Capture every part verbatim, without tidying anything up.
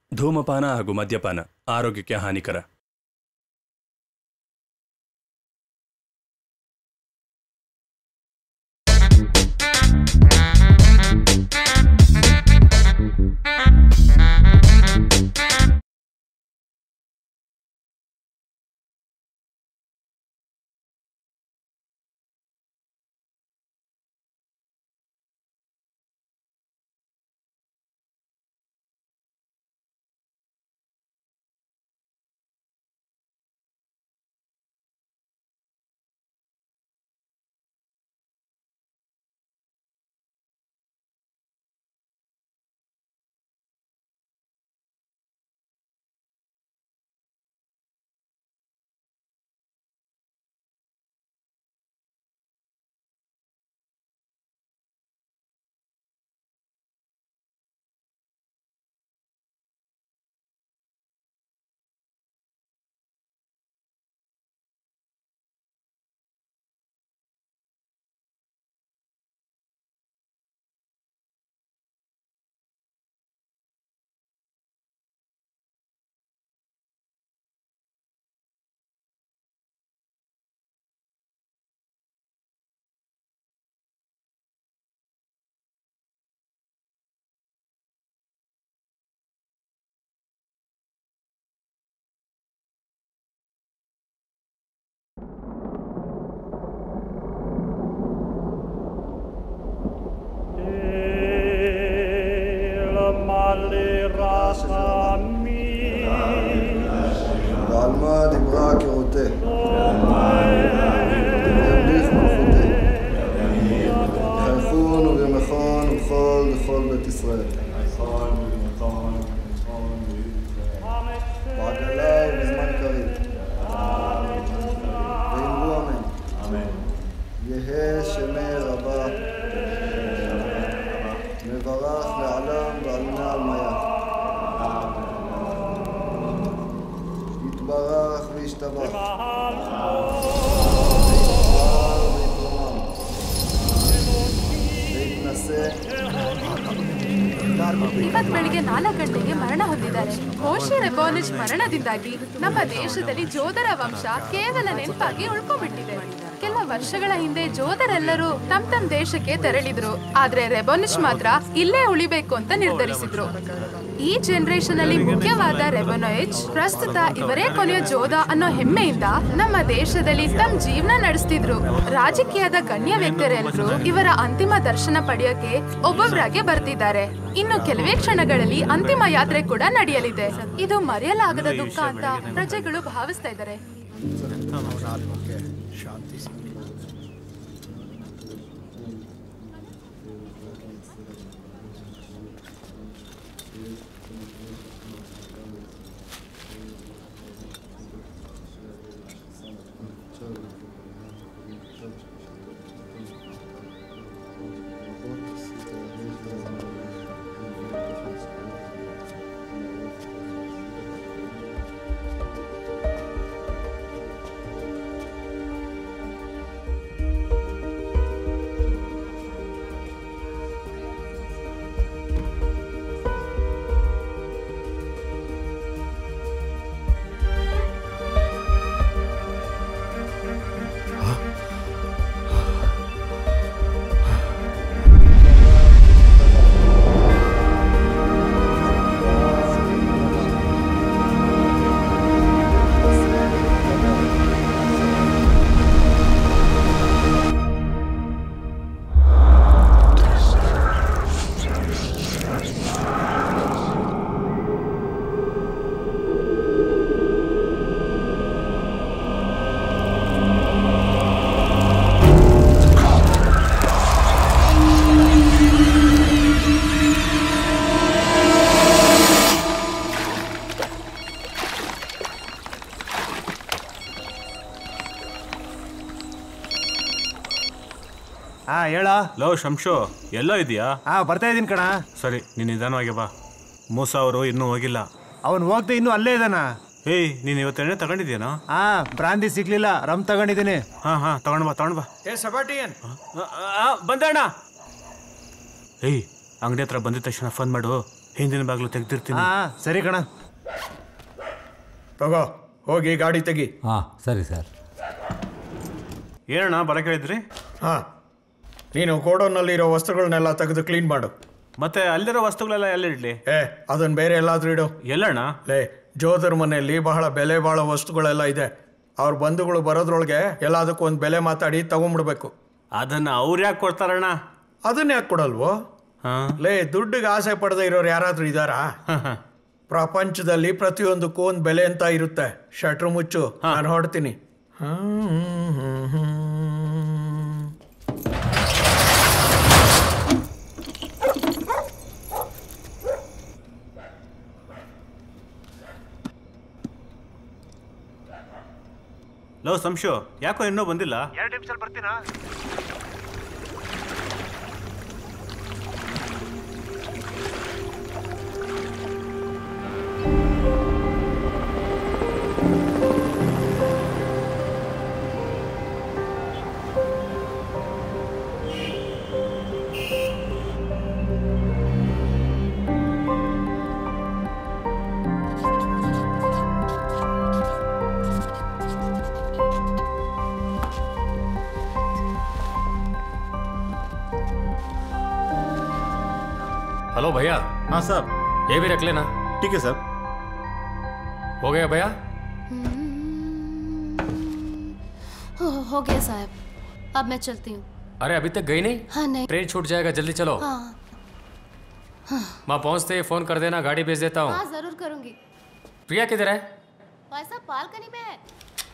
ಧೂಮಪಾನ ಹಾಗೂ ಮದ್ಯಪಾನ ಆರೋಗ್ಯಕ್ಕೆ ಹಾನಿಕರ. ועל מה דיברה כרותי? ימליך מלכותי. חייכון ובמכון ובכל לכל בית ישראל. בעגלה ובזמן קריב. ואמרו אמן. יהא שמי רבה. מברך לעלם ועלמנה על מיה. יתברך וישתבח. ויתרומם. ויתנשא. ಇವತ್ತು ಬೆಳಿಗ್ಗೆ ನಾಲ್ಕು ಗಂಟೆಗೆ ಮರಣ ಹೊಂದಿದ್ದಾರೆ. ಕೋಶಿ ರೆಬೋನಿಜ್ ಮರಣದಿಂದಾಗಿ ನಮ್ಮ ದೇಶದಲ್ಲಿ ಜೋಧರ ವಂಶ ಕೇವಲ ನೆನಪಾಗಿ ಉಳ್ಕೊಂಡ್ಬಿಟ್ಟಿದೆ. ಕೆಲ ವರ್ಷಗಳ ಹಿಂದೆ ಜೋಧರೆಲ್ಲರೂ ತಮ್ಮ ತಮ್ಮ ದೇಶಕ್ಕೆ ತೆರಳಿದ್ರು. ಆದ್ರೆ ರೆಬೋನಿಜ್ ಮಾತ್ರ ಇಲ್ಲೇ ಉಳಿಬೇಕು ಅಂತ ನಿರ್ಧರಿಸಿದ್ರು. ಈ ಜನರೇಷನ್ ಅಲ್ಲಿ ಮುಖ್ಯವಾದ ರೆಬೋನಿಜ್ ಪ್ರಸ್ತುತ ಇವರೇ ಕೊನೆಯ ಜೋಧ ಅನ್ನೋ ಹೆಮ್ಮೆಯಿಂದ ನಮ್ಮ ದೇಶದಲ್ಲಿ ತಮ್ಮ ಜೀವನ ನಡೆಸ್ತಿದ್ರು. ರಾಜಕೀಯದ ಗಣ್ಯ ವ್ಯಕ್ತಿಯರೆಲ್ಲರೂ ಇವರ ಅಂತಿಮ ದರ್ಶನ ಪಡೆಯೋಕೆ ಒಬ್ಬೊಬ್ಬರಾಗೆ ಬರ್ತಿದ್ದಾರೆ. ಇನ್ನು ಕೆಲವೇ ಕ್ಷಣಗಳಲ್ಲಿ ಅಂತಿಮ ಯಾತ್ರೆ ಕೂಡ ನಡೆಯಲಿದೆ. ಇದು ಮರೆಯಲಾಗದ ದುಃಖ ಅಂತ ಪ್ರಜೆಗಳು ಭಾವಿಸ್ತಾ ಇದ್ದಾರೆ. ಹಾ ಹೇಳ. ಲೋ ಶಂಶು ಎಲ್ಲೋ ಇದೆಯಾ? ಹಾ ಬರ್ತಾ ಇದೀನಿ ಕಣ. ಸರಿ ನೀನು ನಿಧಾನವಾಗಿ ಬಾ. ಮೂಸ ಅವರು ಇನ್ನೂ ಹೋಗಿಲ್ಲ. ಅವನು ಹೋಗ್ತಾ ಇನ್ನೂ ಅಲ್ಲೇ ಇದಾನ. ಏಯ್ ನೀನು ಇವತ್ತು ಎಣ್ಣೆ ತಗೊಂಡಿದ್ಯೇನೋ? ಹಾ ಬ್ರಾಂದಿ ಸಿಗ್ಲಿಲ್ಲ, ರಮ್ ತಗೊಂಡಿದ್ದೀನಿ. ಹಾ ಹಾ ತಗೊಂಡ್ ಬಾ ತಗೊಂಡ್ ಬಾ. ಏ ಸಬಾಟಿಯನ್ ಬಂದಣ್ಣ. ಏಯ್ ಅಂಗಡಿ ಹತ್ರ ಬಂದಿದ ತಕ್ಷಣ ಫೋನ್ ಮಾಡು, ಹಿಂದಿನ ಬಾಗಿಲು ತೆಗ್ದಿರ್ತೀನಿ. ಹಾ ಸರಿ ಕಣ. ತಗೋ ಹೋಗಿ ಗಾಡಿ ತೆಗಿ. ಹಾಂ ಸರಿ ಸರ್. ಏನಣ್ಣ ಬರ ಕೇಳಿದ್ರಿ? ಹಾಂ, ನೀನು ಗೋಡೌನ್ನಲ್ಲಿರೋ ವಸ್ತುಗಳನ್ನೆಲ್ಲ ತೆಗೆದು ಕ್ಲೀನ್ ಮಾಡು. ಮತ್ತೆ ಅಲ್ಲಿರೋ ವಸ್ತುಗಳೆಲ್ಲ ಎಲ್ಲಿಡ್ಲಿ? ಏ ಅದನ್ನ ಬೇರೆ ಎಲ್ಲಾದ್ರೂ ಇಡು. ಎಲ್ಲಣ್ಣ? ಲೇ, ಜೋದರ್ ಮನೆಯಲ್ಲಿ ಬಹಳ ಬೆಲೆ ಬಾಳೋ ವಸ್ತುಗಳೆಲ್ಲ ಇದೆ. ಅವ್ರ ಬಂಧುಗಳು ಬರೋದ್ರೊಳಗೆ ಎಲ್ಲದಕ್ಕೂ ಒಂದು ಬೆಲೆ ಮಾತಾಡಿ ತಗೊಂಡ್ಬಿಡ್ಬೇಕು. ಅದನ್ನ ಅವ್ರು ಯಾಕೆ ಕೊಡ್ತಾರಣ್ಣ? ಅದನ್ನ ಯಾಕೆ ಕೊಡಲ್ವೋ? ಲೇ, ದುಡ್ಡಿಗೆ ಆಸೆ ಪಡದೆ ಇರೋರು ಯಾರಾದ್ರೂ ಇದ್ದಾರಾ? ಪ್ರಪಂಚದಲ್ಲಿ ಪ್ರತಿಯೊಂದಕ್ಕೂ ಒಂದು ಬೆಲೆ ಅಂತ ಇರುತ್ತೆ. ಶಟ್ರು ಮುಚ್ಚು, ನಾನು ಹೊಡ್ತೀನಿ. ಲವ್ ಸಂಶು, ಯಾಕೋ ಇನ್ನೂ ಬಂದಿಲ್ಲ? ಎರಡು ನಿಮಿಷದಲ್ಲಿ ಬರ್ತೀನಾ? हेलो भैया। हाँ साहब, ये भी रख लेना। ठीक है सर। हो गया भैया? हो, हो गया साहब, अब मैं चलती हूँ। अरे अभी तक गई नहीं? हाँ नहीं। ट्रेन छूट जाएगा, जल्दी चलो। हाँ हाँ। माँ पहुँचते ही फोन कर देना, गाड़ी भेज देता हूँ। हाँ जरूर करूँगी। प्रिया किधर है? भाई साहब बालकनी में है।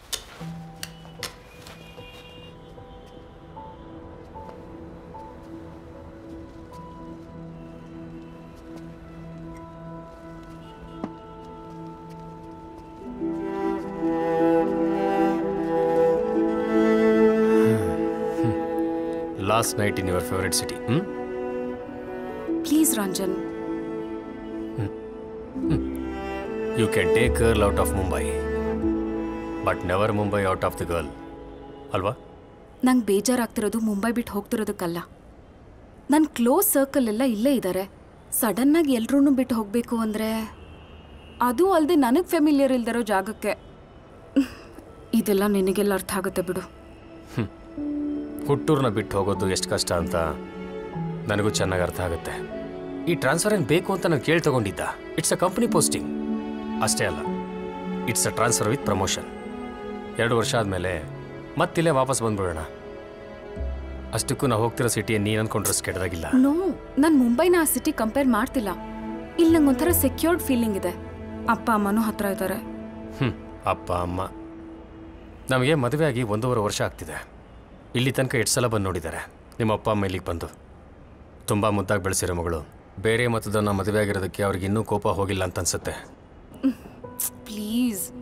Last night in your favorite city. Hmm? Please, Ranjan. Hmm. Hmm. You can take girl out of Mumbai, but never Mumbai out of the girl. ಅಲ್ವಾ? ನಂಗೆ ಬೇಜಾರಾಗ್ತಿರೋದು ಮುಂಬೈ ಬಿಟ್ಟು ಹೋಗ್ತಿರೋದಕ್ಕಲ್ಲ. ನನ್ನ ಕ್ಲೋಸ್ ಸರ್ಕಲ್ ಎಲ್ಲ ಇಲ್ಲೇ ಇದ್ದಾರೆ. ಸಡನ್ನಾಗಿ ಎಲ್ರೂ ಬಿಟ್ಟು ಹೋಗಬೇಕು ಅಂದರೆ, ಅದು ಅಲ್ಲದೆ ನನಗೆ ಫೆಮಿಲಿಯರ್ ಇಲ್ದಿರೋ ಜಾಗಕ್ಕೆ. ಇದೆಲ್ಲ ನಿನಗೆಲ್ಲ ಅರ್ಥ ಆಗುತ್ತೆ ಬಿಡು. ಹುಟ್ಟೂರ್ನ ಬಿಟ್ಟು ಹೋಗೋದು ಎಷ್ಟು ಕಷ್ಟ ಅಂತ ನನಗೂ ಚೆನ್ನಾಗಿ ಅರ್ಥ ಆಗುತ್ತೆ. ಈ ಟ್ರಾನ್ಸ್ಫರ್ ಏನು ಬೇಕು ಅಂತ ನಾನು ಕೇಳಿ ತಗೊಂಡಿದ್ದ. ಇಟ್ಸ್ ಅ ಕಂಪ್ನಿ ಪೋಸ್ಟಿಂಗ್ ಅಷ್ಟೇ ಅಲ್ಲ, it's a transfer with promotion. ಎರಡು ವರ್ಷ ಆದಮೇಲೆ ಮತ್ತಿಲ್ಲೇ ವಾಪಸ್ ಬಂದ್ಬಿಡೋಣ. ಅಷ್ಟಕ್ಕೂ ನಾವು ಹೋಗ್ತಿರೋ ಸಿಟಿ ನೀನು ಅಂದ್ಕೊಂಡ್ರೆ ಕೆಟ್ಟದಾಗಿಲ್ಲ. ನೋ, ನಾನು ಮುಂಬೈನ ಆ ಸಿಟಿ ಕಂಪೇರ್ ಮಾಡ್ತಿಲ್ಲ. ಇಲ್ಲಿ ನಂಗೆ ಒಂಥರ ಸೆಕ್ಯೂರ್ಡ್ ಫೀಲಿಂಗ್ ಇದೆ. ಅಪ್ಪ ಅಮ್ಮನೂ ಹತ್ರ ಇದ್ದಾರೆ. ಹ್ಞೂ, ಅಪ್ಪ ಅಮ್ಮ ನಮಗೆ ಮದುವೆ ಆಗಿ ಒಂದೂವರೆ ವರ್ಷ ಆಗ್ತಿದೆ. ಇಲ್ಲಿ ತನಕ ಎಷ್ಟು ಸಲ ಬಂದು ನೋಡಿದ್ದಾರೆ. ನಿಮ್ಮ ಅಪ್ಪ ಅಮ್ಮ ಇಲ್ಲಿಗೆ ಬಂದು ತುಂಬ ಮುದ್ದಾಗಿ ಬೆಳೆಸಿರೋ ಮಗಳು ಬೇರೆ ಮತದನ್ನ ಮದುವೆ ಆಗಿರೋದಕ್ಕೆ ಅವ್ರಿಗೆ ಇನ್ನೂ ಕೋಪ ಹೋಗಿಲ್ಲ ಅಂತ ಅನ್ಸುತ್ತೆ. ಪ್ಲೀಸ್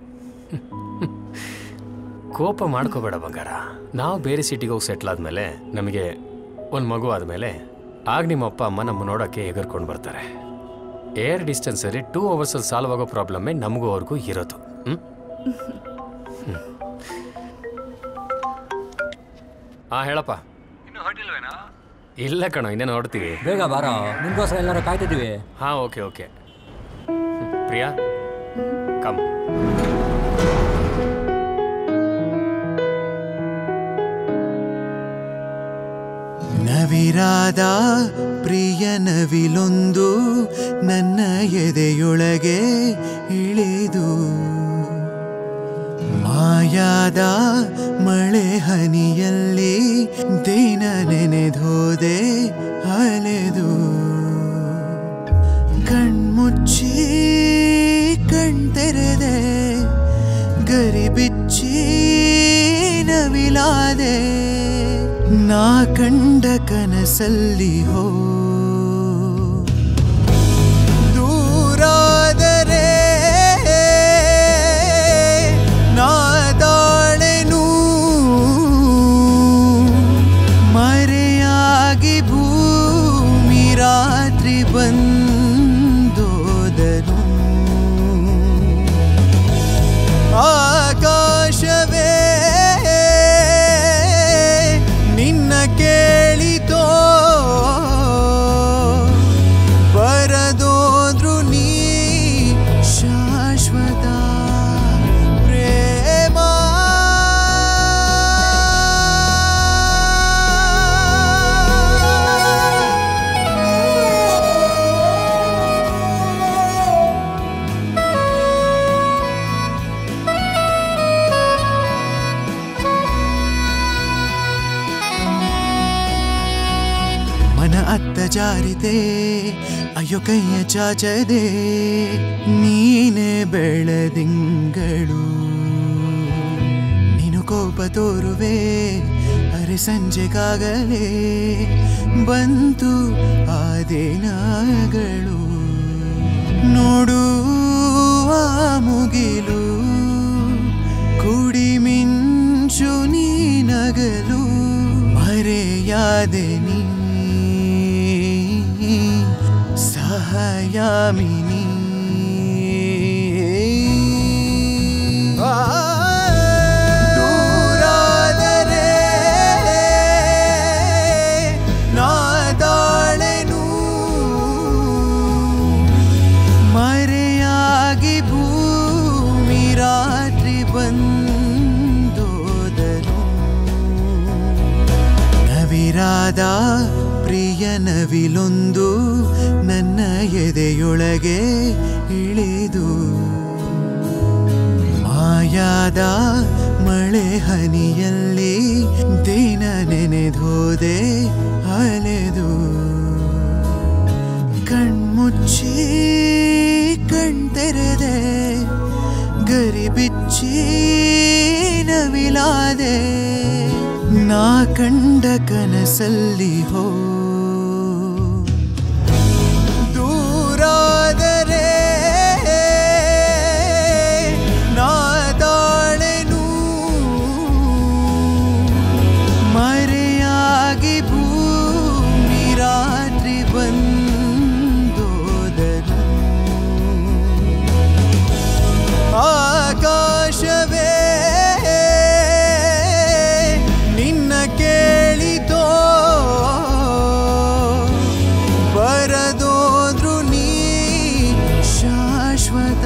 ಕೋಪ ಮಾಡ್ಕೋಬೇಡ ಬಂಗಾರ. ನಾವು ಬೇರೆ ಸಿಟಿಗೆ ಹೋಗಿ ಸೆಟ್ಲ್ ಆದಮೇಲೆ ನಮಗೆ ಒಂದು ಮಗು ಆದಮೇಲೆ ಆಗ ನಿಮ್ಮ ಅಪ್ಪ ಅಮ್ಮ ನಮ್ಮ ನೋಡೋಕ್ಕೆ ಎಗರ್ಕೊಂಡು ಬರ್ತಾರೆ. ಏರ್ ಡಿಸ್ಟೆನ್ಸಲ್ಲಿ ಟೂ ಅವರ್ಸಲ್ಲಿ ಸಾಲ್ವ್ ಆಗೋ ಪ್ರಾಬ್ಲಮ್ಮೇ ನಮಗೂ ಅವ್ರಿಗೂ ಇರೋದು. ಹ್ಞೂ ಹ್ಞೂ ಹಾಂ ಹೇಳಪ್ಪ. ಇನ್ನು ಹೊರಟಿಲ್ವೇನಾ? ಇಲ್ಲ ಕಣೋ, ಇನ್ನೇನು ಹೊರಡ್ತೀವಿ. ಬೇಗ ಬಾರೋ, ನಿಮಗೋಸ್ಕರ ಎಲ್ಲರೂ ಕಾಯ್ತಿದ್ದೀವಿ. ಹಾಂ ಓಕೆ ಓಕೆ. ಪ್ರಿಯಾ ಕಮ್. ನವಿರಾದ ಪ್ರಿಯ ನವಿಲೊಂದು ನನ್ನ ಎದೆಯೊಳಗೆ ಇಳಿದು, ಮಾಯಾದ ಮಳೆ ಹನಿಯಲ್ಲಿ ದಿನ ನೆನೆದೋದೆ ಅಲೆದು, ಕಣ್ಮುಚ್ಚಿ ಕಣ್ತೆರೆದೆ ಗರಿಬಿಚ್ಚಿ ನವಿಲಾದೆ, ನಾ ಕಂಡ ಕನಸಲ್ಲಿ ಹೋ ದೂರಾದರೆ ನಾದಾಳೆನು, ಮರೆಯಾಗಿ ಭೂಮಿ ರಾತ್ರಿ ಬಂದೋದನು, ಆಕಾಶವೇ ನಿನ್ನ ಕೇಳಿತೋ ಅತ್ತ ಜಾರಿದೆ ಅಯ್ಯೋ ಕೈಯ ಚಾಚದೆ ನೀನೆ ಬೆಳದಿಂಗಳು ನೀನು ಕೋಪ ತೋರುವೆ ಅರೆ ಸಂಜೆಗಾಗಲೇ ಬಂತು ಆ ದಿನಗಳು ನೋಡು ಆ ಮುಗಿಲು ಕುಡಿ ಮಿಂಚು ನೀ ನಗಲು ಮರೆಯಾದೆ ನೀ ಸಹಯಾಮಿನಿ ದೂರಾದರೆ ನಾದಾಳೆನು ಮರೆಯಾಗಿ ಭೂಮಿ ರಾತ್ರಿ ಬಂದೋದನು ನವಿರಾದ ಪ್ರಿಯ ನವಿಲೊಂದು ನನ್ನ ಎದೆಯೊಳಗೆ ಇಳಿದು ಮಾಯಾದ ಮಳೆ ಹನಿಯಲ್ಲಿ ದಿನ ನೆನೆದೋದೆ ಅಲೆದು ಕಣ್ಮುಚ್ಚಿ ಕಣ್ತೆರೆದೆ ಗರಿ ಬಿಚ್ಚಿ ನವಿಲಾದೆ ನಾ ಕಂಡ ಕನಸಲ್ಲಿ ಹೋ ದೂರಾದರೆ ನಾದಾಳೆನು ಮರೆಯಾಗಿ ಭೂಮಿ ರಾತ್ರಿ ಬಂದೋದನು ಆಕಾಶವೇ ನಿನ್ನ ಕೇಳಿತೋ ಬರದೋದ್ರು ನೀ ಶಾಶ್ವತ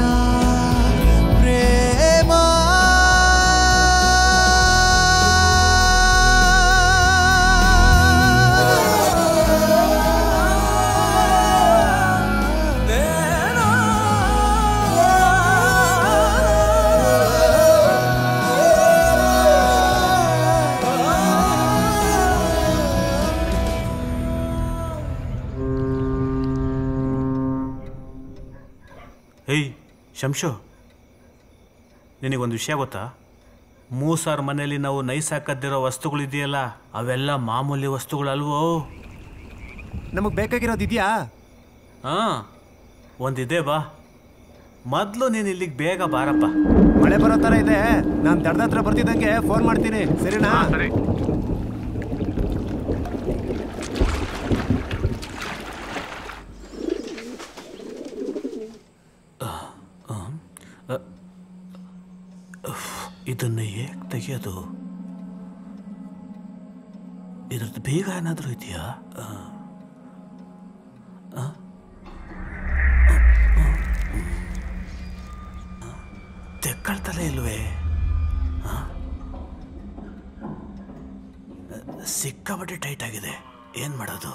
ಪ್ರೇಮ ಏಯ್ ಶಂಶು, ನಿನಗೊಂದು ವಿಷಯ ಗೊತ್ತಾ? ಮೂಸಾರ್ ಮನೆಯಲ್ಲಿ ನಾವು ನೈಸ್ ಹಾಕದಿರೋ ವಸ್ತುಗಳಿದೆಯಲ್ಲ, ಅವೆಲ್ಲ ಮಾಮೂಲಿ ವಸ್ತುಗಳಲ್ವೋ. ನಮಗೆ ಬೇಕಾಗಿರೋದು ಇದೆಯಾ? ಹಾಂ, ಒಂದಿದೆ ಬಾ. ಮೊದಲು ನೀನು ಇಲ್ಲಿಗೆ ಬೇಗ ಬಾರಪ್ಪ. ಮಳೆ ಬರೋ ಥರ ಇದೆ, ನಾನು ದಡದ ಹತ್ರ ಬರ್ತಿದ್ದಂಗೆ ಫೋನ್ ಮಾಡ್ತೀನಿ, ಸರಿನಾ? ಸರಿ. ಇದನ್ನು ಹೇಗೆ ತೆಗೆಯೋದು? ಇದ್ರದ್ದು ಬೇಗ ಏನಾದರೂ ಇದೆಯಾ? ತೆಕ್ಕಳ್ತಲೇ ಇಲ್ವೇ? ಸಿಕ್ಕಾಪಟ್ಟೆ ಟೈಟ್ ಆಗಿದೆ, ಏನು ಮಾಡೋದು?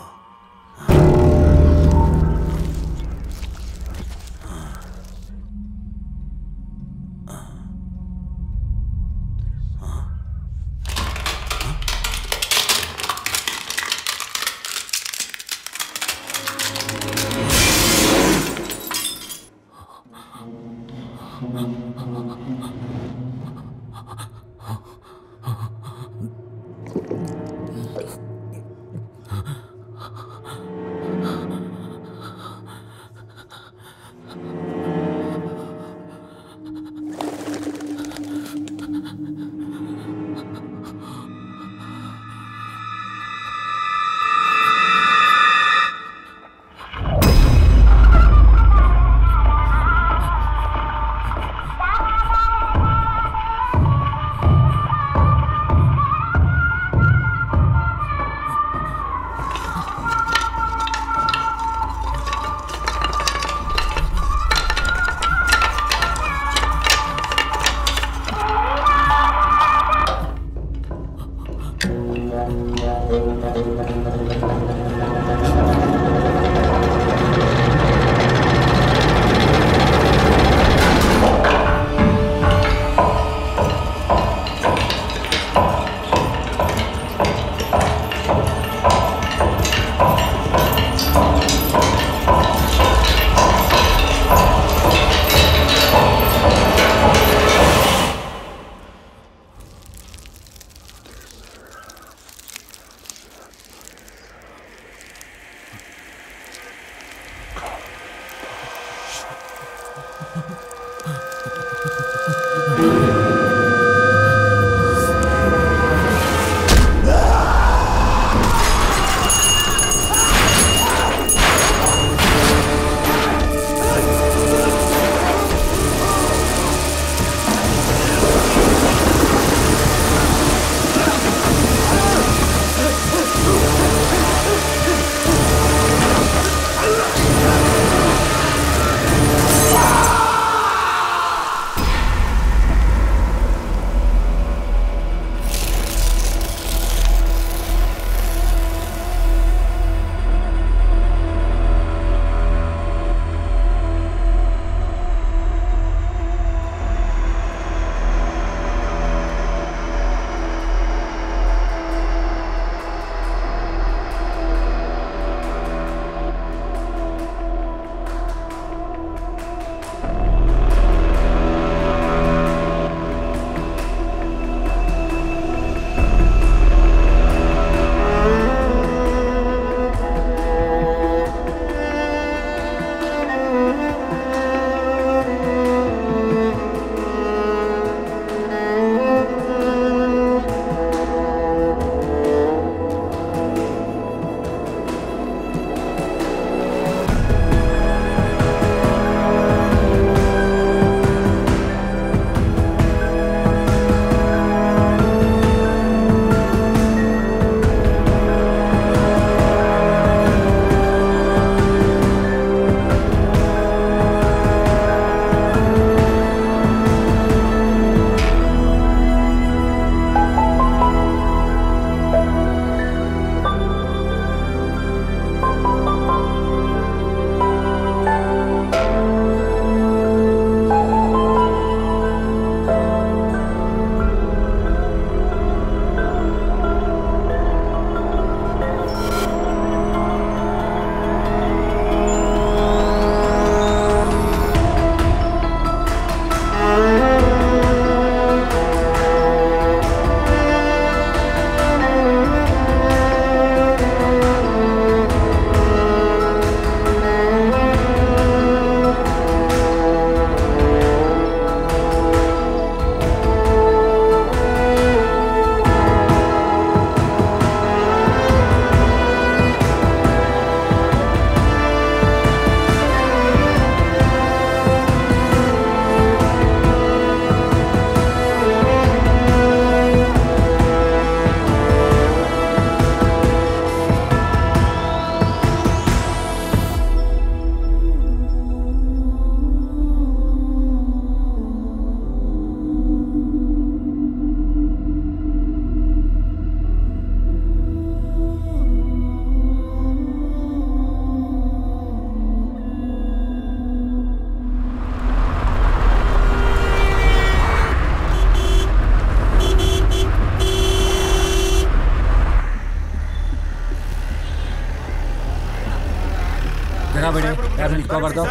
ಯಾರು ನಿಂತ್ಕೋಬಾರ್ದು.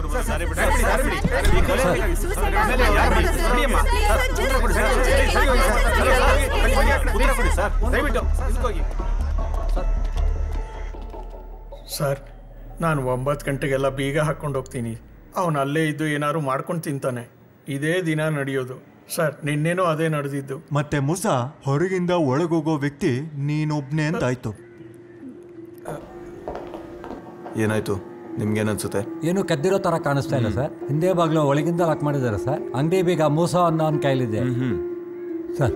ಸರ್, ನಾನು ಒಂಬತ್ತು ಗಂಟೆಗೆಲ್ಲ ಬೀಗ ಹಾಕ್ಕೊಂಡು ಹೋಗ್ತೀನಿ. ಅವನು ಅಲ್ಲೇ ಇದ್ದು ಏನಾದ್ರು ಮಾಡ್ಕೊಂಡು ತಿಂತಾನೆ. ಇದೇ ದಿನ ನಡೆಯೋದು ಸರ್. ನಿನ್ನೇನೂ ಅದೇ ನಡೆದಿದ್ದು. ಮತ್ತೆ ಮುಸ ಹೊರಗಿಂದ ಒಳಗೋಗೋ ವ್ಯಕ್ತಿ ನೀನೊಬ್ನೇ ಅಂತಾಯ್ತು. ಏನಾಯ್ತು? ನಿಮ್ಗೇನನ್ಸುತ್ತೆ? ಏನು ಕದ್ದಿರೋ ತರ ಕಾಣಿಸ್ತಾ ಇಲ್ಲ ಸರ್. ಹಿಂದೆ ಬಾಗ್ಲು ಒಳಗಿಂದ ಲಾಕ್ ಮಾಡಿದ್ದಾರೆ ಸರ್. ಅಂಗಡಿ ಬೀಗ ಮೂಸ ಅನ್ನೋ ಅವನ ಕೈಲಿದೆ ಸರ್.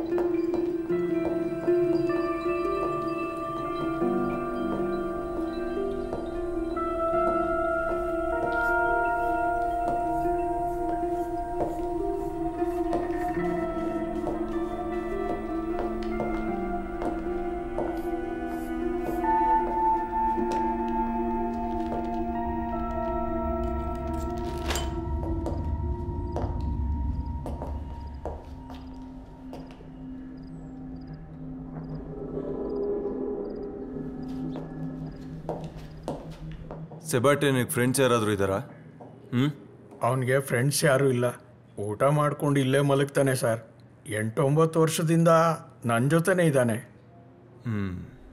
ಸೆಬಾಸ್ಟಿಯನ್ಗೆ ಫ್ರೆಂಡ್ಸ್ ಯಾರಾದರೂ ಇದ್ದಾರಾ? ಹ್ಞೂ ಅವನಿಗೆ ಫ್ರೆಂಡ್ಸ್ ಯಾರೂ ಇಲ್ಲ. ಊಟ ಮಾಡ್ಕೊಂಡು ಇಲ್ಲೇ ಮಲಗ್ತಾನೆ ಸರ್. ಎಂಟೊಂಬತ್ತು ವರ್ಷದಿಂದ ನನ್ನ ಜೊತೆನೇ ಇದ್ದಾನೆ. ಹ್ಞೂ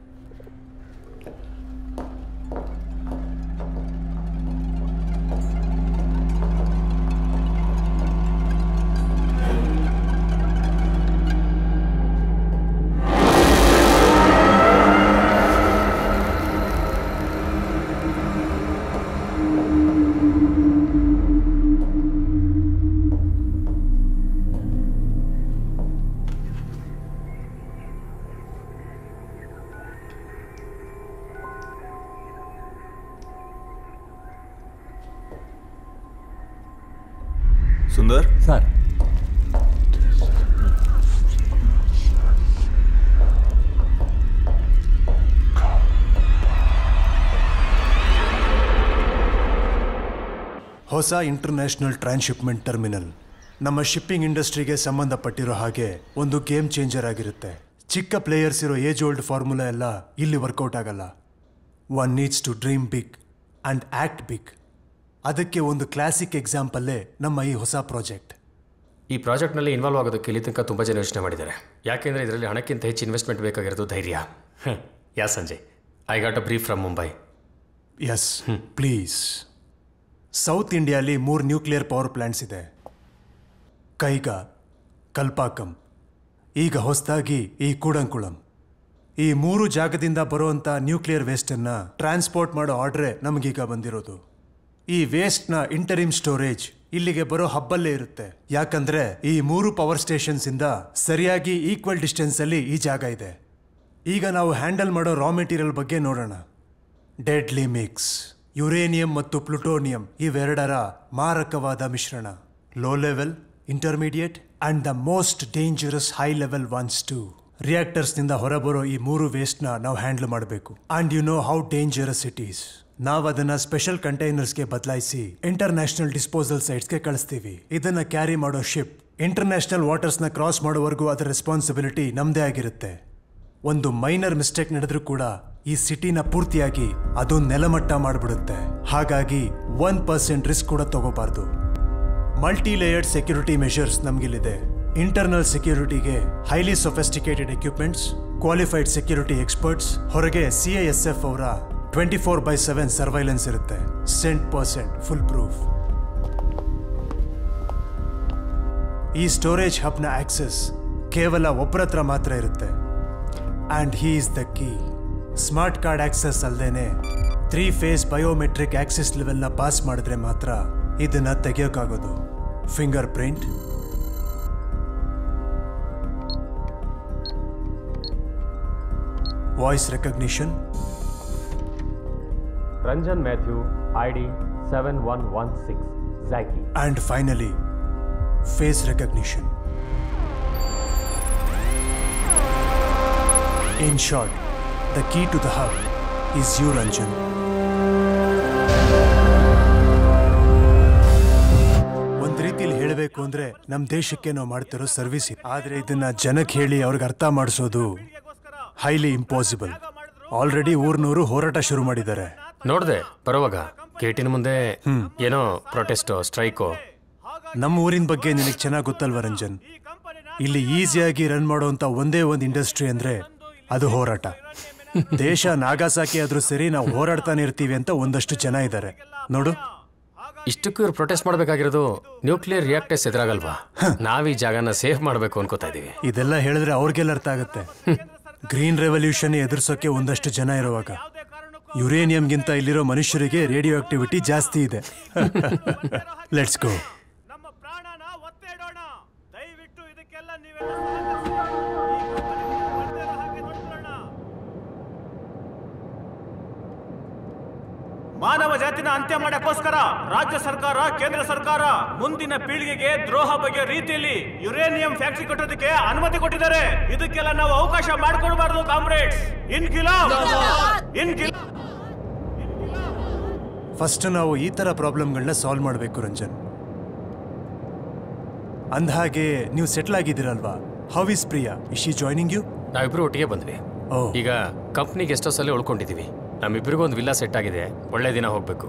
ಸುಂದರ್ ಸರ್, ಹೊಸ ಇಂಟರ್ನ್ಯಾಷನಲ್ ಟ್ರಾನ್ಸ್ಶಿಪ್ಮೆಂಟ್ ಟರ್ಮಿನಲ್ ನಮ್ಮ ಶಿಪ್ಪಿಂಗ್ ಇಂಡಸ್ಟ್ರಿಗೆ ಸಂಬಂಧಪಟ್ಟಿರೋ ಹಾಗೆ ಒಂದು ಗೇಮ್ ಚೇಂಜರ್ ಆಗಿರುತ್ತೆ. ಚಿಕ್ಕ ಪ್ಲೇಯರ್ಸ್ ಇರೋ ಏಜ್ ಓಲ್ಡ್ ಫಾರ್ಮುಲಾ ಎಲ್ಲ ಇಲ್ಲಿ ವರ್ಕೌಟ್ ಆಗಲ್ಲ. One needs to dream big and act big. ಅದಕ್ಕೆ ಒಂದು ಕ್ಲಾಸಿಕ್ ಎಕ್ಸಾಂಪಲ್ಲೇ ನಮ್ಮ ಈ ಹೊಸ ಪ್ರಾಜೆಕ್ಟ್. ಈ ಪ್ರಾಜೆಕ್ಟ್ನಲ್ಲಿ ಇನ್ವಾಲ್ವ್ ಆಗೋದಕ್ಕೆ ಇಲ್ಲಿ ತನಕ ತುಂಬ ಜನ ಯೋಚನೆ ಮಾಡಿದ್ದಾರೆ. ಯಾಕೆಂದರೆ ಇದರಲ್ಲಿ ಹಣಕ್ಕಿಂತ ಹೆಚ್ಚು ಇನ್ವೆಸ್ಟ್ಮೆಂಟ್ ಬೇಕಾಗಿರೋದು ಧೈರ್ಯ. Yeah Sanjay, I got a brief from Mumbai. Yes please. South ಇಂಡಿಯಾಲಿ ಮೂರು ನ್ಯೂಕ್ಲಿಯರ್ ಪವರ್ ಪ್ಲ್ಯಾಂಟ್ಸ್ ಇದೆ. ಕೈಗಾ, ಕಲ್ಪಾಕಂ, ಈಗ ಹೊಸದಾಗಿ ಈ ಕೂಡಂಕುಳಂ. ಈ ಮೂರು ಜಾಗದಿಂದ ಬರುವಂಥ ನ್ಯೂಕ್ಲಿಯರ್ ವೇಸ್ಟನ್ನು ಟ್ರಾನ್ಸ್ಪೋರ್ಟ್ ಮಾಡೋ ಆರ್ಡ್ರೇ ನಮಗೀಗ ಬಂದಿರೋದು. ಈ ವೇಸ್ಟ್ನ ಇಂಟರಿಮ್ ಸ್ಟೋರೇಜ್ ಇಲ್ಲಿಗೆ ಬರೋ ಹಬ್ಬಲ್ಲೇ ಇರುತ್ತೆ. ಯಾಕಂದ್ರೆ ಈ ಮೂರು ಪವರ್ ಸ್ಟೇಷನ್ಸ್ ಇಂದ ಸರಿಯಾಗಿ ಈಕ್ವಲ್ ಡಿಸ್ಟೆನ್ಸ್ ಅಲ್ಲಿ ಈ ಜಾಗ ಇದೆ. ಈಗ ನಾವು ಹ್ಯಾಂಡಲ್ ಮಾಡೋ ರಾ ಮೆಟೀರಿಯಲ್ ಬಗ್ಗೆ ನೋಡೋಣ. ಡೆಡ್ಲಿ ಮಿಕ್ಸ್, ಯುರೇನಿಯಂ ಮತ್ತು ಪ್ಲುಟೋನಿಯಂ ಇವೆರಡರ ಮಾರಕವಾದ ಮಿಶ್ರಣ. Low level, intermediate and the most dangerous high level ones too. ರಿಯಾಕ್ಟರ್ಸ್ನಿಂದ ಹೊರಬರೋ ಈ ಮೂರು ವೇಸ್ಟ್ನ ನಾವು ಹ್ಯಾಂಡಲ್ ಮಾಡಬೇಕು. And you know how dangerous it is. ನಾವು ಅದನ್ನ ಸ್ಪೆಷಲ್ ಕಂಟೈನರ್ಸ್ಗೆ ಬದಲಾಯಿಸಿ ಇಂಟರ್ನ್ಯಾಷನಲ್ ಡಿಸ್ಪೋಸಲ್ ಸೈಟ್ಸ್ಗೆ ಕಳಿಸ್ತೀವಿ. ಇದನ್ನ ಕ್ಯಾರಿ ಮಾಡೋ ಶಿಪ್ ಇಂಟರ್ನ್ಯಾಷನಲ್ ವಾಟರ್ಸ್ನ ಕ್ರಾಸ್ ಮಾಡೋವರೆಗೂ ಅದರ ರೆಸ್ಪಾನ್ಸಿಬಿಲಿಟಿ ನಮ್ಮದೇ ಆಗಿರುತ್ತೆ. ಒಂದು ಮೈನರ್ ಮಿಸ್ಟೇಕ್ ನಡೆದ್ರೂ ಕೂಡ ಈ ಸಿಟಿನ ಪೂರ್ತಿಯಾಗಿ ಅದು ನೆಲಮಟ್ಟ ಮಾಡಿಬಿಡುತ್ತೆ. ಹಾಗಾಗಿ ಒನ್ ಪರ್ಸೆಂಟ್ ರಿಸ್ಕ್ ಕೂಡ ತಗೋಬಾರ್ದು. ಮಲ್ಟಿ ಲೇಯರ್ಡ್ ಸೆಕ್ಯೂರಿಟಿ ಮೆಷರ್ಸ್ ನಮಗಿಲ್ಲಿದೆ. ಇಂಟರ್ನಲ್ ಸೆಕ್ಯೂರಿಟಿಗೆ highly sophisticated equipments, qualified security experts, ಹೊರಗೆ ಸಿ ಐ ಎಸ್ ಎಫ್ ಅವರ twenty four by seven surveillance ಇರುತ್ತೆ. Cent percent full proof. ಈ ಸ್ಟೋರೇಜ್ ಹಬ್ನ ಆಕ್ಸೆಸ್ ಕೇವಲ ಒಬ್ಬರ ಹತ್ರ ಮಾತ್ರ ಇರುತ್ತೆ. And he is the key. Smart card access ಅಲ್ಲದೇನೆ ತ್ರೀ ಫೇಸ್ ಬಯೋಮೆಟ್ರಿಕ್ ಆಕ್ಸೆಸ್ ಲೆವೆಲ್ನ ಪಾಸ್ ಮಾಡಿದ್ರೆ ಮಾತ್ರ ಇದನ್ನ ತೆಗೆಯೋಕ್ಕಾಗೋದು. Fingerprint, voice recognition, Ranjan Mathew, I D seven one one six, Zacky. and finally face recognition. In short, the key to the hub is you, Ranjan. ಒಂದ್ ರೀತಿಯಲ್ಲಿ ಹೇಳಬೇಕು ಅಂದ್ರೆ ನಮ್ ದೇಶಕ್ಕೆ ನಾವು ಮಾಡ್ತಿರೋ ಸರ್ವಿಸ್. ಆದ್ರೆ ಇದನ್ನ ಜನಕ್ಕೆ ಹೇಳಿ ಅವ್ರಿಗೆ ಅರ್ಥ ಮಾಡಿಸೋದು ಹೈಲಿ ಇಂಪಾಸಿಬಲ್. ಆಲ್ರೆಡಿ ಊರ್ನೂರು ಹೋರಾಟ ಶುರು ಮಾಡಿದ್ದಾರೆ. ನೋಡ್ದೆ ಬರುವಾಗ ಗೇಟಿನ ಮುಂದೆ ಏನೋ ಪ್ರೊಟೆಸ್ಟೋ ಸ್ಟ್ರೈಕೋ. ನಮ್ಮ ಊರಿನ ಬಗ್ಗೆ ನಿನಗೆ ಚೆನ್ನಾಗಿ ಗೊತ್ತಲ್ವ ರಂಜನ್. ಇಲ್ಲಿ ಈಸಿಯಾಗಿ ರನ್ ಮಾಡೋಂಥ ಒಂದೇ ಒಂದು ಇಂಡಸ್ಟ್ರಿ ಅಂದರೆ ಅದು ಹೋರಾಟ. ದೇಶ ನಾಗಾಸಾಕಿ ಆದರೂ ಸರಿ ನಾವು ಹೋರಾಡ್ತಾನೆ ಇರ್ತೀವಿ ಅಂತ ಒಂದಷ್ಟು ಜನ ಇದ್ದಾರೆ ನೋಡು. ಇಷ್ಟಕ್ಕೂ ಇವ್ರು ಪ್ರೊಟೆಸ್ಟ್ ಮಾಡಬೇಕಾಗಿರೋದು ನ್ಯೂಕ್ಲಿಯರ್ ರಿಯಾಕ್ಟರ್ಸ್ ಎದುರಾಗಲ್ವಾ? ನಾವ್ ಈ ಜಾಗನ ಸೇಫ್ ಮಾಡಬೇಕು ಅನ್ಕೋತಾ ಇದೀವಿ. ಇದೆಲ್ಲ ಹೇಳಿದ್ರೆ ಅವ್ರಿಗೆಲ್ಲ ಅರ್ಥ ಆಗುತ್ತೆ. ಗ್ರೀನ್ ರೆವಲ್ಯೂಷನ್ ಎದುರಿಸೋಕೆ ಒಂದಷ್ಟು ಜನ ಇರುವಾಗ ಯುರೇನಿಯಂಗಿಂತ ಇಲ್ಲಿರೋ ಮನುಷ್ಯರಿಗೆ ರೇಡಿಯೋ ಆಕ್ಟಿವಿಟಿ ಜಾಸ್ತಿ ಇದೆ. Let's go. ಮಾನವ ಜಾತಿನ ಅಂತ್ಯ ಮಾಡಕ್ಕೋಸ್ಕರ ರಾಜ್ಯ ಸರ್ಕಾರ ಕೇಂದ್ರ ಸರ್ಕಾರ ಮುಂದಿನ ಪೀಳಿಗೆಗೆ ದ್ರೋಹ ಬಗೆಯ ರೀತಿಯಲ್ಲಿ ಯುರೇನಿಯಂ ಫ್ಯಾಕ್ಟರಿ ಕಟ್ಟೋದಕ್ಕೆ ಅನುಮತಿ ಕೊಟ್ಟಿದ್ದಾರೆ. ಇದಕ್ಕೆಲ್ಲ ನಾವು ಅವಕಾಶ ಮಾಡಿಕೊಡಬಾರದು ಕಾಮ್ರೇಡ್ಸ್. ಇನ್ಕಿಲಾಬ್ ಇನ್ಕಿಲಾಬ್. ಫಸ್ಟ್ ನಾವು ಈ ತರ ಪ್ರಾಬ್ಲಮ್ಗಳನ್ನ ಸಾಲ್ವ್ ಮಾಡಬೇಕು ರಂಜನ್. ಅಂದಹಾಗೆ ನೀವು ಸೆಟ್ಲ್ ಆಗಿದ್ದೀರಲ್ವಾ? How is Priya? Is she joining you? ನಾವಿಬ್ರು ಒಟ್ಟಿಗೆ ಬಂದ್ವಿ. ಈಗ ಕಂಪ್ನಿ ಗೆಸ್ಟ್ ಹೌಸ್ ಅಲ್ಲಿ ಉಳ್ಕೊಂಡಿದೀವಿ. ನಮ್ಮಿಬ್ಬರಿಗೂ ಒಂದು ವಿಲ್ಲಾ ಸೆಟ್ ಆಗಿದೆ. ಒಳ್ಳೆ ದಿನ ಹೋಗ್ಬೇಕು.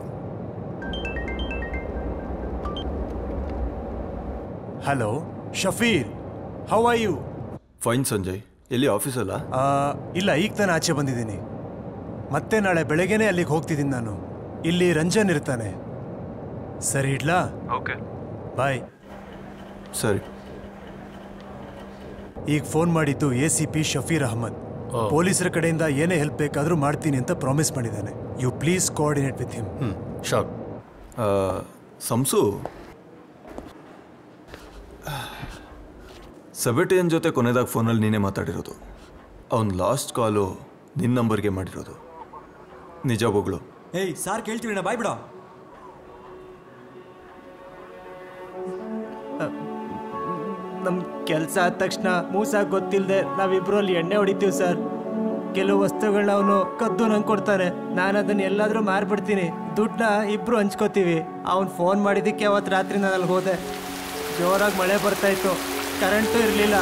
Hello Shafeer, how are you? Fine Sanjay. ಎಲ್ಲಿ ಆಫೀಸಲ್ಲ? ಇಲ್ಲ, ಈಗ ತಾನೇ ಆಚೆ ಬಂದಿದ್ದೀನಿ. ಮತ್ತೆ ನಾಳೆ ಬೆಳಗ್ಗೆನೆ ಅಲ್ಲಿಗೆ ಹೋಗ್ತಿದ್ದೀನಿ ನಾನು. ಇಲ್ಲಿ ರಂಜನ್ ಇರ್ತಾನೆ. ಸರಿ ಇಡ್ಲಾ? Okay bye. ಸರಿ. ಈಗ ಫೋನ್ ಮಾಡಿದ್ದು A C P Shafeer Ahmed. ಪೊಲೀಸರ ಕಡೆಯಿಂದ ಏನೇ ಹೆಲ್ಪ್ ಬೇಕಾದರೂ ಮಾಡ್ತೀನಿ ಅಂತ ಪ್ರಾಮಿಸ್ ಮಾಡಿದ್ದಾನೆ. You please coordinate with him. Sure. ಸಂಸು, ಸೆಬೆಟಿಯನ್ ಜೊತೆ ಕೊನೆದಾಗ ಫೋನಲ್ಲಿ ನೀನೇ ಮಾತಾಡಿರೋದು. ಅವನ್ ಲಾಸ್ಟ್ ಕಾಲು ನಿನ್ನ ನಂಬರ್ಗೆ ಮಾಡಿರೋದು. ನಿಜ ಬೊಗಳು. ಏಯ್ ಸಾರ್ ಕೇಳ್ತೀವಿ, ಬಾಯ್ ಬಿಡ. ನಮ್ಮ ಕೆಲಸ ಆದ ತಕ್ಷಣ ಮೂಸ ಗೊತ್ತಿಲ್ಲದೆ ನಾವಿಬ್ರು ಅಲ್ಲಿ ಎಣ್ಣೆ ಹೊಡಿತೀವಿ ಸರ್. ಕೆಲವು ವಸ್ತುಗಳನ್ನ ಅವನು ಕದ್ದು ನಂಗೆ ಕೊಡ್ತಾನೆ. ನಾನು ಅದನ್ನ ಎಲ್ಲಾದರೂ ಮಾರ್ಬಿಡ್ತೀನಿ. ದುಡ್ಡನ್ನ ಇಬ್ರು ಹಂಚ್ಕೋತೀವಿ. ಅವನು ಫೋನ್ ಮಾಡಿದ್ದಕ್ಕೆ ಅವತ್ತು ರಾತ್ರಿ ನಾನು ಅಲ್ಲಿ ಹೋದೆ. ಜೋರಾಗಿ ಮಳೆ ಬರ್ತಾಯಿತ್ತು, ಕರೆಂಟು ಇರಲಿಲ್ಲ.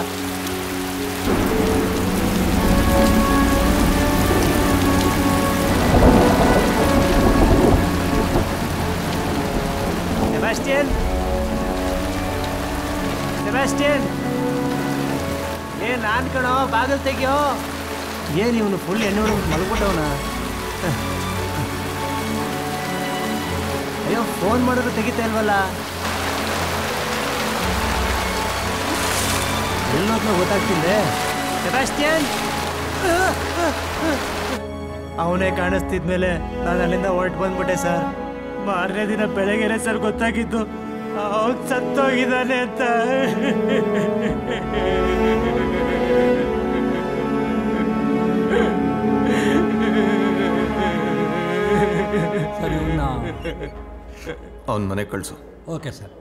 ಸೆಬಾಸ್ಟಿಯನ್, ಸೆಬಾಸ್ಟಿಯನ್, ಏ ನಾನು ಕಣೋ, ಬಾಗಿಲು ತೆಗಿಯೋ. ಏನು ಇವನು ಫುಲ್ ಎಣ್ಣೆ ಹೊಡೆದು ಮಲ್ಬಿಟ್ಟವನ? ಅಯ್ಯೋ, ಫೋನ್ ಮಾಡಿದ್ರು ತೆಗಿತಾ ಇಲ್ವಲ್ಲ. ಎಲ್ಲೋದ್ನೋ ಗೊತ್ತಾಗ್ತಿಲ್ದೆ. ಸೆಬಾಸ್ಟಿಯನ್, ಅವನೇ ಕಾಣಿಸ್ತಿದ್ಮೇಲೆ ನಾನು ಅಲ್ಲಿಂದ ಹೊರಟು ಬಂದ್ಬಿಟ್ಟೆ ಸರ್. ಮಾರನೇ ದಿನ ಬೆಳಗ್ಗೆನೆ ಸರ್ ಗೊತ್ತಾಗಿದ್ದು ಅವನು ಸತ್ತೋಗಿದ್ದಾನೆ ಅಂತ. ಸರಿ, ಅವನ ಮನೆಗೆ ಕಳಿಸು. Okay sir.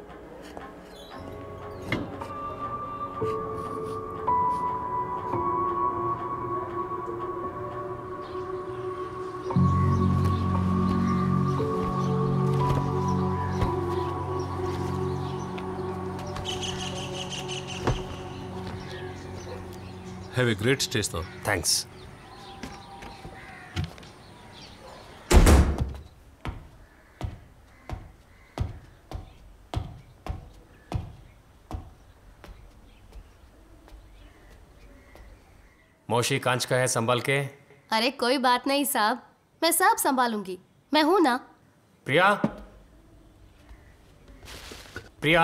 Have a great stay, sir. Thanks. मौशी कांच का है, संभाल के. अरे कोई बात नहीं साहब, मैं सब संभालूंगी. मैं हूं ना. प्रिया, प्रिया.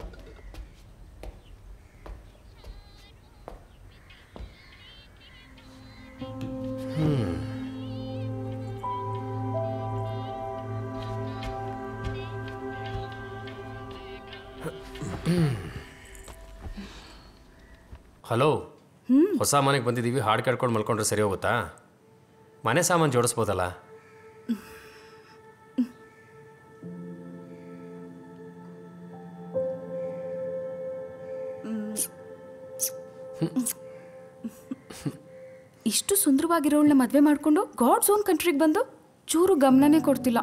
ಹಲೋ, ಹೊಸ ಮನೆಗೆ ಬಂದಿದ್ದೀವಿ. ಹಾಡು ಕೇಳ್ಕೊಂಡು ಮಲ್ಕೊಂಡ್ರೆ ಸರಿ ಹೋಗುತ್ತಾ? ಮನೆ ಸಾಮಾನು ಜೋಡಿಸ್ಬೋದಲ್ಲ? ಇಷ್ಟು ಸುಂದರವಾಗಿರೋಳನ್ನ ಮದುವೆ ಮಾಡಿಕೊಂಡು ಗಾಡ್ಸ್ ಓನ್ ಕಂಟ್ರಿಗೆ ಬಂದು ಚೂರು ಗಮನನೇ ಕೊಡ್ತಿಲ್ಲ.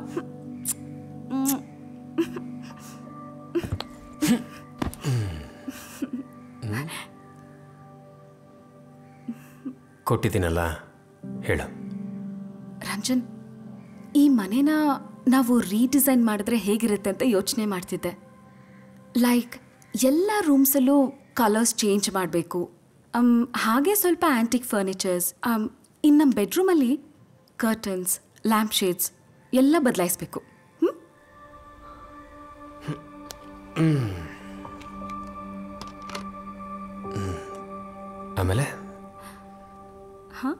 ಕೊಟ್ಟಿದ್ದೀನಲ್ಲ, ಹೇಳು. ರಂಜನ್, ಈ ಮನೇನ ನಾವು ರೀಡಿಸೈನ್ ಮಾಡಿದ್ರೆ ಹೇಗಿರುತ್ತೆ ಅಂತ ಯೋಚನೆ ಮಾಡ್ತಿದ್ದೆ. ಲೈಕ್ ಎಲ್ಲ ರೂಮ್ಸಲ್ಲೂ ಕಲರ್ಸ್ ಚೇಂಜ್ ಮಾಡಬೇಕು, ಹಾಗೆ ಸ್ವಲ್ಪ ಆ್ಯಂಟಿಕ್ ಫರ್ನಿಚರ್ಸ್, ಇನ್ನು ನಮ್ಮ ಬೆಡ್ರೂಮಲ್ಲಿ ಕರ್ಟನ್ಸ್, ಲ್ಯಾಂಪ್ ಶೇಡ್ಸ್ ಎಲ್ಲ ಬದಲಾಯಿಸ್ಬೇಕು. ಆಮೇಲೆ ಹಾಂ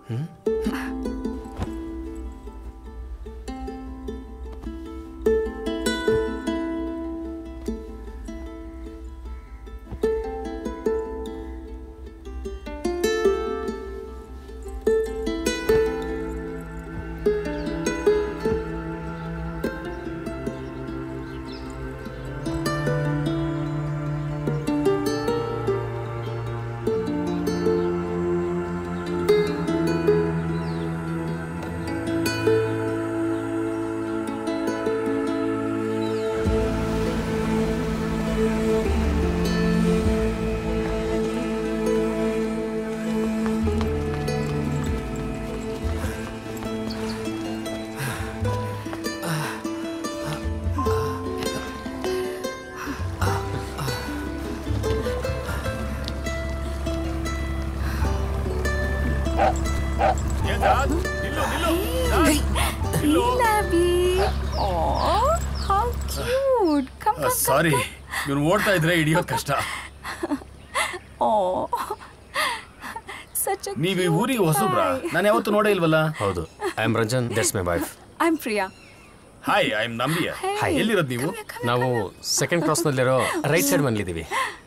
ಸಾರಿ, ಇವನು ಓಡ್ತಾ ಇದ್ರೆ ಹಿಡಿಯೋದು ಕಷ್ಟ. ನೀವು ಈ ಊರಿಗೆ ಹೊಸಬ್ರಾ? ನಾನು ಯಾವತ್ತು ನೋಡೇ ಇಲ್ವಲ್ಲ. ಹೌದು, I am Ranjan, that's my wife. I am Priya. Hi, I am Nambiar. ಎಲ್ಲಿರೋದು ನೀವು? ನಾವು ಸೆಕೆಂಡ್ ಕ್ರಾಸ್ ನಲ್ಲಿರೋ ರೈಟ್ ಸೈಡ್ ಮನೇಲಿದ್ದೀವಿ.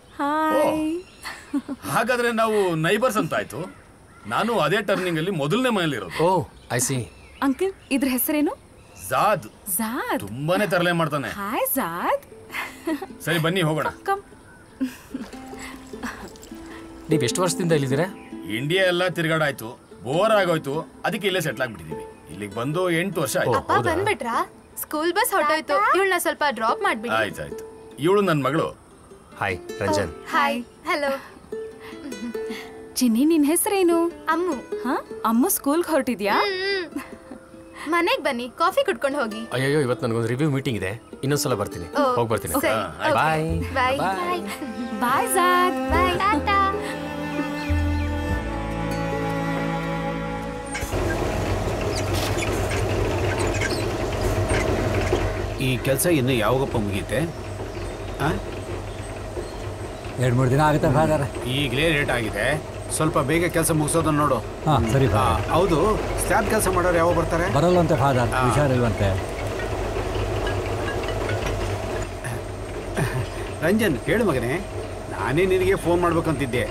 ಹಾಗಾದ್ರೆ ನಾವು ನೈಬರ್ಸ್ ಅಂತ ಆಯ್ತು. ನಾನು ಅದೇ ಟರ್ನಿಂಗ್ ಅಲ್ಲಿ ಮೊದಲನೇ ಮನೇಲಿರೋದು. Oh, I see. ಅಂಕಲ್, ಇದ್ರ ಹೆಸರೇನು? ಜಾದ್. ಜಾದ್ ತುಂಬಾನೇ ತರಲೆ ಮಾಡ್ತಾನೆ. ಹಾಯ್ ಜಾದ್. ಸರಿ, ಬನ್ನಿ ಹೋಗೋಣ. ನೀವು ಎಷ್ಟು ವರ್ಷದಿಂದ ಇಲ್ಲಿದ್ದೀರಾ? ಇಂಡಿಯಾ ಎಲ್ಲ ತಿರ್ಗಾಡಾಯ್ತು, ಬೋರ್ ಆಗೋಯ್ತು, ಅದಕ್ಕೆ ಇಲ್ಲೇ ಸೆಟ್ಲ್ ಆಗ್ಬಿಟ್ಟಿದೀವಿ. ಇಲ್ಲಿಗೆ ಬಂದು ಎಂಟು ವರ್ಷ ಆಯ್ತು. ಅಪ್ಪ ಬಂದ್ಬಿಟ್ರಾ? ಸ್ಕೂಲ್ ಬಸ್ ಹೊರಟೋಯ್ತು, ಇವಳನ್ನ ಸ್ವಲ್ಪ ಡ್ರಾಪ್ ಮಾಡ್ಬಿಡಿ. ಆಯ್ತಾಯ್ತು. ಇವಳು ನನ್ನ ಮಗಳು. ಹಾಯ್ ರಂಜನ್. ಹಾಯ್. ಹಲೋ. ಚಿನ್ನಿ, ನಿನ್ ಹೆಸರೇನು? ಅಮ್ಮು. ಹಾ, ಅಮ್ಮು ಸ್ಕೂಲ್ಗೆ ಹೊರಟಿದ್ಯಾ? ಮನೆಗ್ ಬನ್ನಿ, ಕಾಫಿ ಕುಡ್ಕೊಂಡು ಹೋಗಿ. ಅಯ್ಯೋ, ಇವತ್ತು ನನಗೊಂದು ರಿವ್ಯೂ ಮೀಟಿಂಗ್ ಇದೆ, ಇನ್ನೊಂದ್ಸಲ ಬರ್ತೀನಿ. ಹೋಗಿ ಬರ್ತೀನಿ. ಬಾಯ್ ಬಾಯ್ ಬಾಯ್ ಜಾದ್. ಬಾಯ್ ಟಾಟಾ. ಈ ಕೆಲಸ ಇನ್ನು ಯಾವಾಗಪ್ಪ ಮುಗಿಯುತ್ತೆ? ಎರಡು ಮೂರು ದಿನ ಆಗುತ್ತೆ ಫಾದರ್. ಈಗಲೇ ಲೇಟ್ ಆಗಿದೆ, ಸ್ವಲ್ಪ ಬೇಗ ಕೆಲಸ ಮುಗಿಸೋದನ್ನ ನೋಡು. ಹಾಂ ಸರಿ. ಹೌದು, ಸ್ಲ್ಯಾಬ್ ಕೆಲಸ ಮಾಡೋರು ಯಾವಾಗ ಬರ್ತಾರೆ? ಬರಲ್ಲಂತೆ ಫಾದರ್, ಹುಷಾರಿಲ್ವಂತೆ. ರಂಜನ್, ಹೇಳು ಮಗನೇ, ನಾನೇ ನಿನಗೆ ಫೋನ್ ಮಾಡ್ಬೇಕಂತಿದ್ದೆ.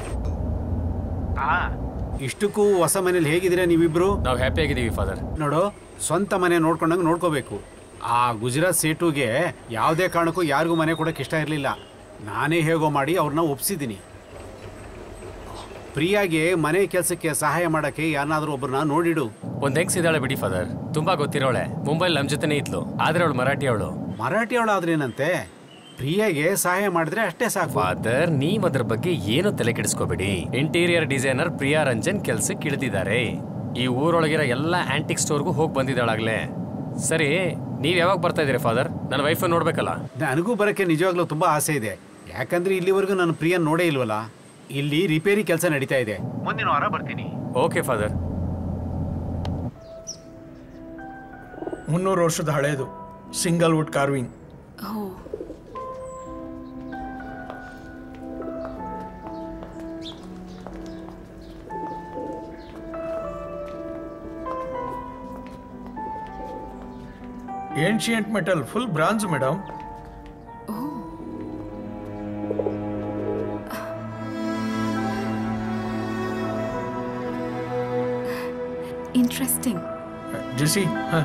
ಇಷ್ಟಕ್ಕೂ ಹೊಸ ಮನೇಲಿ ಹೇಗಿದ್ದೀರಾ ನೀವಿಬ್ರು? ನಾವು ಹ್ಯಾಪಿ ಆಗಿದ್ದೀವಿ ಫಾದರ್. ನೋಡು, ಸ್ವಂತ ಮನೆ ನೋಡ್ಕೊಂಡಂಗೆ ನೋಡ್ಕೋಬೇಕು. ಆ ಗುಜರಾತ್ ಸೇಟುಗೆ ಯಾವುದೇ ಕಾರಣಕ್ಕೂ ಯಾರಿಗೂ ಮನೆ ಕೊಡೋಕೆ ಇಷ್ಟ ಇರಲಿಲ್ಲ. ನಾನೇ ಹೇಗೋ ಮಾಡಿ ಅವ್ರನ್ನ ಒಪ್ಸಿದ್ದೀನಿ. ಪ್ರಿಯಾಗೆ ಮನೆ ಕೆಲಸಕ್ಕೆ ಸಹಾಯ ಮಾಡೋಕ್ಕೆ ಯಾರನ್ನಾದ್ರೂ ಒಬ್ಬರನ್ನ ನೋಡಿಡು. ಒಂದು ಹೆಂಗ್ಸಿದ್ದಾಳೆ ಬಿಡಿ ಫಾದರ್, ತುಂಬಾ ಗೊತ್ತಿರೋಳೆ. ಮುಂಬೈಲಿ ನಮ್ಮ ಜೊತೆನೇ ಇದ್ಲು, ಆದ್ರೆ ಅವಳು ಮರಾಠಿ ಅವಳು. ಮರಾಠಿ ಅವಳು ಆದ್ರೇನಂತೆ? ಪ್ರಿಯಾಗೆ ಸಹಾಯ ಮಾಡಿದ್ರೆ ಅಷ್ಟೇ ಸಾಕು. ಫಾದರ್, ನೀವ್ ಅದ್ರ ಬಗ್ಗೆ ಏನು ತಲೆ ಕೆಡಿಸ್ಕೋಬೇಡಿ. ಇಂಟೀರಿಯರ್ ಡಿಸೈನರ್ ಪ್ರಿಯಾ ರಂಜನ್ ಕೆಲ್ಸಕ್ಕೆ ಇಳಿದಿದ್ದಾರೆ. ಈ ಊರೊಳಗಿರೋ ಎಲ್ಲ ಆಂಟಿಕ್ ಸ್ಟೋರ್ಗೂ ಹೋಗಿ ಬಂದಿದ್ದಾಳಾಗ್ಲೇ. ಸರಿ, ನೀವ್ ಯಾವಾಗ ಬರ್ತಾ ಇದೀರಿ ಫಾದರ್? ನನ್ನ ವೈಫ್ ನೋಡ್ಬೇಕಲ್ಲ. ನನಗೂ ಬರೋಕ್ಕೆ ನಿಜವಾಗ್ಲೂ ತುಂಬಾ ಆಸೆ ಇದೆ. ಯಾಕಂದ್ರೆ ಇಲ್ಲಿವರೆಗೂ ನಾನು ಪ್ರಿಯನ್ ನೋಡೇ ಇಲ್ವಲ್ಲ. ಇಲ್ಲಿ ರಿಪೇರಿ ಕೆಲಸ ನಡೀತಾ ಇದೆ. ಮುಂದಿನ ವಾರ ಬರ್ತೀನಿ. Okay father. ಮುನ್ನೂರು ವರ್ಷದ ಹಳೇದು, single wood carving. Ancient metal, full bronze madam. Interesting. ಜೆಸಿ, ಹ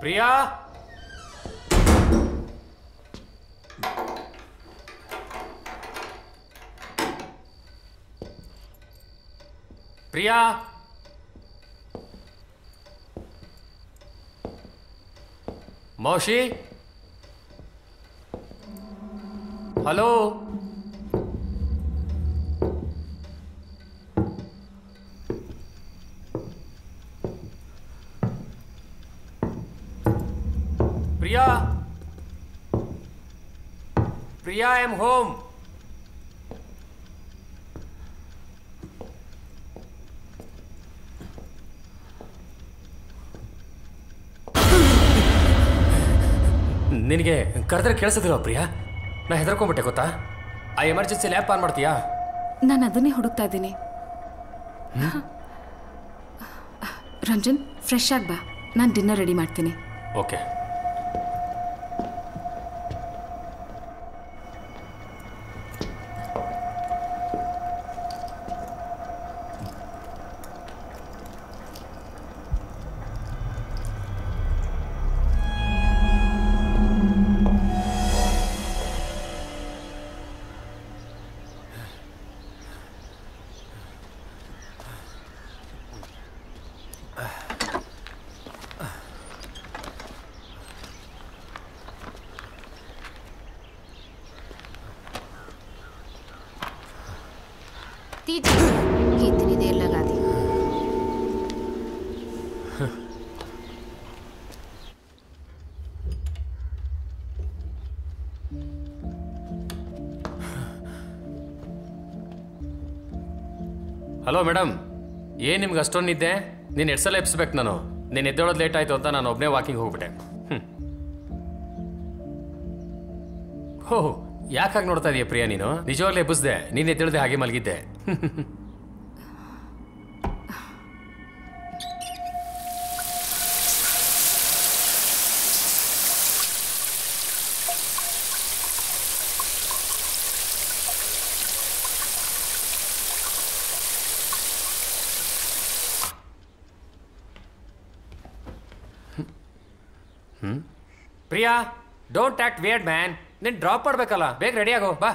ಪ್ರಿಯಾ ಪ್ರಿಯಾ ಮೌಶಿ hello Priya Priya I am home ನಿನಗೆ ಕರೆದ್ರೆ ಕೇಳಿಸೋದಿಲ್ಲ ಪ್ರಿಯಾ ನಾ ಹೆದರ್ಕೊಂಡ್ಬಿಟ್ಟೆ ಗೊತ್ತಾ ಆ ಎಮರ್ಜೆನ್ಸಿ ಲ್ಯಾಪ್ ಆನ್ ಮಾಡ್ತೀಯಾ ನಾನು ಅದನ್ನೇ ಹುಡುಕ್ತಾ ಇದ್ದೀನಿ ರಂಜನ್ ಫ್ರೆಶ್ ಆಗಿ ಬಾ ನಾನು ಡಿನ್ನರ್ ರೆಡಿ ಮಾಡ್ತೀನಿ ಓಕೆ इतनी देर लगा दी ಹಲೋ ಮೇಡಮ್ ಏನು ನಿಮ್ಗೆ ಅಷ್ಟೊಂದು ನಿದ್ದೆ ನೀನು ಎರಡು ಸಲ ಎಬ್ಸ್ಬೇಕು ನಾನು ನೀನು ಎದ್ದೇಳೋದು ಲೇಟ್ ಆಯಿತು ಅಂತ ನಾನು ಒಬ್ಬನೇ ವಾಕಿಂಗ್ ಹೋಗ್ಬಿಟ್ಟೆ ಹ್ಞೂ ಹೋ ಯಾಕಾಗಿ ನೋಡ್ತಾ ಇದೀಯ ಪ್ರಿಯಾ ನೀನು ನಿಜವಾಗ್ಲೂ ಎಬ್ಬಿಸ್ದೆ ನೀನು ಎದ್ದೇಳದೆ ಹಾಗೆ ಮಲಗಿದ್ದೆ Priya don't act weird man ನೀನು ಡ್ರಾಪ್ ಮಾಡ್ಬೇಕಲ್ಲ ಬೇಗ ರೆಡಿ ಆಗೋ ಬಾ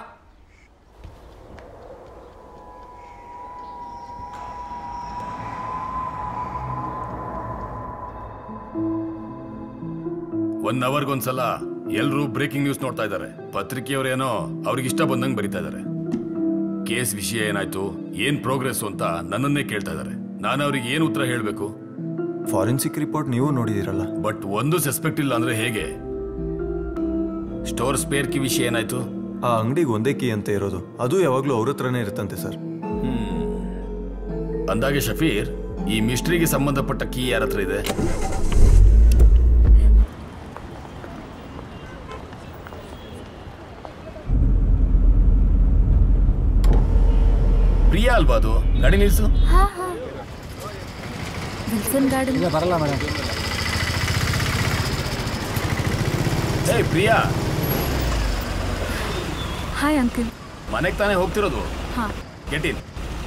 ಒನ್ ಅವರ್ಗೊಂದ್ಸಲ ಎಲ್ಲರೂ ಬ್ರೇಕಿಂಗ್ ನ್ಯೂಸ್ ನೋಡ್ತಾ ಇದ್ದಾರೆ ಪತ್ರಿಕೆಯವರೇನೋ ಅವ್ರಿಗೆ ಇಷ್ಟ ಬಂದಂಗೆ ಬರೀತಾ ಇದ್ದಾರೆ ಕೇಸ್ ವಿಷಯ ಏನಾಯ್ತು ಏನ್ ಪ್ರೋಗ್ರೆಸ್ ಅಂತ ನನ್ನನ್ನೇ ಕೇಳ್ತಾ ಇದ್ದಾರೆ ನಾನು ಅವ್ರಿಗೆ ಏನು ಉತ್ತರ ಹೇಳಬೇಕು ಫಾರೆನ್ಸಿಕ್ ರಿಪೋರ್ಟ್ ನೀವು ನೋಡಿದಿರಲ್ಲ ಬಟ್ ಒಂದು ಸಸ್ಪೆಕ್ಟ್ ಇಲ್ಲ ಅಂದ್ರೆ ಹೇಗೆ ಸ್ಟೋರ್ ಸ್ಪೇರ್ ಕಿ ವಿಷಯ ಏನಾಯ್ತು ಆ ಅಂಗಡಿಗೆ ಒಂದೇ ಕೀ ಅಂತ ಇರೋದು ಅದು ಯಾವಾಗಲೂ ಅವ್ರ ಹತ್ರನೇ ಇರುತ್ತಂತೆ ಸರ್ ಅಂದಾಗೆ ಶಫೀರ್ ಈ ಮಿಸ್ಟ್ರಿಗೆ ಸಂಬಂಧಪಟ್ಟ ಕೀ ಯಾರ ಹತ್ರ ಇದೆ ಪ್ರಿಯಾ ಅಲ್ವಾ ಅದು ಗಾಡಿ ನಿಲ್ಸು ವಿಲ್ಸನ್ ಗಾರ್ಡನ್ ಬರಲ್ಲ ಮೇಡಮ್ ಏ ಪ್ರಿಯಾ ಹಾಯ್ ಅಂಕಲ್ ಮನೆಗೆ ತಾನೇ ಹೋಗ್ತಿರೋದು ಹಾ ಗೆಟ್ ಇನ್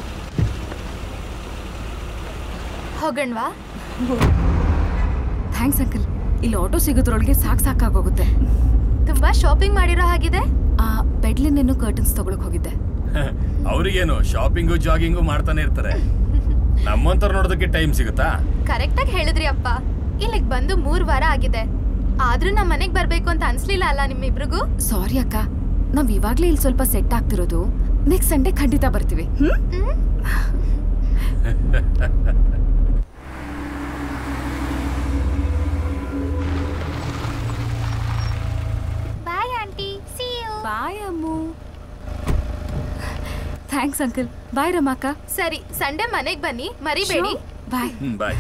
ಹೋಗಣ್ವಾ ಥ್ಯಾಂಕ್ಸ್ ಅಂಕಲ್ ಇಲ್ಲಿ ಆಟೋ ಸಿಗೋದ್ರೊಳಗೆ ಸಾಕು ಸಾಕಾಗೋಗುತ್ತೆ ತುಂಬಾ ಶಾಪಿಂಗ್ ಮಾಡಿರೋ ಹಾಗಿದೆ ಆ ಬೆಡ್ಲಿನೇನು ಕರ್ಟನ್ಸ್ ತಗೊಳಕ್ ಹೋಗಿದ್ದೆ ಅವ್ರಿಗೇನು ಶಾಪಿಂಗು ಜಾಗಿಂಗು ಮಾಡ್ತಾನೆ ಇರ್ತಾರೆ ನಮ್ಮಂತರ ನೋಡೋದಕ್ಕೆ ಟೈಮ್ ಸಿಗುತ್ತಾ ಕರೆಕ್ಟ್ ಆಗಿ ಹೇಳಿದ್ರಿ ಅಪ್ಪ ಇಲ್ಲಿಗೆ ಬಂದು ಮೂರ್ ವಾರ ಆಗಿದೆ ಆದ್ರೂ ನಮ್ಮ ಮನೆಗ್ ಬರ್ಬೇಕು ಅಂತ ಅನ್ಸ್ಲಿಲ್ಲ ಅಲ್ಲ ನಿಮ್ಮಿಬ್ರಿಗೂ ಸಾರಿ ಅಕ್ಕ ನಾವ್ ಇವಾಗ್ಲೇ ಇಲ್ಲಿ ಸ್ವಲ್ಪ ಸೆಟ್ ಆಗ್ತಿರೋದು ನೆಕ್ಸ್ಟ್ ಸಂಡೇ ಖಂಡಿತ ಬರ್ತೀವಿ bye aunty see you bye Ammu thanks uncle bye ರಮಾಕ ಸರಿ ಸಂಡೇ ಮನೆಗ್ ಬನ್ನಿ ಮರಿಬೇಡಿ ಬಾಯ್ ಬಾಯ್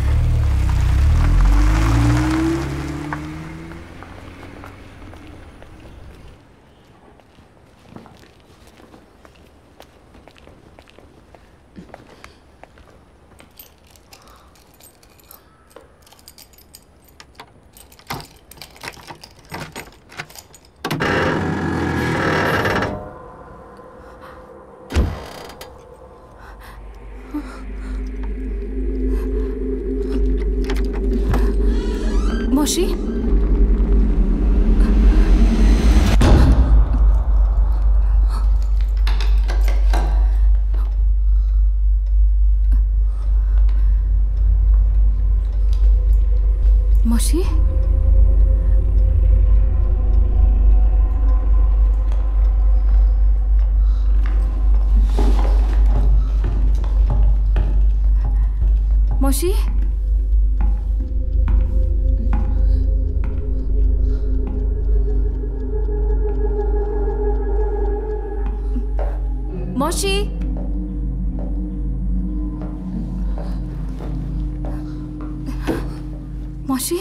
ಮೋಶಿ ಮೋಶಿ ಮೋಶಿ ಮೋಶಿ ಮೋಶಿ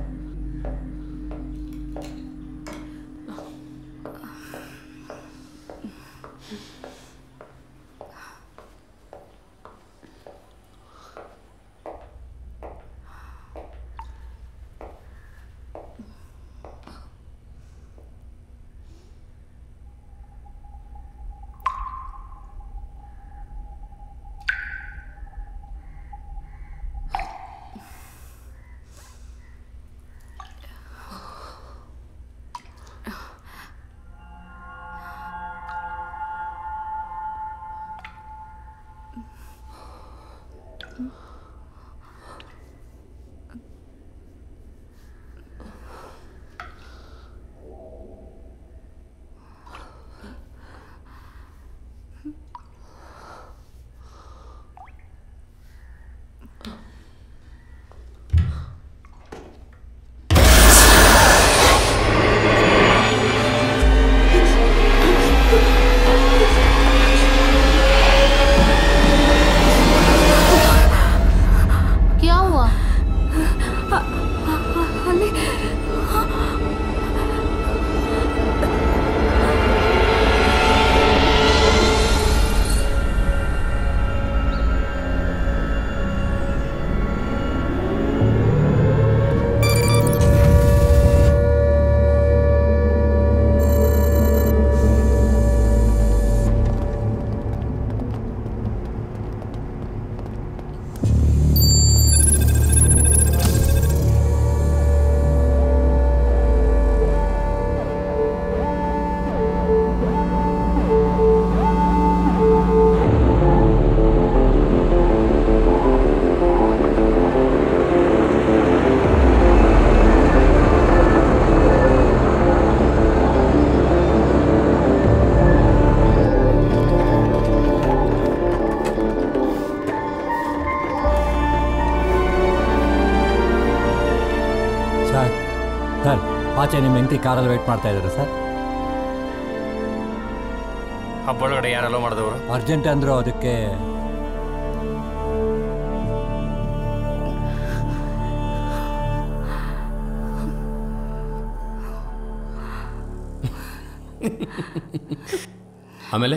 ಆಚೆ ನಿಮ್ಮ ಹೆಂಡತಿ ಕಾರಲ್ಲಿ ವೇಟ್ ಮಾಡ್ತಾ ಇದ್ದಾರೆ ಸರ್. ಹಬ್ಬೊಳಗಡೆ ಯಾರೆಲ್ಲ ಮಾಡಿದವರು? ಅರ್ಜೆಂಟ್ ಅಂದರು, ಅದಕ್ಕೆ ಆಮೇಲೆ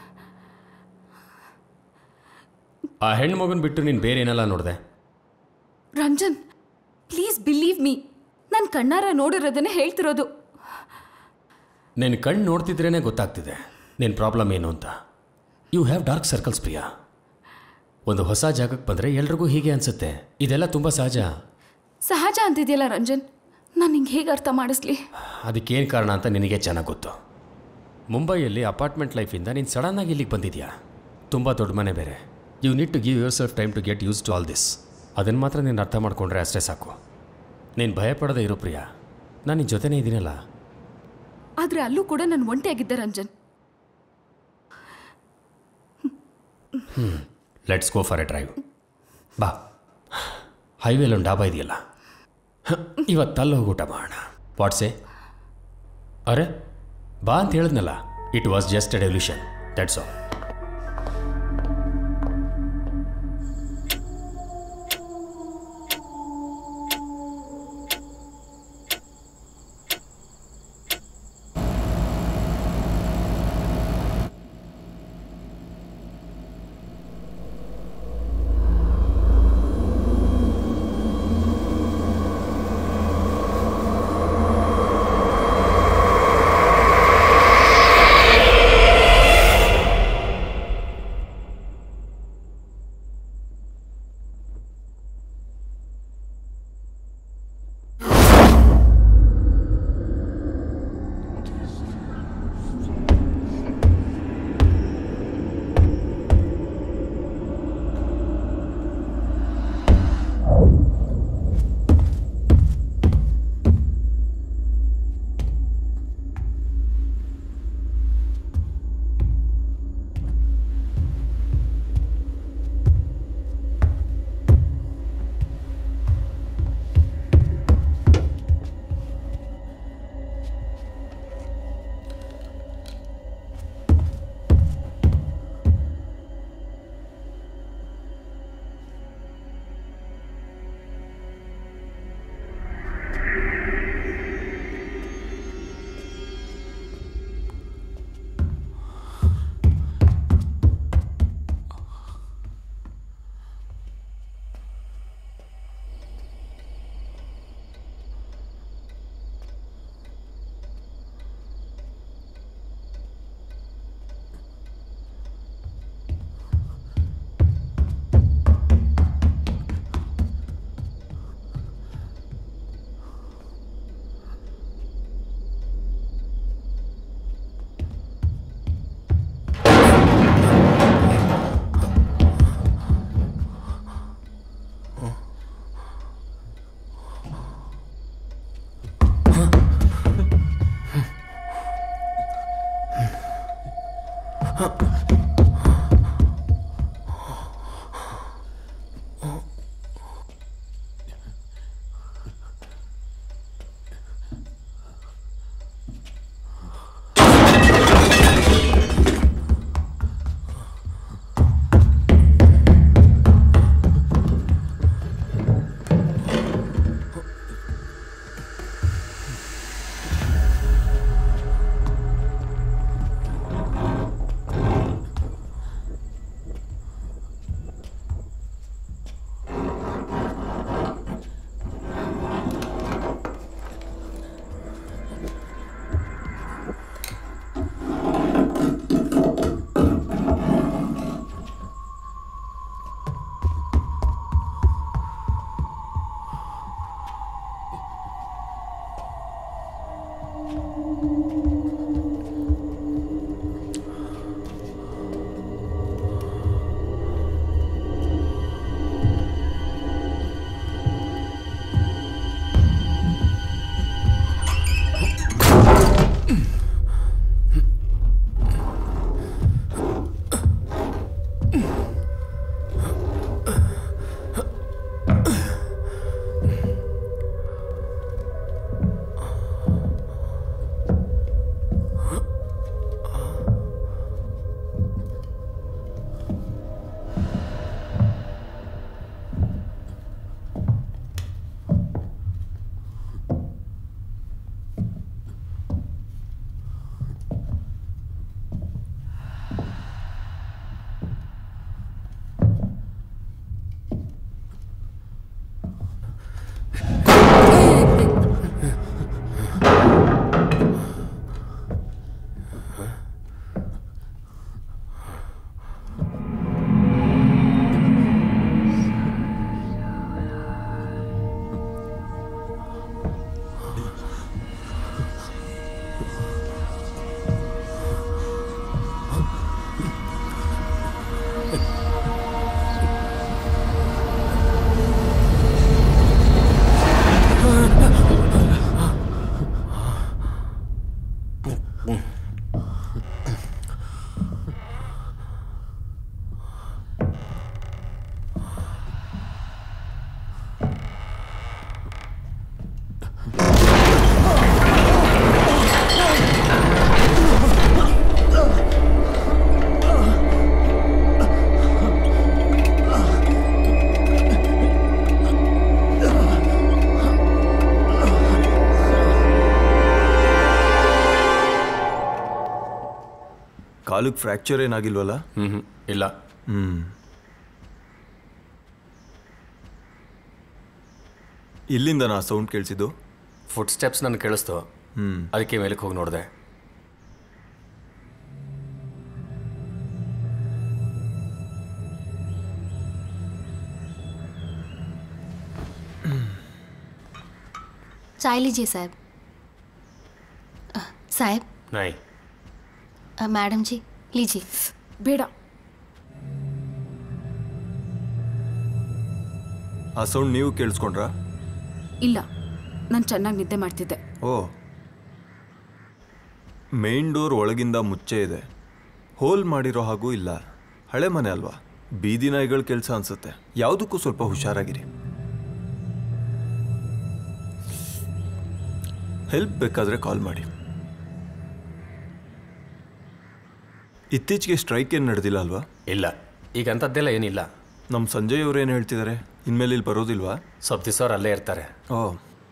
ಆ ಹೆಣ್ಣು ಮಗನ್ ಬಿಟ್ಟು ನೀನು ಬೇರೆ ಏನೆಲ್ಲ ನೋಡಿದೆ? ರಂಜನ್, ಪ್ಲೀಸ್ ಬಿಲೀವ್ ಮೀ, ನಾನು ಕಣ್ಣಾರ ನೋಡಿರೋದನ್ನೇ ಹೇಳ್ತಿರೋದು. ನೀನು ಕಣ್ಣು ನೋಡ್ತಿದ್ರೇ ಗೊತ್ತಾಗ್ತಿದೆ ನಿನ್ನ ಪ್ರಾಬ್ಲಮ್ ಏನು ಅಂತ. You have dark circles Priya. ಒಂದು ಹೊಸ ಜಾಗಕ್ಕೆ ಬಂದರೆ ಎಲ್ರಿಗೂ ಹೀಗೆ ಅನಿಸುತ್ತೆ. ಇದೆಲ್ಲ ತುಂಬ ಸಹಜ. ಸಹಜ ಅಂತಿದೆಯಲ್ಲ ರಂಜನ್, ನಾನು ನಿಂಗೆ ಹೇಗೆ ಅರ್ಥ ಮಾಡಿಸ್ಲಿ? ಅದಕ್ಕೇನು ಕಾರಣ ಅಂತ ನಿನಗೆ ಚೆನ್ನಾಗಿ ಗೊತ್ತು. ಮುಂಬೈಯಲ್ಲಿ ಅಪಾರ್ಟ್ಮೆಂಟ್ ಲೈಫಿಂದ ನೀನು ಸಡನ್ನಾಗಿ ಇಲ್ಲಿಗೆ ಬಂದಿದ್ಯಾ. ತುಂಬ ದೊಡ್ಡ ಮನೆ ಬೇರೆ. You need to give yourself time to get used to all this. ಅದನ್ನು ಮಾತ್ರ ನೀನು ಅರ್ಥ ಮಾಡ್ಕೊಂಡ್ರೆ ಅಷ್ಟೇ ಸಾಕು. ನೀನು ಭಯಪಡೋದೇ ಇರು ಪ್ರಿಯಾ, ನಾನು ನಿನ್ನ ಜೊತೆನೇ ಇದ್ದೀನಲ್ಲ. ಆದರೆ ಅಲ್ಲೂ ಕೂಡ ನಾನು ಒಂಟಿಯಾಗಿದ್ದೆ ರಂಜನ್. ಹ್ಞೂ let's go for a drive. ಬಾ, ಹೈವೇಲಿ ಒಂದು ಡಾಬಾ ಇದೆಯಲ್ಲ, ಇವತ್ತಲ್ಲಿ ಹೋಗಿ ಊಟ ಮಾಡೋಣ. ವಾಟ್ಸೇ? ಅರೆ ಬಾ ಅಂತ ಹೇಳಿದ್ನಲ್ಲ. It was just a delusion, that's all. ಕಾಲಿಗೆ ಫ್ರ್ಯಾಕ್ಚರ್ ಏನಾಗಿಲ್ವಲ್ಲ? ಹ್ಞೂ ಇಲ್ಲ. ಹ್ಞೂ ಇಲ್ಲಿಂದ ನಾ ಸೌಂಡ್ ಕೇಳಿಸಿದ್ದು? ಫುಟ್ ಸ್ಟೆಪ್ಸ್ ನನಗೆ ಕೇಳಿಸ್ತು. ಹ್ಞೂ ಅದಕ್ಕೆ ಮೇಲಕ್ಕೆ ಹೋಗಿ ನೋಡಿದೆ. चाय लीजिए साहब. साहब. नहीं. मैडम जी लीजिए. ಬೇಡ. ಆ ಸೌಂಡ್ ನೀವು ಕೇಳಿಸ್ಕೊಂಡ್ರಾ? ಇಲ್ಲ, ನಾನು ಚೆನ್ನಾಗಿ ನಿದ್ದೆ ಮಾಡ್ತಿದ್ದೆ. ಓ, ಮೇನ್ ಡೋರ್ ಒಳಗಿಂದ ಮುಚ್ಚೆ ಇದೆ, ಹೋಲ್ ಮಾಡಿರೋ ಹಾಗೂ ಇಲ್ಲ. ಹಳೆ ಮನೆ ಅಲ್ವಾ, ಬೀದಿ ನಾಯಿಗಳ ಕೆಲಸ ಅನ್ಸುತ್ತೆ. ಯಾವುದಕ್ಕೂ ಸ್ವಲ್ಪ ಹುಷಾರಾಗಿರಿ. ಹೆಲ್ಪ್ ಬೇಕಾದರೆ ಕಾಲ್ ಮಾಡಿ. ಇತ್ತೀಚೆಗೆ ಸ್ಟ್ರೈಕ್ ಏನು ನಡೆದಿಲ್ಲ ಅಲ್ವಾ? ಇಲ್ಲ, ಈಗ ಅಂಥದ್ದೆಲ್ಲ ಏನಿಲ್ಲ. ನಮ್ಮ ಸಂಜಯ್ ಅವ್ರು ಏನು ಹೇಳ್ತಿದ್ದಾರೆ? ಇನ್ಮೇಲೆ ಇಲ್ಲಿ ಬರೋದಿಲ್ವಾ? ಸ್ವಲ್ಪ ದಿವಸ ಅವ್ರು ಅಲ್ಲೇ ಇರ್ತಾರೆ. ಓ,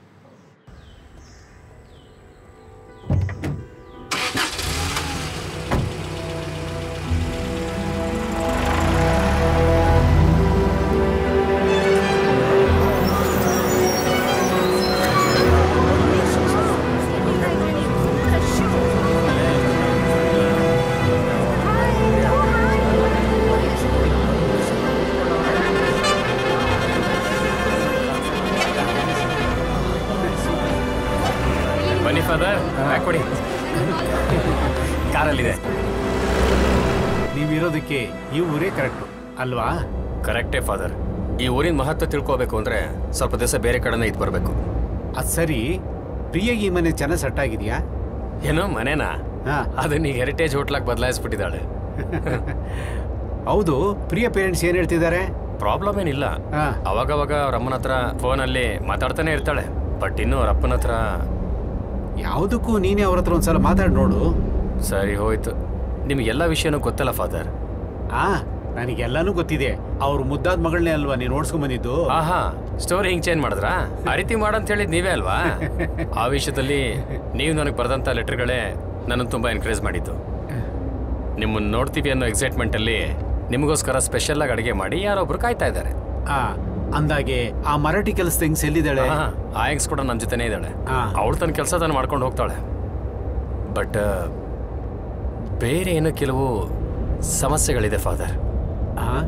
ಕೊಡಿ, ಕಾರಲ್ಲಿದೆ. ನೀವಿರೋದಕ್ಕೆ ಈ ಊರೇ ಕರೆಕ್ಟು ಅಲ್ವಾ? ಕರೆಕ್ಟೇ ಫಾದರ್. ಈ ಊರಿನ ಮಹತ್ವ ತಿಳ್ಕೋಬೇಕು ಅಂದ್ರೆ ಸ್ವಲ್ಪ ದಿವಸ ಬೇರೆ ಕಡೆನೇ ಇದು ಬರಬೇಕು. ಅದು ಸರಿ, ಪ್ರಿಯ ಈ ಮನೆ ಚೆನ್ನಾಗಿ ಸೆಟ್ ಆಗಿದೆಯಾ? ಏನೋ ಮನೆನಾ? ಅದನ್ನ ಈಗ ಹೆರಿಟೇಜ್ ಹೋಟ್ಲಾಗಿ ಬದಲಾಯಿಸ್ಬಿಟ್ಟಿದ್ದಾಳೆ. ಹೌದು, ಪ್ರಿಯ ಪೇರೆಂಟ್ಸ್ ಏನ್ ಹೇಳ್ತಿದ್ದಾರೆ? ಪ್ರಾಬ್ಲಮ್ ಏನಿಲ್ಲ. ಅವಾಗವಾಗ ಅವ್ರ ಅಮ್ಮನ ಹತ್ರ ಫೋನಲ್ಲಿ ಮಾತಾಡ್ತಾನೆ ಇರ್ತಾಳೆ. ಬಟ್ ಇನ್ನು ಅವ್ರ ಅಪ್ಪನ ಹತ್ರ ಯಾವುದಕ್ಕೂ ನೀನೇ ಅವ್ರ ಹತ್ರ ಒಂದ್ಸಲ ಮಾತಾಡಿ ನೋಡು. ಸರಿ ಹೋಯ್ತು. ನಿಮ್ಗೆಲ್ಲ ವಿಷಯನೂ ಗೊತ್ತಲ್ಲ ಫಾದರ್? ಆ ನನಗೆಲ್ಲಾನು ಗೊತ್ತಿದೆ. ಅವ್ರ ಮುದ್ದಾದ ಮಗಳನ್ನೇ ಅಲ್ವಾ ನೀನು ಓಡಿಸ್ಕೊಂಡ್ ಬಂದಿದ್ದು? ಆಹಾ, ಸ್ಟೋರಿ ಹಿಂಗ್ ಚೇಂಜ್ ಮಾಡಿದ್ರಾ? ಆ ರೀತಿ ಮಾಡಂತ ಹೇಳಿದ್ ನೀವೇ ಅಲ್ವಾ? ಆ ವಿಷಯದಲ್ಲಿ ನೀವು ನನಗೆ ಬರೆದಂಥ ಲೆಟರ್ಗಳೇ ನನ್ನನ್ನು ತುಂಬ ಎನ್ಕರೇಜ್ ಮಾಡಿದ್ದು. ನಿಮ್ಮನ್ನು ನೋಡ್ತೀವಿ ಅನ್ನೋ ಎಕ್ಸೈಟ್ಮೆಂಟಲ್ಲಿ ನಿಮಗೋಸ್ಕರ ಸ್ಪೆಷಲ್ ಆಗಿ ಅಡುಗೆ ಮಾಡಿ ಯಾರೊಬ್ರು ಕಾಯ್ತಾ ಇದ್ದಾರೆ. ಆ ಅಂದಾಗೆ ಆ ಮರಾಠಿ ಕೆಲಸದ ಹೆಂಗ್ಸ್ ಎಲ್ಲಿದ್ದಾಳೆ? ಆ ಹೆಂಗ್ಸ್ ಕೂಡ ನನ್ನ ಜೊತೆನೇ ಇದ್ದಾಳೆ. ಅವಳು ತನ್ನ ಕೆಲಸ ತಾನು ಮಾಡ್ಕೊಂಡು ಹೋಗ್ತಾಳೆ. ಬಟ್ ಬೇರೆ ಏನೋ ಕೆಲವು ಸಮಸ್ಯೆಗಳಿದೆ ಫಾದರ್. ಹಾಂ,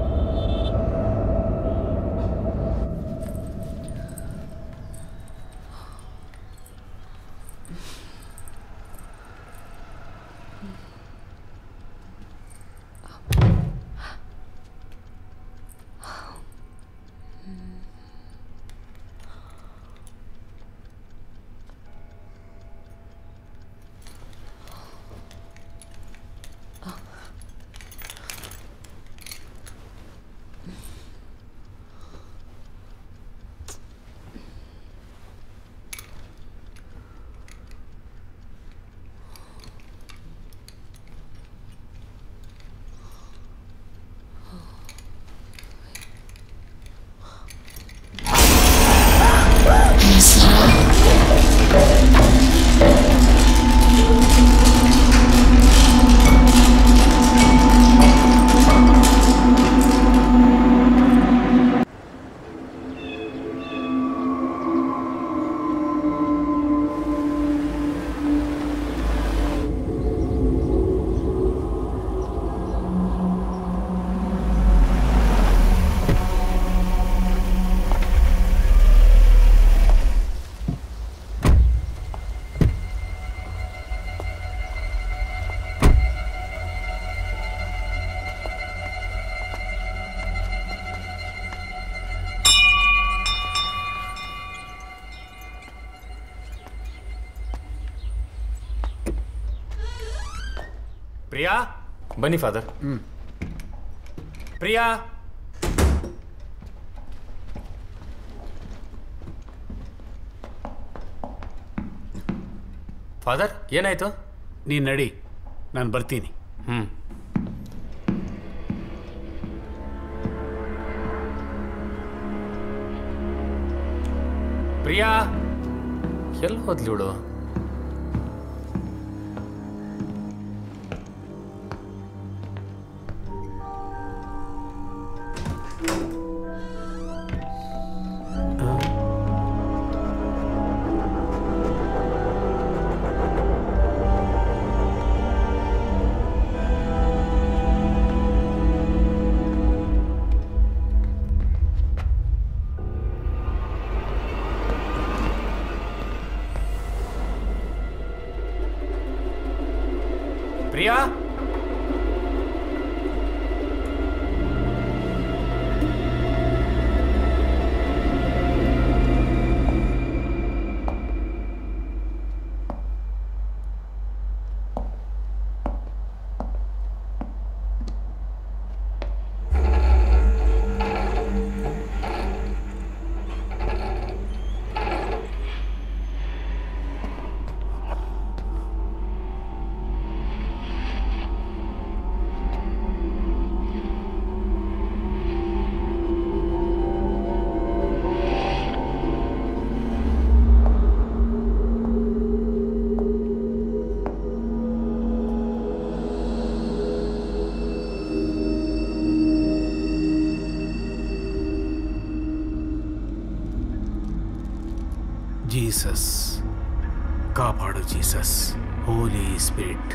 ಪ್ರಿಯಾ, ಬನ್ನಿ ಫಾದರ್. ಹ್ಮ್ ಪ್ರಿಯಾ, ಫಾದರ್ ಏನಾಯ್ತು? ನೀನು ನಡಿ, ನಾನು ಬರ್ತೀನಿ. ಹ್ಮ್ ಪ್ರಿಯಾ ಎಲ್ಲಿ ಹೋದ್ಲಿವಳು? ಪ್ರಿಯಾ, ಜೀಸಸ್ ಕಾಪಾಡು, ಜೀಸಸ್, ಹೋಲಿ ಸ್ಪಿರಿಟ್.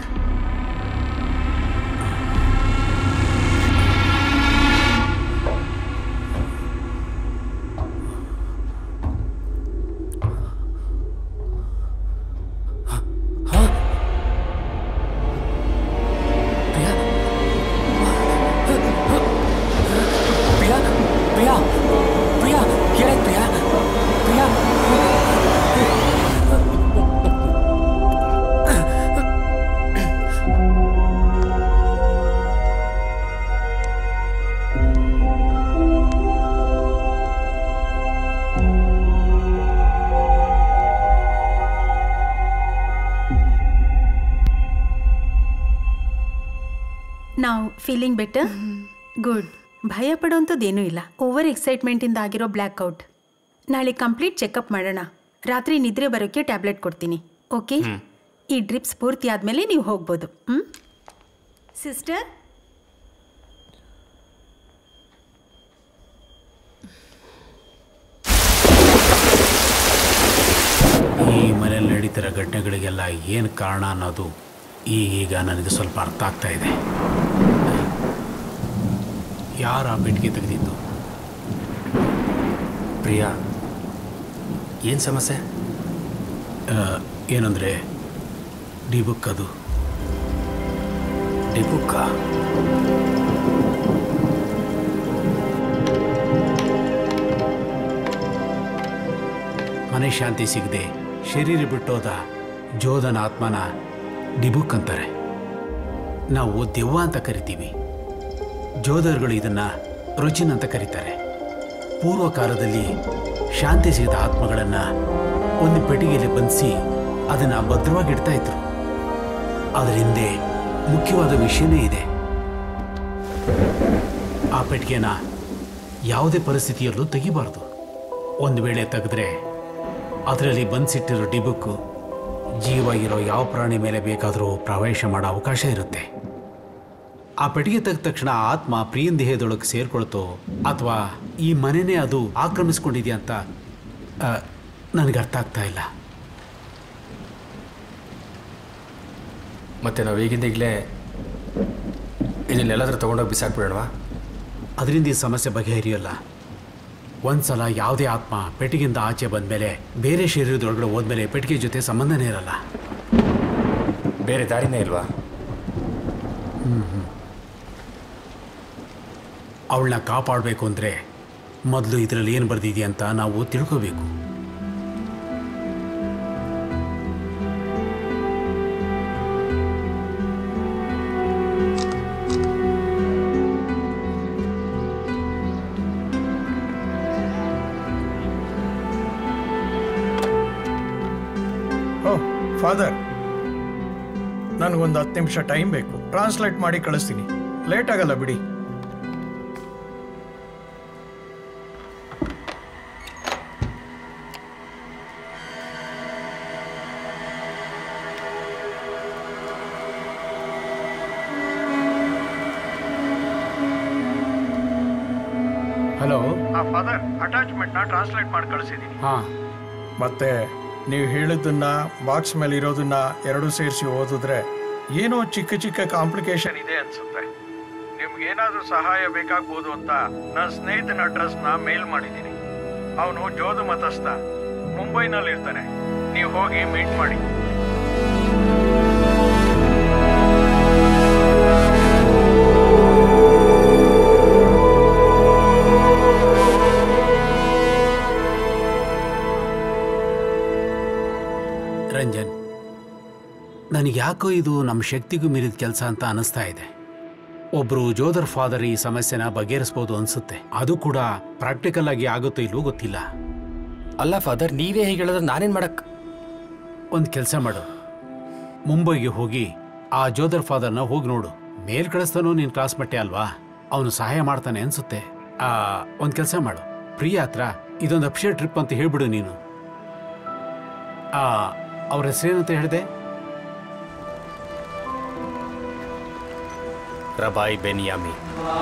ನಾವು ಫೀಲಿಂಗ್ ಬೆಟರ್? ಗುಡ್. ಭಯ ಪಡೋಂಥದ್ದೇನೂ ಇಲ್ಲ. ಓವರ್ ಎಕ್ಸೈಟ್ಮೆಂಟಿಂದ ಆಗಿರೋ ಬ್ಲ್ಯಾಕ್ಔಟ್. ನಾಳೆ ಕಂಪ್ಲೀಟ್ ಚೆಕಪ್ ಮಾಡೋಣ. ರಾತ್ರಿ ನಿದ್ರೆ ಬರೋಕ್ಕೆ ಟ್ಯಾಬ್ಲೆಟ್ ಕೊಡ್ತೀನಿ. ಓಕೆ? ಈ ಡ್ರಿಪ್ಸ್ ಪೂರ್ತಿ ಆದಮೇಲೆ ನೀವು ಹೋಗ್ಬೋದು. ಹ್ಞೂ ಸಿಸ್ಟರ್? ಈ ಮನೆಯಲ್ಲಿ ನಡೀತಿರೋ ಘಟನೆಗಳಿಗೆಲ್ಲ ಏನು ಕಾರಣ ಅನ್ನೋದು ಈಗೀಗ ನನಗೆ ಸ್ವಲ್ಪ ಅರ್ಥ ಆಗ್ತಾ ಇದೆ. ಯಾರು ಆ ಪೆಟ್ಟಿಗೆ ತೆಗೆದಿದ್ದು? ಪ್ರಿಯಾ, ಏನು ಸಮಸ್ಯೆ? ಏನಂದರೆ ಡಿ ಬುಕ್. ಅದು ಡಿ ಬುಕ್ಕ? ಮನೆ ಶಾಂತಿ ಸಿಗದೆ ಶರೀರ ಬಿಟ್ಟೋದ ಜೋಧನ ಆತ್ಮನ ಡಿಬುಕ್ ಅಂತಾರೆ. ನಾವು ದೆವ್ವ ಅಂತ ಕರಿತೀವಿ. ಜೋಧರ್ಗಳು ಇದನ್ನು ರುಚಿನ್ ಅಂತ ಕರೀತಾರೆ. ಪೂರ್ವ ಕಾಲದಲ್ಲಿ ಶಾಂತಿ ಸಿಗದ ಆತ್ಮಗಳನ್ನು ಒಂದು ಪೆಟ್ಟಿಗೆಯಲ್ಲಿ ಬಂಧಿಸಿ ಅದನ್ನು ಭದ್ರವಾಗಿ ಇಡ್ತಾ ಇದ್ರು. ಅದರ ಹಿಂದೆ ಮುಖ್ಯವಾದ ವಿಷಯನೇ ಇದೆ. ಆ ಪೆಟ್ಟಿಗೆನ ಯಾವುದೇ ಪರಿಸ್ಥಿತಿಯಲ್ಲೂ ತೆಗಿಬಾರ್ದು. ಒಂದು ವೇಳೆ ತೆಗೆದ್ರೆ ಅದರಲ್ಲಿ ಬಂಧಿಸಿಟ್ಟಿರೋ ಡಿಬುಕ್ಕು ಜೀವ ಇರೋ ಯಾವ ಪ್ರಾಣಿ ಮೇಲೆ ಬೇಕಾದರೂ ಪ್ರವೇಶ ಮಾಡೋ ಅವಕಾಶ ಇರುತ್ತೆ. ಆ ಪೆಟ್ಟಿಗೆ ತೆಗೆದ ತಕ್ಷಣ ಆತ್ಮ ಪ್ರಿಯನ್ ದೇಹದೊಳಗೆ ಸೇರ್ಕೊಳ್ತೋ ಅಥವಾ ಈ ಮನೆನೇ ಅದು ಆಕ್ರಮಿಸ್ಕೊಂಡಿದೆಯಾ ಅಂತ ನನಗೆ ಅರ್ಥ ಆಗ್ತಾ ಇಲ್ಲ. ಮತ್ತೆ ನಾವು ಈಗಿಂದ ಈಗಲೇ ಇದನ್ನೆಲ್ಲಾದ್ರೂ ತೊಗೊಂಡೋಗಿ ಬಿಸಾಕ್ಬಿಡೋಣವಾ? ಅದರಿಂದ ಈ ಸಮಸ್ಯೆ ಬಗೆಹರಿಯೋಲ್ಲ. ಒಂದು ಸಲ ಯಾವುದೇ ಆತ್ಮ ಪೆಟ್ಟಿಗೆಯಿಂದ ಆಚೆ ಬಂದಮೇಲೆ ಬೇರೆ ಶರೀರದೊಳಗಡೆ ಹೋದ್ಮೇಲೆ ಪೆಟ್ಟಿಗೆ ಜೊತೆ ಸಂಬಂಧನೇ ಇರಲ್ಲ. ಬೇರೆ ದಾರಿನೇ ಇಲ್ವಾ? ಹ್ಞೂ ಹ್ಞೂ ಅವಳನ್ನ ಕಾಪಾಡಬೇಕು ಅಂದರೆ ಮೊದಲು ಇದರಲ್ಲಿ ಏನು ಬರೆದಿದೆಯಾ ಅಂತ ನಾವು ತಿಳ್ಕೋಬೇಕು. ಫಾದರ್, ನನಗೊಂದು ಹತ್ತು ನಿಮಿಷ ಟೈಮ್ ಬೇಕು. ಟ್ರಾನ್ಸ್ಲೇಟ್ ಮಾಡಿ ಕಳಿಸ್ತೀನಿ. ಲೇಟ್ ಆಗಲ್ಲ ಬಿಡಿ. ಹಲೋ ಫಾದರ್, ಅಟ್ಯಾಚ್ಮೆಂಟ್ನ ಟ್ರಾನ್ಸ್ಲೇಟ್ ಮಾಡಿ ಕಳಿಸಿದ್ದೀನಿ. ಹಾಂ, ಮತ್ತೆ ನೀವು ಹೇಳಿದ್ದನ್ನ ಬಾಕ್ಸ್ ಮೇಲೆ ಇರೋದನ್ನ ಎರಡೂ ಸೇರಿಸಿ ಓದಿದ್ರೆ ಏನೋ ಚಿಕ್ಕ ಚಿಕ್ಕ ಕಾಂಪ್ಲಿಕೇಶನ್ ಇದೆ ಅನ್ಸುತ್ತೆ. ನಿಮ್ಗೆ ಏನಾದರೂ ಸಹಾಯ ಬೇಕಾಗ್ಬೋದು ಅಂತ ನನ್ನ ಸ್ನೇಹಿತನ ಅಡ್ರೆಸ್ನ ಮೇಲ್ ಮಾಡಿದ್ದೀನಿ. ಅವನು ಜೋಧ ಮತಸ್ಥ, ಮುಂಬೈನಲ್ಲಿ ಇರ್ತಾನೆ. ನೀವು ಹೋಗಿ ಮೀಟ್ ಮಾಡಿ. ರಂಜನ್, ನನಗೆ ಯಾಕೋ ಇದು ನಮ್ಮ ಶಕ್ತಿಗೂ ಮೀರಿದ ಕೆಲಸ ಅಂತ ಅನಿಸ್ತಾ ಇದೆ. ಒಬ್ಬರು ಜೋಧರ್ ಫಾದರ್ ಈ ಸಮಸ್ಯೆನ ಬಗೆಹರಿಸ್ಬೋದು ಅನಿಸುತ್ತೆ. ಅದು ಕೂಡ ಪ್ರಾಕ್ಟಿಕಲ್ ಆಗಿ ಆಗುತ್ತೋ ಇಲ್ವೋ ಗೊತ್ತಿಲ್ಲ. ಅಲ್ಲ ಫಾದರ್, ನೀವೇ ಹೇಗೆ ಹೇಳಿದ್ರೆ ನಾನೇನು ಮಾಡಕ್? ಒಂದು ಕೆಲಸ ಮಾಡು, ಮುಂಬೈಗೆ ಹೋಗಿ ಆ ಜೋಧರ್ ಫಾದರ್ನ ಹೋಗಿ ನೋಡು. ಮೇಲ್ ಕಳಿಸ್ತಾನೋ ನಿನ್ನ ಕ್ಲಾಸ್ ಮಟ್ಟೆ ಅಲ್ವಾ, ಅವನು ಸಹಾಯ ಮಾಡ್ತಾನೆ ಅನಿಸುತ್ತೆ. ಒಂದು ಕೆಲಸ ಮಾಡು, ಪ್ರಿಯಾ ಹತ್ರ ಇದೊಂದು ಅಫಿಷಿಯಲ್ ಟ್ರಿಪ್ ಅಂತ ಹೇಳ್ಬಿಡು ನೀನು. ಅವ್ರ ಹೆಸರೇನಂತ ಹೇಳಿದೆ? ರಬಾಯ್ ಬೆನಿಯಾಮಿ.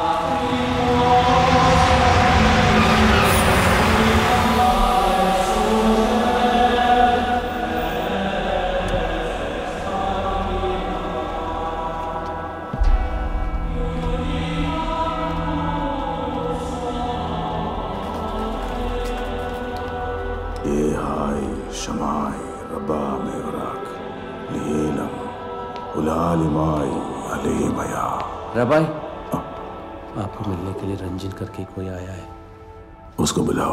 Ehai Shamai Rabba Mevrak Lielam Ulalimai Alimaya. रबाई, आपको मिलने के लिए रंजन करके कोई आया है, उसको बुलाओ।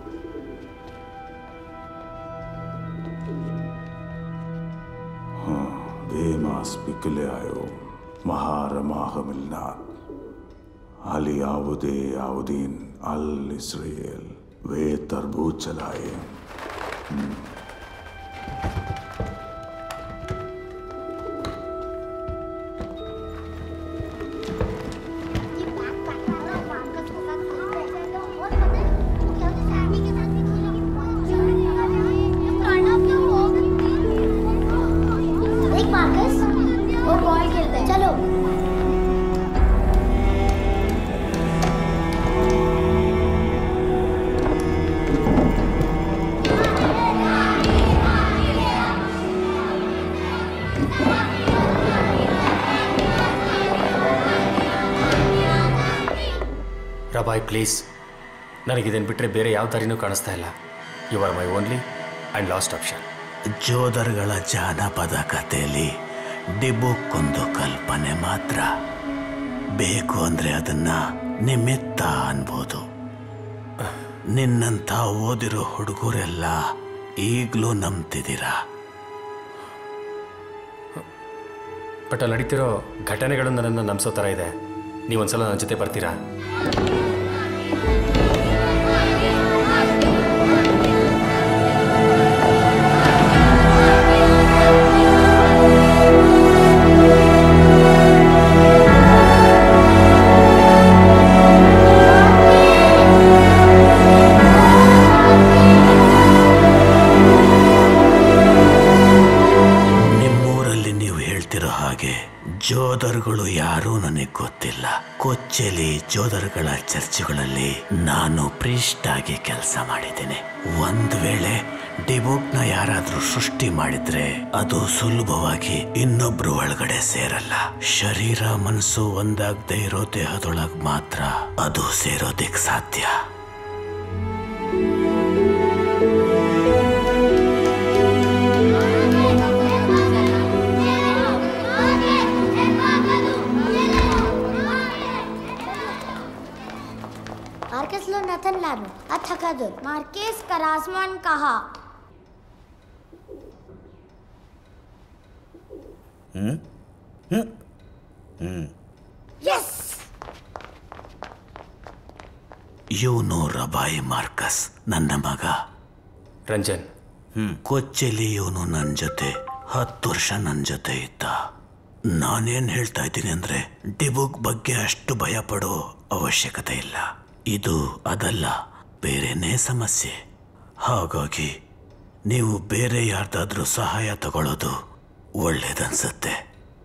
हाँ, बेमास पिकले आयो महारमाह मिलना अली आउदे आउदीन अल इसराइल वे तरबूज चलाए. ರಬಾಯ್ ಪ್ಲೀಸ್, ನನಗಿದನ್ನು ಬಿಟ್ಟರೆ ಬೇರೆ ಯಾವ ದಾರಿನೂ ಕಾಣಿಸ್ತಾ ಇಲ್ಲ. You are my only and last option. ಜೋದರ್ಗಳ ಜಾನಪದ ಕಥೆಯಲ್ಲಿ ಡಿಬುಕ್ಕೊಂದು ಕಲ್ಪನೆ ಮಾತ್ರ. ಬೇಕು ಅಂದರೆ ಅದನ್ನ ನಿಮಿತ್ತ ಅನ್ಬೋದು. ನಿನ್ನಂಥ ಓದಿರೋ ಹುಡುಗರೆಲ್ಲ ಈಗಲೂ ನಂಬ್ತಿದ್ದೀರಾ. ಬಟ್ ಅಲ್ಲಿ ನಡೀತಿರೋ ಘಟನೆಗಳು ನನ್ನನ್ನು ನಂಬಿಸೋ ಥರ ಇದೆ. ನೀವೊಂದ್ಸಲ ನನ್ನ ಜೊತೆ ಬರ್ತೀರಾ? ಜೋದರ್ಗಳು ಯಾರೂ ನನಗೆ ಗೊತ್ತಿಲ್ಲ. ಕೊಚ್ಚೆಲಿ ಜೋದರ್ಗಳ ಚರ್ಚ್ಗಳಲ್ಲಿ ನಾನು ಪ್ರೀಸ್ಟ್ ಆಗಿ ಕೆಲಸ ಮಾಡಿದ್ದೇನೆ. ಒಂದ್ ವೇಳೆ ಡಿಬುಕ್ನ ಯಾರಾದ್ರೂ ಸೃಷ್ಟಿ ಮಾಡಿದ್ರೆ ಅದು ಸುಲಭವಾಗಿ ಇನ್ನೊಬ್ರು ಒಳಗಡೆ ಸೇರಲ್ಲ. ಶರೀರ ಮನಸ್ಸು ಒಂದಾಗದೆ ಇರೋ ದೇಹದೊಳಗ್ ಮಾತ್ರ ಅದು ಸೇರೋದಿಕ್ ಸಾಧ್ಯ. मार्केस लो नथन लानो अच्छा कादर मार्केस करासमान कहा हम्म हम्म हम्म यस ಇವನು ರಬಾಯಿ ಮಾರ್ಕಸ್, ನನ್ನ ಮಗ ರಂಜನ್. ಹ್ಮ್ ಕೊಚ್ಚೆಲಿ ಇವನು ನನ್ನ ಜೊತೆ ಹತ್ತು ವರ್ಷ ನನ್ನ ಜೊತೆ ಇದ್ದ. ನಾನೇನ್ ಹೇಳ್ತಾ ಇದ್ದೀನಿ ಅಂದ್ರೆ ಡಿಬುಕ್ ಬಗ್ಗೆ ಅಷ್ಟು ಭಯ ಪಡೋ ಅವಶ್ಯಕತೆ ಇಲ್ಲ. ಇದು ಅದಲ್ಲ, ಬೇರೆನೇ ಸಮಸ್ಯೆ. ಹಾಗಾಗಿ ನೀವು ಬೇರೆ ಯಾರ್ದಾದ್ರೂ ಸಹಾಯ ತಗೊಳ್ಳೋದು ಒಳ್ಳೇದನ್ಸುತ್ತೆ.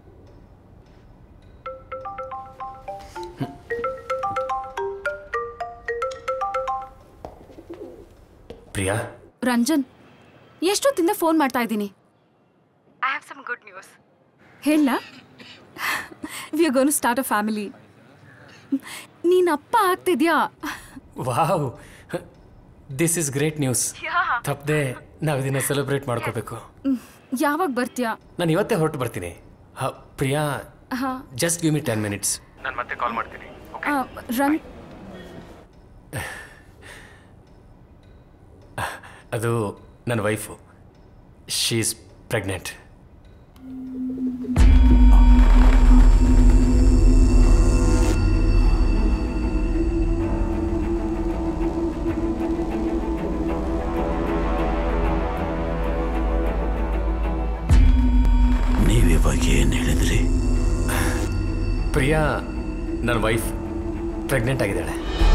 ಪ್ರಿಯಾ, ರಂಜನ್, ಎಷ್ಟೊತ್ತಿಂದ ಫೋನ್ ಮಾಡ್ತಾ ಇದ್ದೀನಿ. I have some good news. ಹೇಳ, we are gonna start a family. ನೀನ್ ಅಪ್ಪ ಆಗ್ತಿದ್ಯಾ? Wow, this is great news. ತಪ್ಪದೆ ನಾವು ಇದನ್ನ ಸೆಲೆಬ್ರೇಟ್ ಮಾಡ್ಕೋಬೇಕು. ಯಾವಾಗ ಬರ್ತೀಯಾ? ನಾನು ಇವತ್ತೇ ಹೊರಟು ಬರ್ತೀನಿ. ಪ್ರಿಯಾ, ಹಾ, just give me ten minutes, ನಾನು ಮತ್ತೆ ಕಾಲ್ ಮಾಡ್ತೀನಿ. ರನ್ ಅದು ನನ್ನ ವೈಫು, ಶೀ ಈಸ್ ಪ್ರೆಗ್ನೆಂಟ್. ನೀವಿವಾಗ ಏನು ಹೇಳಿದ್ರಿ? ಪ್ರಿಯಾ, ನನ್ನ ವೈಫ್ ಪ್ರೆಗ್ನೆಂಟ್ ಆಗಿದ್ದಾಳೆ.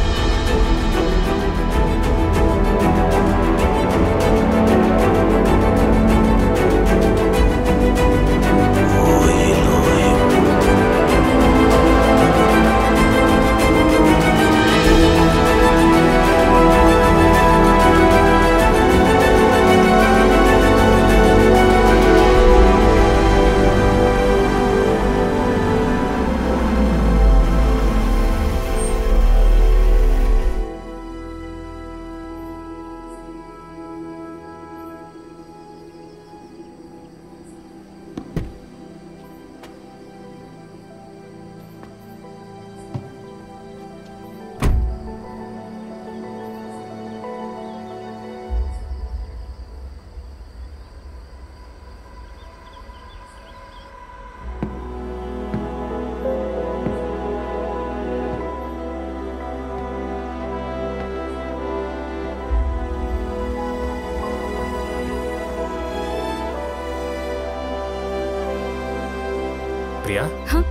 ಪ್ರಿಯಾ,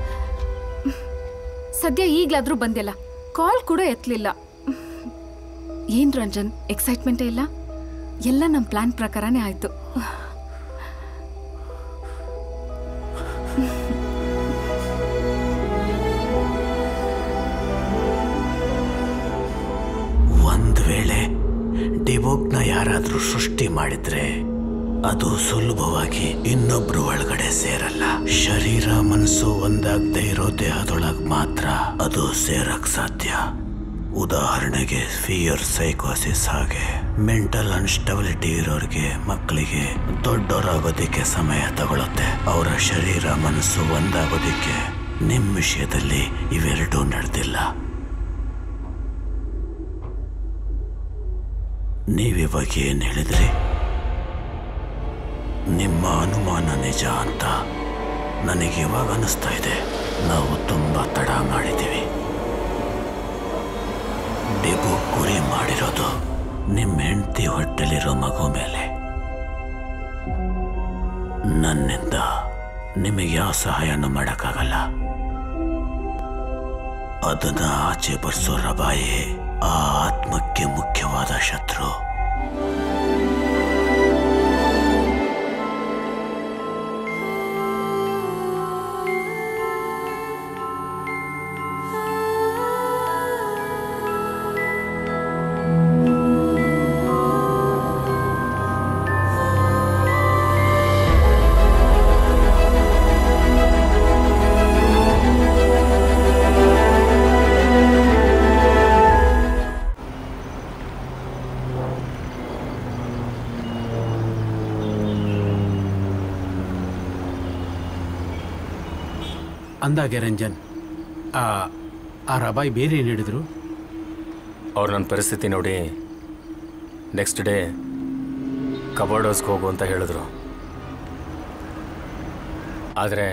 ಸದ್ಯ ಈಗ್ಲಾದ್ರೂ ಬಂದಿಲ್ಲ, ಕಾಲ್ ಕೂಡ ಎತ್ತಲಿಲ್ಲ. ಏನ್ ರಂಜನ್, ಎಕ್ಸೈಟ್ಮೆಂಟೇ ಇಲ್ಲ? ಎಲ್ಲ ನಮ್ಮ ಪ್ಲಾನ್ ಪ್ರಕಾರನೇ ಆಯ್ತು. ಒಂದ್ ವೇಳೆ ಡಿಬುಕ್ನ ಯಾರಾದ್ರೂ ಸೃಷ್ಟಿ ಮಾಡಿದ್ರೆ ಅದು ಸುಲಭವಾಗಿ ಇನ್ನೊಬ್ರು ಒಳಗಡೆ ಸೇರಲ್ಲ. ಶರೀರ ಮನಸ್ಸು ಒಂದಾಗದೆ ಇರೋ ದೇಹದೊಳಗ್ ಮಾತ್ರ ಅದು ಸೇರಕ್ ಸಾಧ್ಯ. ಉದಾಹರಣೆಗೆ ಫಿಯರ್ ಸೈಕೋಸಿಸ್ ಹಾಗೆ ಮೆಂಟಲ್ ಅನ್ಸ್ಟೆಬಿಲಿಟಿ ಇರೋರಿಗೆ ಮಕ್ಕಳಿಗೆ ದೊಡ್ಡವರಾಗೋದಕ್ಕೆ ಸಮಯ ತಗೊಳುತ್ತೆ. ಅವರ ಶರೀರ ಮನಸ್ಸು ಒಂದಾಗೋದಕ್ಕೆ ನಿಮ್ಮ ವಿಷಯದಲ್ಲಿ ಇವೆರಡೂ ನಡೆದಿಲ್ಲ. ನೀವಿವಾಗ ಏನು ಹೇಳಿದ್ರಿ? ನಿಮ್ಮ ಅನುಮಾನ ನಿಜ ಅಂತ ನನಗೆ ಇವಾಗ ಅನಿಸ್ತಾ ಇದೆ. ನಾವು ತುಂಬ ತಡ ಮಾಡಿದ್ದೀವಿ. ಡಿಬು ಗುರಿ ಮಾಡಿರೋದು ನಿಮ್ಮ ಹೆಂಡತಿ ಹೊಟ್ಟೆಲಿರೋ ಮಗು ಮೇಲೆ. ನನ್ನಿಂದ ನಿಮಗೆ ಯಾವ ಸಹಾಯನೂ ಮಾಡೋಕ್ಕಾಗಲ್ಲ. ಅದನ್ನ ಆಚೆ ಬರ್ಸೋ ರಬಾಯಿ ಆ ಆತ್ಮಕ್ಕೆ ಮುಖ್ಯವಾದ ಶತ್ರು. ಅಂದಾಗೆ ರಂಜನ್, ಆ ಆ ರಬಾಯಿ ಬೇರೆ ಏನು ಹೇಳಿದ್ರು? ಅವ್ರು ನನ್ನ ಪರಿಸ್ಥಿತಿ ನೋಡಿ ನೆಕ್ಸ್ಟ್ ಡೇ ಕಬಾರ್ಡ್ ಹೌಸ್ಗೆ ಹೋಗು ಅಂತ ಹೇಳಿದ್ರು. ಆದರೆ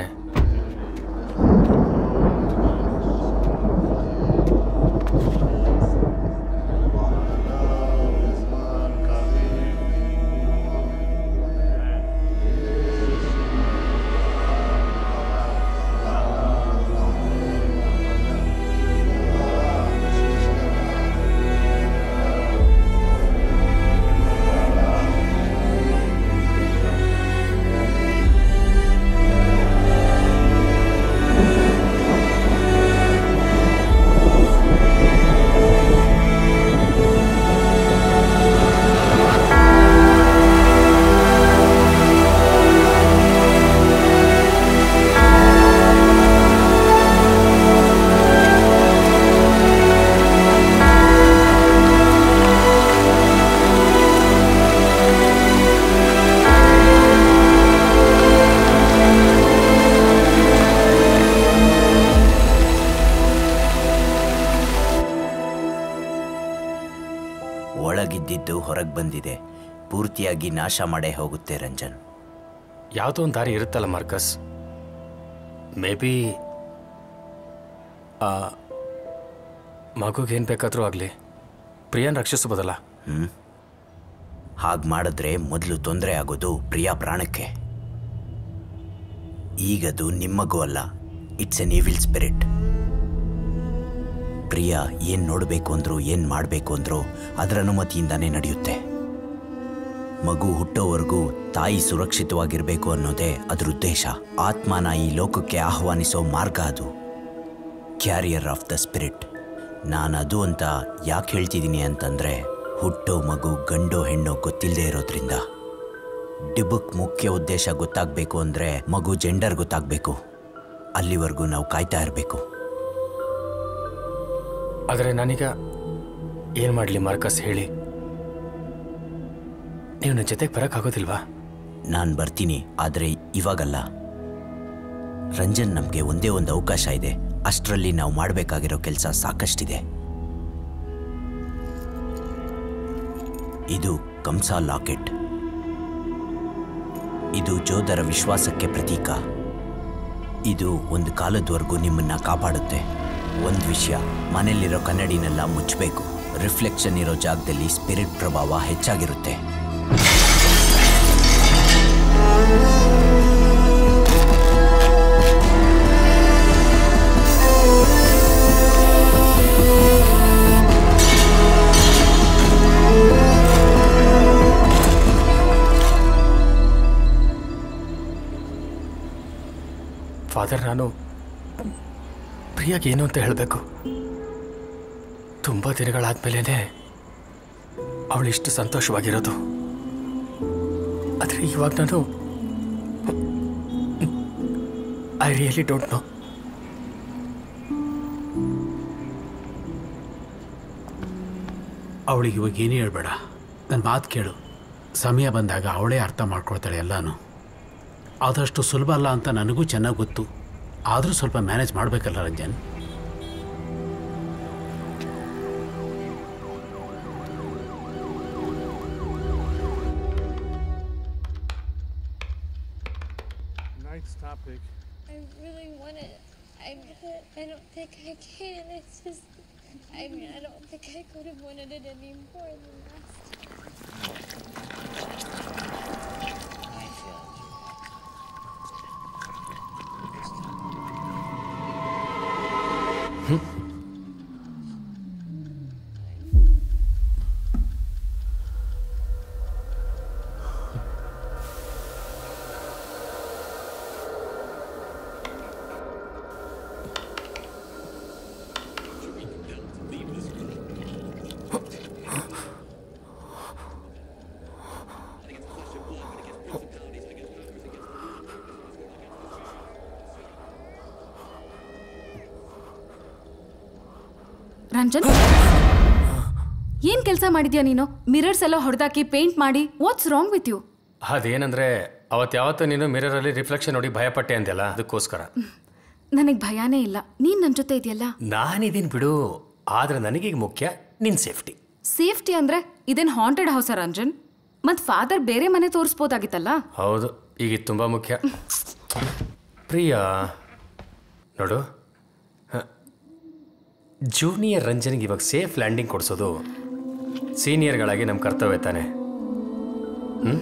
ಒಳಗಿದ್ದಿದ್ದು ಹೊರಗೆ ಬಂದಿದೆ. ಪೂರ್ತಿಯಾಗಿ ನಾಶ ಮಾಡೇ ಹೋಗುತ್ತೆ ರಂಜನ್. ಯಾವುದೋ ಒಂದು ದಾರಿ ಇರುತ್ತಲ್ಲ ಮಾರ್ಕಸ್. ಮೇ ಬಿ ಮಗುಗೇನು ಬೇಕಾದರೂ ಆಗಲಿ ಪ್ರಿಯಾನ್ ರಕ್ಷಿಸಬಹುದಲ್ಲ? ಹ್ಞೂ ಹಾಗೆ ಮಾಡಿದ್ರೆ ಮೊದಲು ತೊಂದರೆ ಆಗೋದು ಪ್ರಿಯಾ ಪ್ರಾಣಕ್ಕೆ. ಈಗದು ನಿಮ್ಮಗೂ ಅಲ್ಲ, it's an evil spirit. Priya ಏನು ನೋಡಬೇಕು ಅಂದ್ರು ಏನು ಮಾಡಬೇಕು ಅಂದ್ರು ಅದರ ಅನುಮತಿಯಿಂದಾನೇ ನಡೆಯುತ್ತೆ. ಮಗು ಹುಟ್ಟೋವರೆಗೂ ತಾಯಿ ಸುರಕ್ಷಿತವಾಗಿರಬೇಕು ಅನ್ನೋದೇ ಅದರ ಉದ್ದೇಶ. ಆತ್ಮನ ಈ ಲೋಕಕ್ಕೆ ಆಹ್ವಾನಿಸೋ ಮಾರ್ಗ ಅದು. Carrier of the spirit. ನಾನು ಅದು ಅಂತ ಯಾಕೆ ಹೇಳ್ತಿದ್ದೀನಿ ಅಂತಂದರೆ, ಹುಟ್ಟೋ ಮಗು ಗಂಡೋ ಹೆಣ್ಣೋ ಗೊತ್ತಿಲ್ಲದೆ ಇರೋದ್ರಿಂದ. ಡಿಬುಕ್ ಮುಖ್ಯ ಉದ್ದೇಶ ಗೊತ್ತಾಗಬೇಕು ಅಂದರೆ ಮಗು ಜೆಂಡರ್ ಗೊತ್ತಾಗಬೇಕು. ಅಲ್ಲಿವರೆಗೂ ನಾವು ಕಾಯ್ತಾ ಇರಬೇಕು. ಆದರೆ ನಾನೀಗ ಏನು ಮಾಡಲಿ ಮಾರ್ಕಸ್ ಹೇಳಿ? ನೀವು ನನ್ನ ಜೊತೆಗೆ ಬರೋಕ್ಕಾಗೋದಿಲ್ವಾ? ನಾನು ಬರ್ತೀನಿ, ಆದರೆ ಇವಾಗಲ್ಲ. ರಂಜನ್, ನಮಗೆ ಒಂದೇ ಒಂದು ಅವಕಾಶ ಇದೆ. ಅಷ್ಟರಲ್ಲಿ ನಾವು ಮಾಡಬೇಕಾಗಿರೋ ಕೆಲಸ ಸಾಕಷ್ಟಿದೆ. ಇದು ಕಂಸಾ ಲಾಕೆಟ್. ಇದು ಜೋಧರ ವಿಶ್ವಾಸಕ್ಕೆ ಪ್ರತೀಕ. ಇದು ಒಂದು ಕಾಲದವರೆಗೂ ನಿಮ್ಮನ್ನ ಕಾಪಾಡುತ್ತೆ. ಒಂದು ವಿಷಯ, ಮನೆಯಲ್ಲಿರೋ ಕನ್ನಡಿನೆಲ್ಲ ಮುಚ್ಚಬೇಕು. ರಿಫ್ಲೆಕ್ಷನ್ ಇರೋ ಜಾಗದಲ್ಲಿ ಸ್ಪಿರಿಟ್ ಪ್ರಭಾವ ಹೆಚ್ಚಾಗಿರುತ್ತೆ. ಫಾದರ್, ನಾನು ಪ್ರಿಯಾಗೆ ಏನು ಅಂತ ಹೇಳಬೇಕು? ತುಂಬ ದಿನಗಳಾದ್ಮೇಲೆ ಅವಳು ಇಷ್ಟು ಸಂತೋಷವಾಗಿರೋದು. ಆದರೆ ಇವಾಗ ನಾನು ಐ ರಿಯಲಿ ಡೋಂಟ್ ನೋ. ಅವಳಿಗೆ ಇವಾಗ ಏನೇ ಹೇಳ್ಬೇಡ, ನನ್ನ ಮಾತು ಕೇಳು. ಸಮಯ ಬಂದಾಗ ಅವಳೇ ಅರ್ಥ ಮಾಡ್ಕೊಳ್ತಾಳೆ ಎಲ್ಲನೂ. ಆದಷ್ಟು ಸುಲಭ ಅಲ್ಲ ಅಂತ ನನಗೂ ಚೆನ್ನಾಗಿ ಗೊತ್ತು. ಆದರೂ ಸ್ವಲ್ಪ ಮ್ಯಾನೇಜ್ ಮಾಡಬೇಕಲ್ಲ Ranjan. Next topic. I really want it. I, I don't think I can. It's just, I mean, I don't think I could have wanted it any more than last time. I feel Hmm? Ranjan, ಏನ್ ಕೆಲಸ ಮಾಡಿದ್ಯಾ ನೀನು? Mirrors ಎಲ್ಲ ಹೊಡೆದಾಕಿ paint ಮಾಡಿ, what's wrong with you? ಅದೇನಂದ್ರೆ ಅವತ್ತು ಯಾವತ್ತೂ ನೀನು ಮಿರರಲ್ಲಿ ರಿಫ್ಲೆಕ್ಷನ್ ನೋಡಿ ಭಯಪಟ್ಟೆ ಅಂತೆಲ್ಲ, ಅದಕ್ಕೋಸ್ಕರ. ನನಗೆ ಭಯನೇ ಇಲ್ಲ, ನೀನ್ ನನ್ನ ಜೊತೆ ಇದೆಯಲ್ಲ. ನಾನಿದ್ದೀನಿ ಬಿಡು, ಆದ್ರೆ ನನಗೀಗ ಮುಖ್ಯ ನಿನ್ ಸೇಫ್ಟಿ. ಸೇಫ್ಟಿ ಅಂದ್ರೆ ಇದೇನ್ ಹಾಂಟೆಡ್ ಹೌಸ ರಂಜನ್? ಮತ್ ಫಾದರ್ ಬೇರೆ ಮನೆ ತೋರಿಸ್ಬೋದಾಗಿತ್ತಲ್ಲ. ಹೌದು, ಈಗ ಇದು ತುಂಬಾ ಮುಖ್ಯ. ಪ್ರಿಯಾ ನೋಡು, ಜೂನಿಯರ್ ರಂಜನ್ಗೆ ಇವಾಗ ಸೇಫ್ ಲ್ಯಾಂಡಿಂಗ್ ಕೊಡಿಸೋದು ಸೀನಿಯರ್ಗಳಾಗಿ ನಮ್ಮ ಕರ್ತವ್ಯ ತಾನೆ. ಹ್ಮ್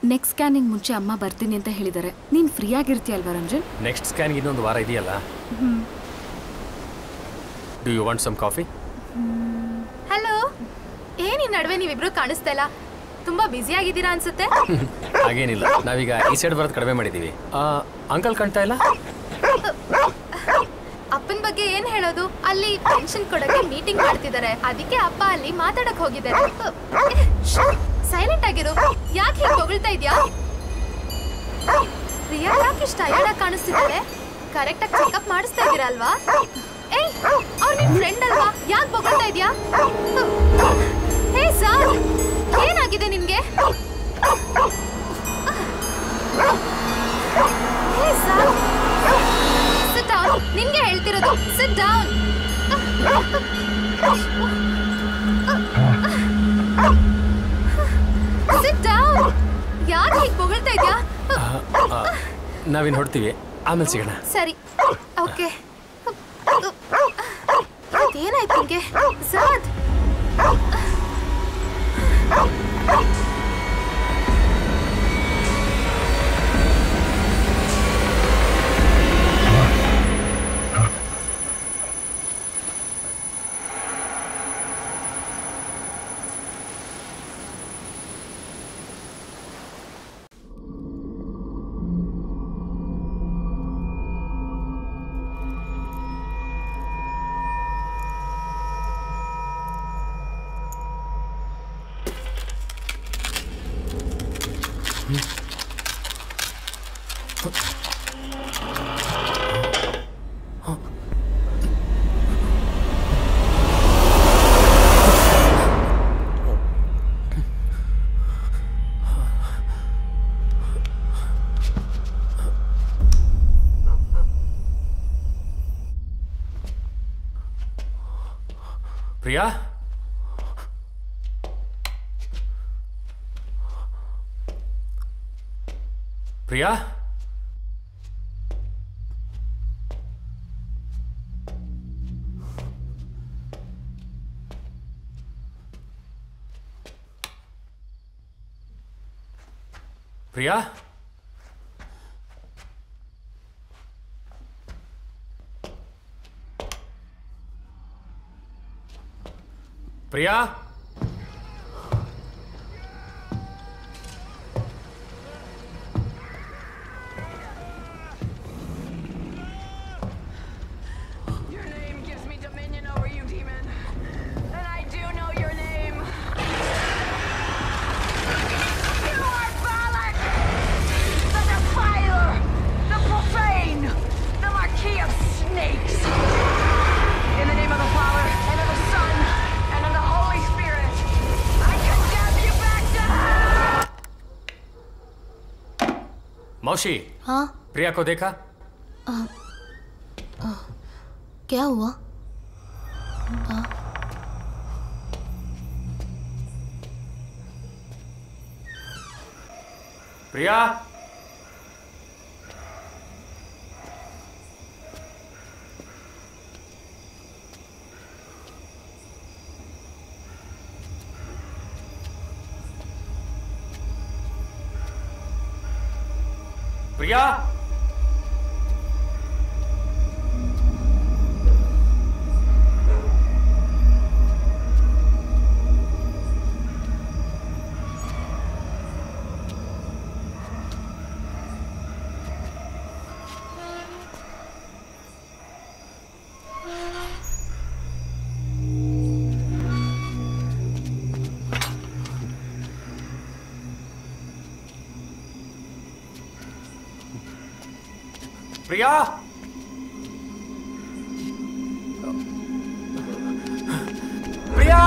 ನೆಕ್ಸ್ಟ್ ಸ್ಕ್ಯಾನಿಂಗ್ ಮುಂಚೆ ಅಮ್ಮ ಬರ್ತೀನಿ ಅಂತ ಹೇಳಿದ್ದಾರೆ. ನೀನ್ ಫ್ರೀ ಆಗಿರ್ತೀಯಲ್ವಾ ರಂಜನ್? ನೆಕ್ಸ್ಟ್ ಸ್ಕ್ಯಾನ್ ಇನ್ನೊಂದು ವಾರ ಇದೆಯಲ್ಲ. Do you want some coffee? Hello, ಏನ್ ಈ ನಡುವೆ ನೀವಿಬ್ರು ಕಾಣಿಸ್ತಾ ಇಲ್ಲ? ತುಂಬಾ ಬ್ಯುಸಿ ಆಗಿದ್ದೀರಾ ಅನ್ಸುತ್ತೆ. ಹಾಗೇನಿಲ್ಲ, ನಾವೀಗ ಈ ಸೈಡ್ ಬರೋದು ಕಡಿಮೆ ಮಾಡಿದೀವಿ. ಅಂಕಲ್ ಕಾಣ್ತಾ ಇಲ್ಲ? ಅಪ್ಪನ ಬಗ್ಗೆ ಏನ್ ಹೇಳೋದು? ಅಲ್ಲಿ ಪೆನ್ಷನ್ ಕೊಡಕ್ಕೆ ಮೀಟಿಂಗ್ ಮಾಡ್ತಿದ್ದಾರೆ, ಅದಕ್ಕೆ ಅಪ್ಪ ಅಲ್ಲಿ ಮಾತಾಡಕ್ ಹೋಗಿದ್ದಾರೆ. ಸೈಲೆಂಟ್ ಆಗಿರು. ಯಾಕೆ ಹೀಗೆ ಹೊಗಳ್ತಾ ಇದ್ಯಾ? ಪ್ರಿಯಾ ಯಾಕೆ ಇಷ್ಟ ಟಯರ್ಡ್ ಆಗಿ ಕಾಣಿಸ್ತಿದ್ದಾರೆ? ಕರೆಕ್ಟ್ ಆಗಿ ಚೆಕಪ್ ಮಾಡಿಸ್ತಾ ಇದ್ದೀರಾ ಅಲ್ವಾ? ಏಯ್, ಅವ್ರು ನಿನ್ ಫ್ರೆಂಡ್ ಅಲ್ವಾ? ಯಾಕೆ ಹೊಗಳ್ತಾ ಇದ್ಯಾ? ಹೇ ಸರ್, ಏನಾಗಿದೆ ನಿನ್ಗೆ? Hey sir, sit down. ನಿನ್ಗೆ ಹೇಳ್ತಿರೋದು, ಸಿಟ್ ಡೌನ್. Sit down. ಯಾಕೆ ಹೀಗೆ ಹೊಗಳ್ತಾ ಇದ್ಯಾ? ನಾವಿನ್ ಹೊಡ್ತೀವಿ, ಆಮೇಲೆ ಸಿಗೋಣ. ಸರಿ, ಓಕೆ. ಏನಾಯ್ತು ನಿಂಗೆ ಸರ್? ಪ್ರಿಯಾ, ಪ್ರಿಯಾ, ಪ್ರಿಯಾ, ಪ್ರಿಯಾ, मौसी। हाँ प्रिया को देखा? आ, आ, क्या हुआ? आ, प्रिया, प्रिया, प्रिया, प्रिया,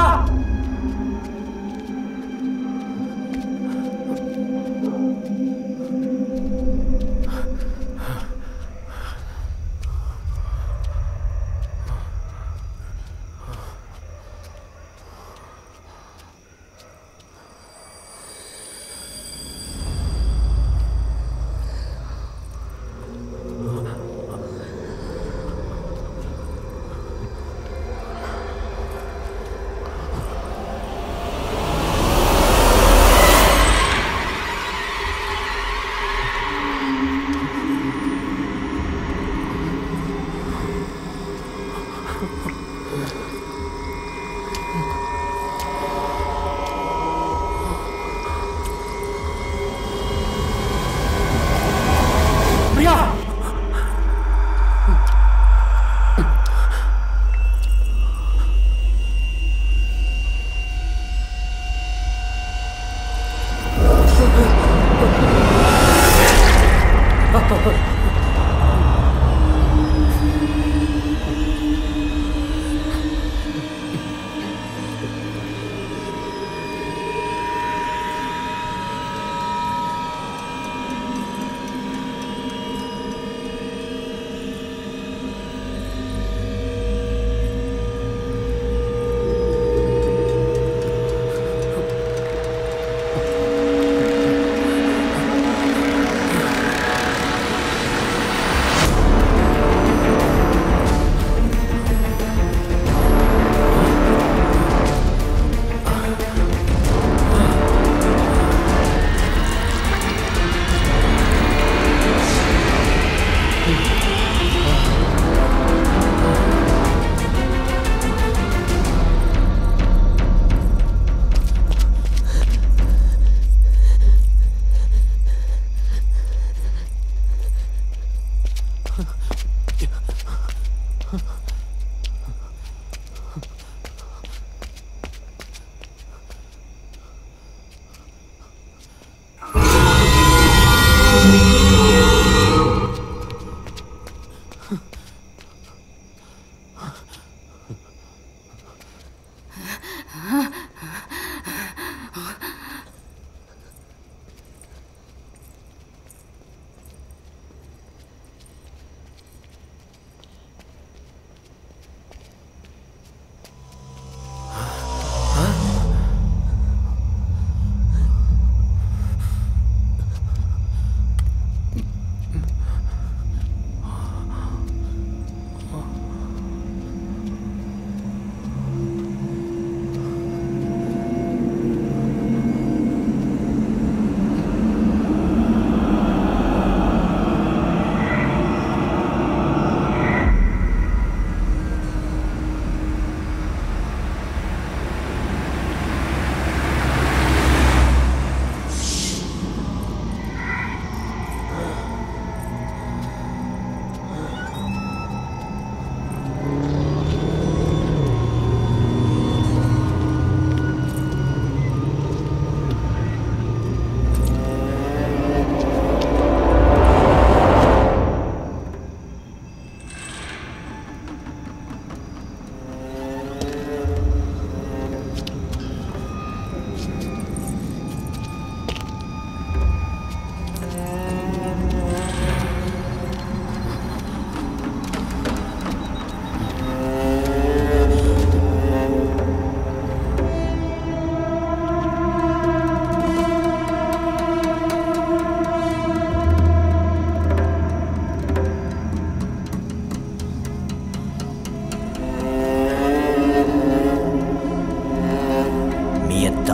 ನಿಯತ್ತ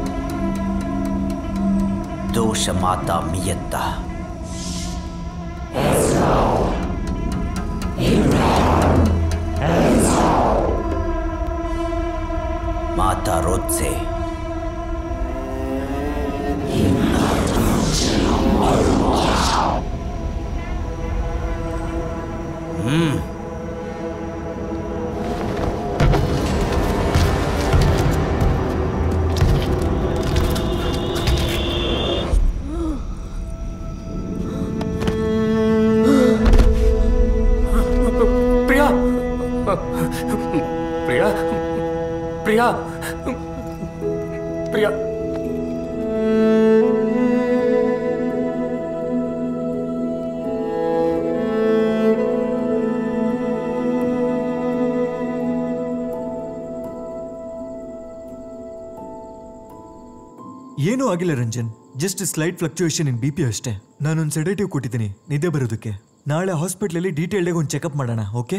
ದೋಷ ಮಾತಾ ಮಿಯತ್ತ ಮಾತಾ ರೋತ್ಸೆ ಹ್ಮ್ ಪ್ರಿಯಾ ಪ್ರಿಯಾ ಪ್ರಿಯಾ ಪ್ರಿಯಾ ಏನೂ ಆಗಿಲ್ಲ Ranjan, just slight fluctuation in B P ಅಷ್ಟೇ. ನಾನೊಂದು ಸೆಡೇಟಿವ್ ಕೊಟ್ಟಿದ್ದೀನಿ ನಿದ್ದೆ ಬರೋದಕ್ಕೆ. ನಾಳೆ ಹಾಸ್ಪಿಟ್ಲಲ್ಲಿ ಡೀಟೇಲ್ಡಾಗಿ ಒಂದು ಚೆಕಪ್ ಮಾಡೋಣ, okay?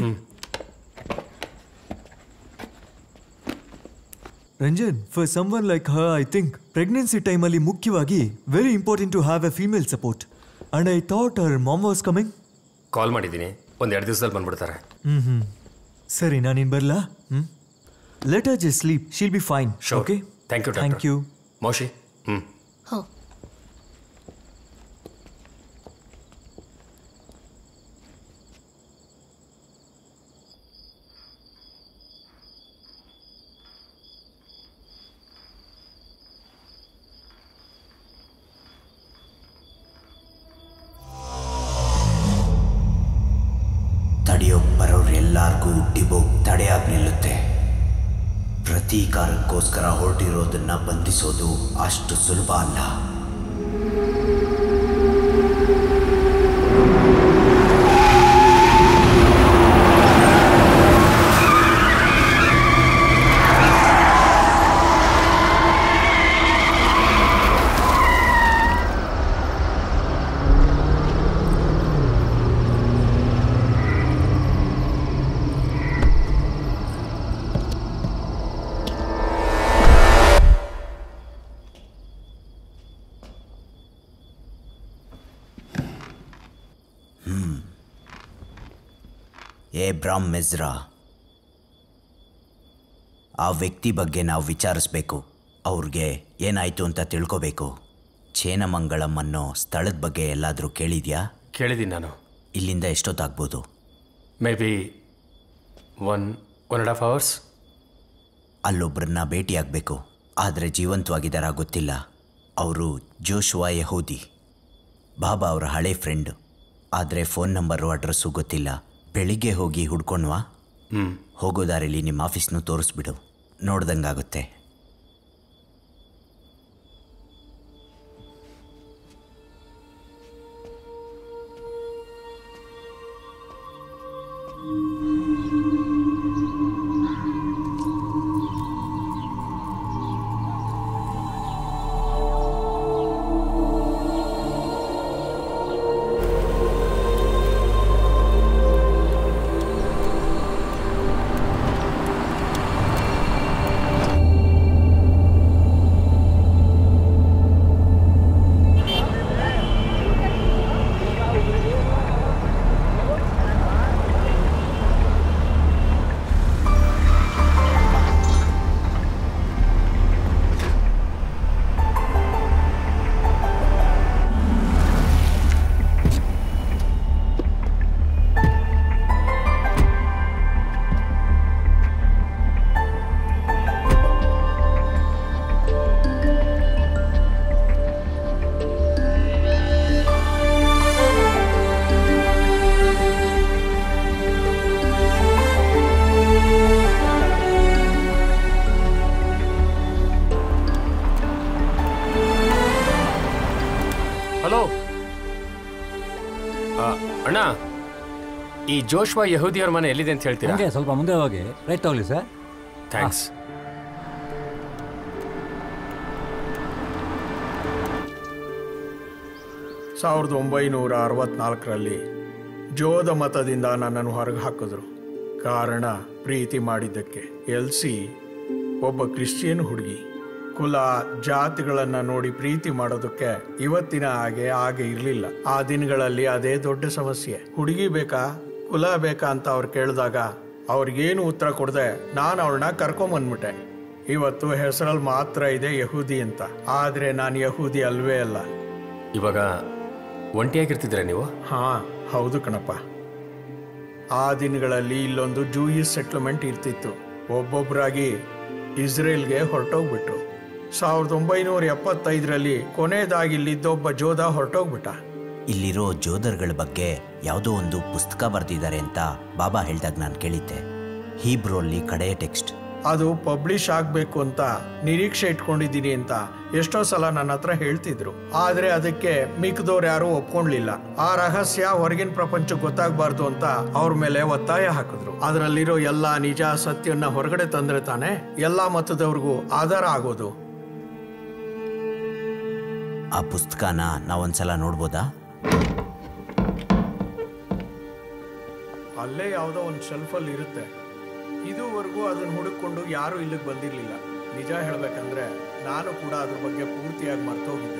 Ranjan, for someone like her I think pregnancy ಟೈಮಲ್ಲಿ ಮುಖ್ಯವಾಗಿ very important to have a female support. And I thought our mom was coming. Call ಮಾಡಿದ್ದೀನಿ, ಒಂದು ಎರಡು ದಿವಸದಲ್ಲಿ ಬಂದ್ಬಿಡ್ತಾರೆ. ಹ್ಞೂ ಹ್ಞೂ ಸರಿ, ನಾನಿನ್ ಬರಲಾ? ಹ್ಞೂ let her just sleep, she'll be fine. Okay, thank you. Thank you ಮೌಶಿ. ಹ್ಞೂ ತಡೆಯೋಕ್ ಬರೋರೆಲ್ಲರಿಗೂ ಡಿಬೋಕ್ ತಡೆಯಾಗಿ ನಿಲ್ಲುತ್ತೆ. ಪ್ರತೀಕಾರಕ್ಕೋಸ್ಕರ ಹೊರಟಿರೋದನ್ನ ಬಂಧಿಸೋದು ಅಷ್ಟು ಸುಲಭ ಅಲ್ಲ. ಏ ಬ್ರಾಮ್ ಮೆಜ್ರಾ, ಆ ವ್ಯಕ್ತಿ ಬಗ್ಗೆ ನಾವು ವಿಚಾರಿಸ್ಬೇಕು. ಅವ್ರಿಗೆ ಏನಾಯಿತು ಅಂತ ತಿಳ್ಕೋಬೇಕು. ಚೇನಮಂಗಳಂ ಅನ್ನೋ ಸ್ಥಳದ ಬಗ್ಗೆ ಎಲ್ಲಾದರೂ ಕೇಳಿದ್ಯಾ? ಕೇಳಿದ್ದೀನಿ ನಾನು. ಇಲ್ಲಿಂದ ಎಷ್ಟೊತ್ತಾಗ್ಬೋದು? Maybe one one and half hours. ಅಲ್ಲೊಬ್ಬರನ್ನ ಭೇಟಿಯಾಗಬೇಕು, ಆದರೆ ಜೀವಂತವಾಗಿದ್ದಾರಾ ಗೊತ್ತಿಲ್ಲ. ಅವರು ಜೋಶುವಾ ಯಹೂದಿ, ಬಾಬಾ ಅವರ ಹಳೆ ಫ್ರೆಂಡ್. ಆದರೆ ಫೋನ್ ನಂಬರು ಅಡ್ರೆಸ್ಸು ಗೊತ್ತಿಲ್ಲ. ಬೆಳಿಗ್ಗೆ ಹೋಗಿ ಹುಡ್ಕೊಂಡ್ವಾ? ಹ್ಞೂ ಹೋಗೋ ದಾರಿಲಿ ನಿಮ್ಮ ಆಫೀಸ್ನೂ ತೋರಿಸ್ಬಿಡು, ನೋಡ್ದಂಗಾಗುತ್ತೆ. ಅಣ್ಣ, ಈ ಜೋಶ್ವಾ ಯಹೂದಿಯವ್ರ ಮನೆ ಎಲ್ಲಿದೆ ಅಂತ ಹೇಳ್ತೀರಾ? ಹಂಗೆ ಸ್ವಲ್ಪ ಮುಂದೆ ಹೋಗಿ ರೈಟ್ ತಗೊಳ್ಳಿ ಸರ್. ಥ್ಯಾಂಕ್ಸ್. ಸಾವಿರದ ಒಂಬೈನೂರ ಅರವತ್ನಾಲ್ಕರಲ್ಲಿ ಜೋದ ಮತದಿಂದ ನನ್ನನ್ನು ಹೊರಗೆ ಹಾಕಿದ್ರು. ಕಾರಣ ಪ್ರೀತಿ ಮಾಡಿದ್ದಕ್ಕೆ. ಎಲ್ಸಿ ಒಬ್ಬ ಕ್ರಿಶ್ಚಿಯನ್ ಹುಡುಗಿ. ಕುಲ ಜಾತಿಗಳನ್ನ ನೋಡಿ ಪ್ರೀತಿ ಮಾಡೋದಕ್ಕೆ ಇವತ್ತಿನ ಹಾಗೆ ಹಾಗೆ ಇರ್ಲಿಲ್ಲ. ಆ ದಿನಗಳಲ್ಲಿ ಅದೇ ದೊಡ್ಡ ಸಮಸ್ಯೆ. ಹುಡುಗಿ ಬೇಕಾ ಕುಲ ಬೇಕಾ ಅಂತ ಅವ್ರು ಕೇಳಿದಾಗ ಅವ್ರಿಗೇನು ಉತ್ತರ ಕೊಡದೆ ನಾನು ಅವಳನ್ನ ಕರ್ಕೊಂಬಂದ್ಬಿಟ್ಟೆ. ಇವತ್ತು ಹೆಸರಲ್ಲಿ ಮಾತ್ರ ಇದೆ ಯಹೂದಿ ಅಂತ, ಆದ್ರೆ ನಾನು ಯಹೂದಿ ಅಲ್ವೇ ಅಲ್ಲ. ಇವಾಗ ಒಂಟಿಯಾಗಿರ್ತಿದ್ರೆ ನೀವು? ಹಾ ಹೌದು ಕಣಪ್ಪ. ಆ ದಿನಗಳಲ್ಲಿ ಇಲ್ಲೊಂದು ಜೂಯಿಸ್ ಸೆಟ್ಲ್ಮೆಂಟ್ ಇರ್ತಿತ್ತು. ಒಬ್ಬೊಬ್ಬರಾಗಿ ಇಸ್ರೇಲ್ಗೆ ಹೊರಟೋಗ್ಬಿಟ್ರು. ಸಾವಿರದ ಒಂಬೈನೂರ ಎಪ್ಪತ್ತೈದರಲ್ಲಿ ಕೊನೆಯದಾಗಿ ಇಲ್ಲಿದ್ದೊಬ್ಬ ಜೋಧ ಹೊರಟೋಗ್ಬಿಟ್ಟ. ಇಲ್ಲಿರೋ ಜೋಧರ್ಗಳ ಬಗ್ಗೆ ಯಾವುದೋ ಒಂದು ಪುಸ್ತಕ ಬರೆದಿದ್ದಾರೆ ಅಂತ ಬಾಬಾ ಹೇಳ್ದಾಗ ನಾನು ಕೇಳಿದ್ದೆ. ಹೀಬ್ರೋಲ್ಲಿ ಕಡೆಯ ಟೆಕ್ಸ್ಟ್. ಅದು ಪಬ್ಲಿಷ್ ಆಗಬೇಕು ಅಂತ ನಿರೀಕ್ಷೆ ಇಟ್ಕೊಂಡಿದ್ದೀನಿ ಅಂತ ಎಷ್ಟೋ ಸಲ ನನ್ನ ಹತ್ರ ಹೇಳ್ತಿದ್ರು. ಆದ್ರೆ ಅದಕ್ಕೆ ಮಿಕ್ದವ್ರು ಯಾರು ಒಪ್ಕೊಂಡ್ಲಿಲ್ಲ. ಆ ರಹಸ್ಯ ಹೊರಗಿನ ಪ್ರಪಂಚಕ್ಕೆ ಗೊತ್ತಾಗಬಾರ್ದು ಅಂತ ಅವ್ರ ಮೇಲೆ ಒತ್ತಾಯ ಹಾಕಿದ್ರು. ಅದರಲ್ಲಿರೋ ಎಲ್ಲಾ ನಿಜ ಸತ್ಯವನ್ನ ಹೊರಗಡೆ ತಂದ್ರೆ ತಾನೆ ಎಲ್ಲಾ ಮತದವ್ರಿಗೂ ಆಧಾರ ಆಗೋದು. ಆ ಪುಸ್ತಕನ ನಾವೊಂದ್ಸಲ ನೋಡ್ಬೋದಾ? ಅಲ್ಲೇ ಯಾವುದೋ ಒಂದು ಶೆಲ್ಫಲ್ಲಿ ಇರುತ್ತೆ. ಇದುವರೆಗೂ ಅದನ್ನ ಹುಡುಕೊಂಡು ಯಾರು ಇಲ್ಲಿಗೆ ಬಂದಿರಲಿಲ್ಲ. ನಿಜ ಹೇಳ್ಬೇಕಂದ್ರೆ ನಾನು ಕೂಡ ಅದ್ರ ಬಗ್ಗೆ ಪೂರ್ತಿಯಾಗಿ ಮರ್ತೋಗಿದ್ದೆ.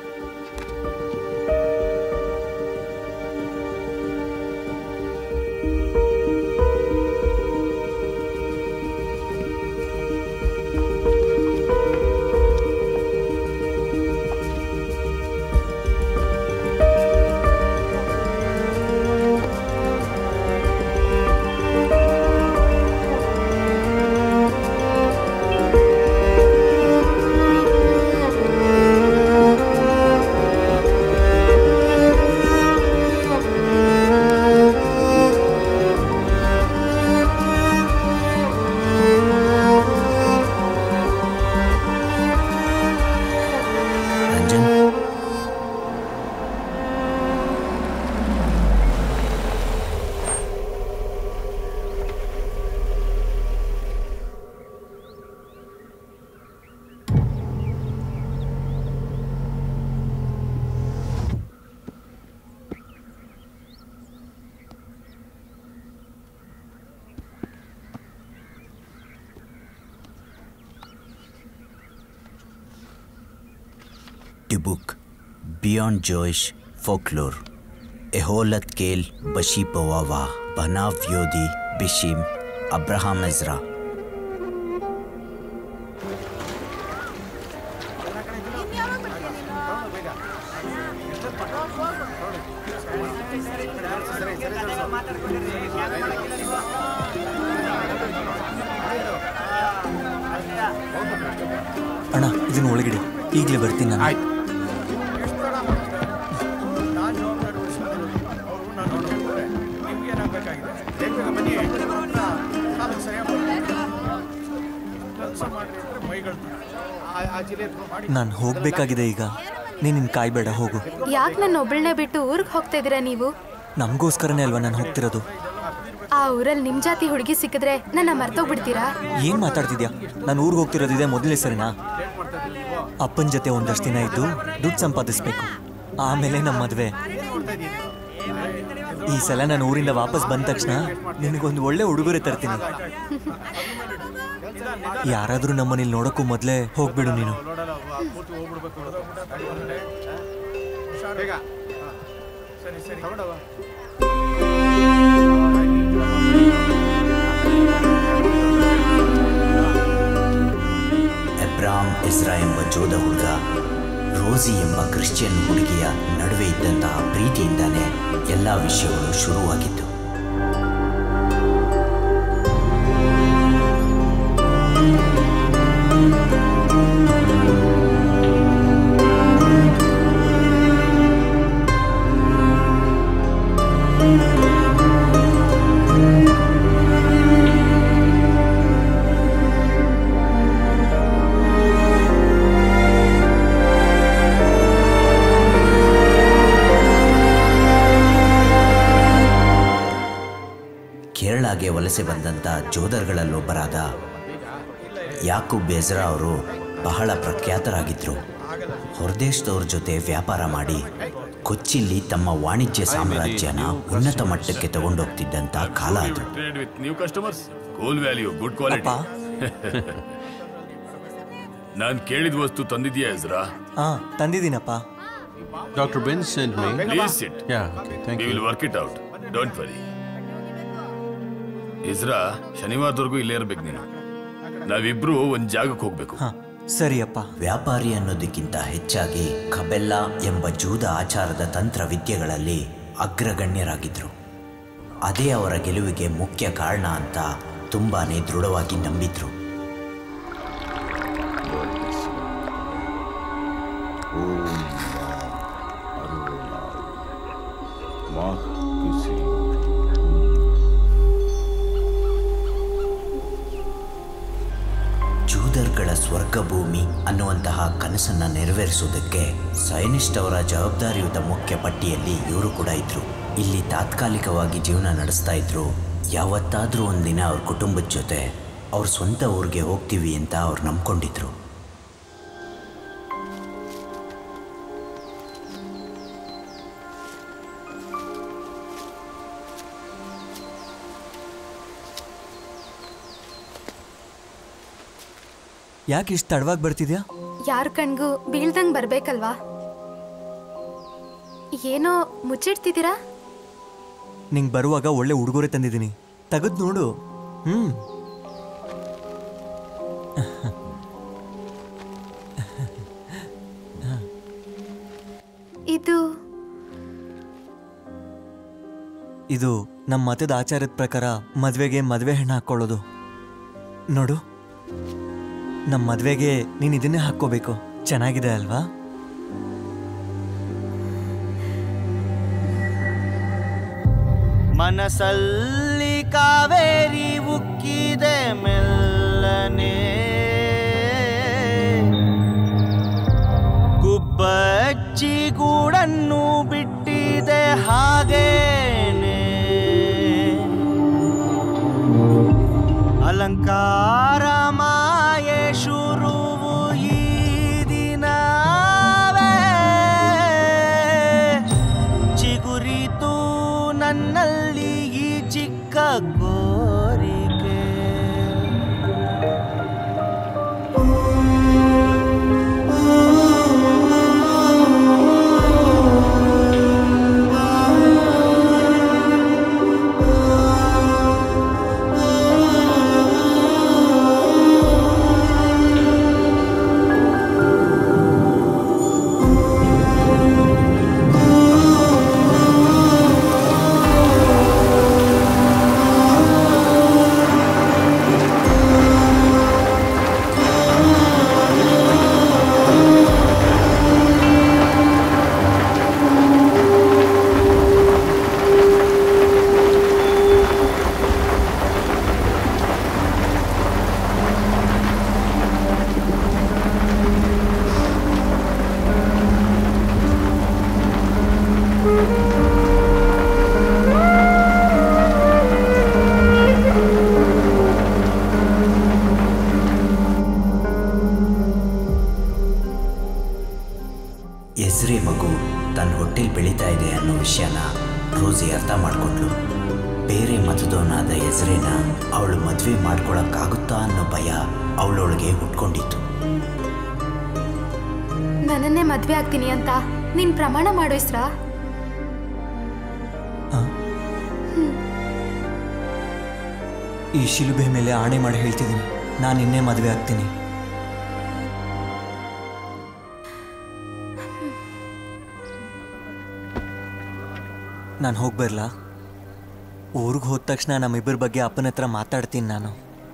टिबुक बियॉन्ड जोइश फोकलोर एहोलत केल बशी पवावा बनाव योदी बिशिम अब्राहम एज्रा. ಅಣ್ಣ ಇದನ್ನ ಒಳಗಿಡಿ, ಈಗಲೇ ಬರ್ತೀನಿ ನಾನು. ನಾನು ಹೋಗ್ಬೇಕಾಗಿದೆ ಈಗ. ನೀನು ನಿನ್ನ ಕಾಯ್ಬೇಡ, ಹೋಗು. ಯಾಕೆ ನನ್ನ ಒಬ್ಬಳನ್ನೇ ಬಿಟ್ಟು ಊರಿಗೆ ಹೋಗ್ತಾ ಇದ್ದೀರಾ ನೀವು? ನಮಗೋಸ್ಕರನೇ ಅಲ್ವಾ ನಾನು ಹೋಗ್ತಿರೋದು. ಆ ಊರಲ್ಲಿ ನಿಮ್ ಜಾತಿ ಹುಡುಗಿ ಸಿಕ್ಕಿದ್ರೆ ನನ್ನ ಮರ್ತೋಗ್ಬಿಡ್ತೀರಾ? ಏನ್ ಮಾತಾಡ್ತಿದ್ಯಾ? ನಾನು ಊರಿಗೆ ಹೋಗ್ತಿರೋದಿದೆ ಮೊದಲೇ ಸರಿನಾ? ಅಪ್ಪನ ಜೊತೆ ಒಂದಷ್ಟು ದಿನ ಇದ್ದು ದುಡ್ಡು ಸಂಪಾದಿಸ್ಬೇಕು, ಆಮೇಲೆ ನಮ್ಮ ಮದುವೆ. ಈ ಸಲ ನಾನು ಊರಿಂದ ವಾಪಸ್ ಬಂದ ತಕ್ಷಣ ನಿನಗೊಂದು ಒಳ್ಳೆ ಉಡುಗೊರೆ ತರ್ತೀನಿ. ಯಾರಾದ್ರೂ ನಮ್ಮನೇಲಿ ನೋಡಕ್ಕೂ ಮೊದಲೇ ಹೋಗ್ಬಿಡು ನೀನು. ಎಬ್ರಾಮ್ ಎಜ್ರಾ ಎಂಬ ಜೋಧ ಹುಡುಗ ರೋಸಿ ಎಂಬ ಕ್ರಿಶ್ಚಿಯನ್ ಹುಡುಗಿಯ ನಡುವೆ ಇದ್ದಂತಹ ಪ್ರೀತಿಯಿಂದಾನೇ ಎಲ್ಲ ವಿಷಯಗಳು ಶುರುವಾಗಿತ್ತು. ಕೇರಳಗೆ ವಲಸೆ ಬಂದಂಥ ಜೋಧರ್ಗಳಲ್ಲೊಬ್ಬರಾದ ಯಾಕೂಬ್ ಎಜ್ರಾ ಅವರು ಬಹಳ ಪ್ರಖ್ಯಾತರಾಗಿದ್ದರು. ಹೊರದೇಶದವ್ರ ಜೊತೆ ವ್ಯಾಪಾರ ಮಾಡಿ ಕೊಚ್ಚಿಲಿ ತಮ್ಮ ವಾಣಿಜ್ಯ ಸಾಮ್ರಾಜ್ಯನ ಉನ್ನತ ಮಟ್ಟಕ್ಕೆ ತಗೊಂಡೋಗ್ತಿದ್ದಂಥ ಕಾಲ ಅದು. ನಾನ್ ಕೇಳಿದ ವಸ್ತು ತಂದಿದ್ಯಾ ಎಜ್ರಾ? ಹಾ ತಂದಿದ್ದೀನಪ್ಪ. Doctor Ben sent me. Please sit. Yeah, okay, thank We you. will work it out. Don't worry. Ezra, ಶನಿವಾರದವರೆಗೂ ಇಲ್ಲೇ ಇರ್ಬೇಕು ನೀನು. ನಾವಿಬ್ರು ಒಂದ್ ಜಾಗಕ್ಕೆ ಹೋಗ್ಬೇಕು. ಸರಿಯಪ್ಪ. ವ್ಯಾಪಾರಿ ಅನ್ನೋದಕ್ಕಿಂತ ಹೆಚ್ಚಾಗಿ ಖಬೆಲ್ಲಾ ಎಂಬ ಜೂದ ಆಚಾರದ ತಂತ್ರ ವಿದ್ಯೆಗಳಲ್ಲಿ ಅಗ್ರಗಣ್ಯರಾಗಿದ್ರು. ಅದೇ ಅವರ ಗೆಲುವಿಗೆ ಮುಖ್ಯ ಕಾರಣ ಅಂತ ತುಂಬಾನೇ ದೃಢವಾಗಿ ನಂಬಿದ್ರು. ಜೂದರ್ಗಳ ಸ್ವರ್ಗ ಭೂಮಿ ಅನ್ನುವಂತಹ ಕನಸನ್ನ ನೆರವೇರಿಸುವುದಕ್ಕೆ ಸೈನಿಸ್ಟ್ ಅವರ ಜವಾಬ್ದಾರಿಯುತ ಮುಖ್ಯ ಪಟ್ಟಿಯಲ್ಲಿ ಇವರು ಕೂಡ ಇದ್ರು. ಇಲ್ಲಿ ತಾತ್ಕಾಲಿಕವಾಗಿ ಜೀವನ ನಡೆಸ್ತಾ ಇದ್ರು. ಯಾವತ್ತಾದ್ರೂ ಒಂದಿನ ಅವ್ರ ಕುಟುಂಬದ ಜೊತೆ ಅವ್ರ ಸ್ವಂತ ಊರಿಗೆ ಹೋಗ್ತೀವಿ ಅಂತ ಅವ್ರು ನಂಬ್ಕೊಂಡಿದ್ರು. ಯಾಕೆ ಇಷ್ಟು ತಡವಾಗಿ ಬರ್ತಿದ್ಯಾ? ಯಾರ ಕಣ್ಗೂ ಬೀಳ್ದಂಗ್ ಬರ್ಬೇಕಲ್ವಾ? ಏನೋ ಮುಚ್ಚಿಡ್ತಿದ್ದೀರಾ? ನಿಂಗೆ ಬರುವಾಗ ಒಳ್ಳೆ ಉಡುಗೊರೆ ತಂದಿದ್ದೀನಿ, ತೆಗೆದು ನೋಡು. ಹ್ಮ್ ಇದು ಇದು ನಮ್ಮ ಮತದ ಆಚಾರದ ಪ್ರಕಾರ ಮದ್ವೆಗೆ ಮದ್ವೆ ಹೆಣ್ಣು ಹಾಕೊಳ್ಳೋದು. ನೋಡು, ನಮ್ಮ ಮದ್ವೆಗೆ ನೀನು ಇದನ್ನೇ ಹಾಕ್ಕೋಬೇಕು. ಚೆನ್ನಾಗಿದೆ ಅಲ್ವಾ? ಮನಸ್ಸಲ್ಲಿ ಕಾವೇರಿ ಉಕ್ಕಿದೆ ಮೆಲ್ಲನೆ, ಗುಬ್ಬಚ್ಚಿ ಗೂಡನ್ನು ಬಿಟ್ಟಿದೆ ಹಾಗೇನೆ, ಅಲಂಕಾರ ಮಾಯೆ ಶುರುವು ಈ ದಿನವೇ, ಚಿಗುರಿತು ನನ್ನಲ್ಲಿ ಈ ಚಿಕ್ಕ ಕೋರಿಕೆ. ಎಜ್ರೆ ಮಗು ತನ್ನ ಹೊಟ್ಟೆಲ್ ಬೆಳೀತಾ ಇದೆ ಅನ್ನೋ ವಿಷಯನ ರೋಸಿ ಅರ್ಥ ಮಾಡಿಕೊಂಡ್ಳು. ಬೇರೆ ಮತದವನಾದ ಎಜ್ರೆನ ಅವಳು ಮದುವೆ ಮಾಡ್ಕೊಳಕ್ಕಾಗುತ್ತಾ ಅನ್ನೋ ಭಯ ಅವಳೊಳಗೆ ಹುಟ್ಕೊಂಡಿತ್ತು. ನನ್ನನ್ನೇ ಮದ್ವೆ ಆಗ್ತೀನಿ ಅಂತ ನೀನ್ ಪ್ರಮಾಣ ಮಾಡು ಇಸ್ರಾ. ಈ ಶಿಲುಬೆ ಮೇಲೆ ಆಣೆ ಮಾಡಿ ಹೇಳ್ತಿದ್ದೀನಿ, ನಾನು ಇನ್ನೇ ಮದುವೆ ಆಗ್ತೀನಿ. ನಾನು ಹೋಗಿ ಬರಲಾ? ಊರಿಗೆ ಹೋದ ತಕ್ಷಣ ನಮ್ಮಿಬ್ಬರ ಬಗ್ಗೆ ಅಪ್ಪನ ಹತ್ರ ಮಾತಾಡ್ತೀನಿ ನಾನು.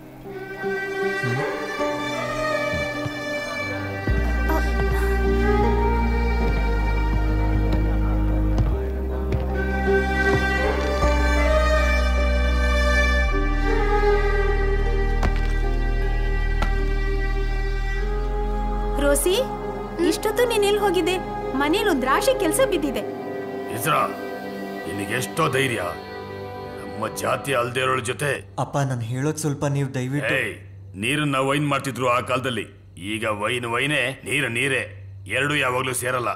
ರೋಸಿ, ಇಷ್ಟೊತ್ತು ನೀನ್ ಎಲ್ಲಿ ಹೋಗಿದ್ದೆ? ಮನೇಲಿ ಒಂದು ರಾಶಿ ಕೆಲಸ ಬಿದ್ದಿದೆ. ಎಜ್ರಾ, ನಿನಗೆ ಎಷ್ಟೋ ಧೈರ್ಯ ನಮ್ಮ ಜಾತಿ ಅಲ್ದೇ ಇರೋಳ ಜೊತೆ. ಅಪ್ಪ, ನಾನು ಹೇಳೋದು ಸ್ವಲ್ಪ ನೀವು ದಯವಿಟ್ಟು. ನೀರನ್ನ ವೈನ್ ಮಾಡ್ತಿದ್ರು ಆ ಕಾಲದಲ್ಲಿ, ಈಗ ವೈನ್ ವೈನೇ, ನೀರು ನೀರೇ, ಎರಡು ಯಾವಾಗ್ಲೂ ಸೇರಲ್ಲ.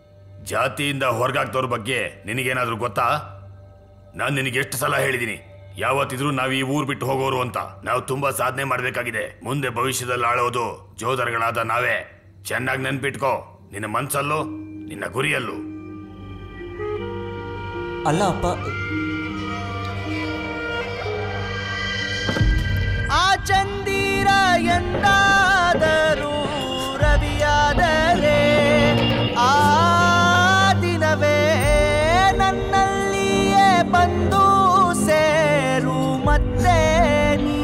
ಜಾತಿಯಿಂದ ಹೊರಗಾಗ್ದವ್ರ ಬಗ್ಗೆ ನಿನಗೇನಾದ್ರೂ ಗೊತ್ತಾ? ನಾನು ನಿನಗೆ ಎಷ್ಟು ಸಲ ಹೇಳಿದ್ದೀನಿ, ಯಾವತ್ತಿದ್ರು ನಾವು ಈ ಊರ್ ಬಿಟ್ಟು ಹೋಗೋರು ಅಂತ. ನಾವು ತುಂಬಾ ಸಾಧನೆ ಮಾಡ್ಬೇಕಾಗಿದೆ. ಮುಂದೆ ಭವಿಷ್ಯದಲ್ಲಿ ಆಳೋದು ಜೋದರ್ಗಳಾದ ನಾವೇ. ಚೆನ್ನಾಗಿ ನೆನ್ಪಿಟ್ಕೋ, ನಿನ್ನ ಮನ್ಸಲ್ಲೂ ನಿನ್ನ ಗುರಿಯಲ್ಲೂ. ಅಲ್ಲ ಅಪ್ಪ, ಆ ಚಂದಿರ ಎಂದಾದರೂ ರವಿಯಾದರೆ ಆ ದಿನವೇ ನನ್ನಲ್ಲಿಯೇ ಬಂದು ಸೇರು ಮತ್ತೆ ನೀ.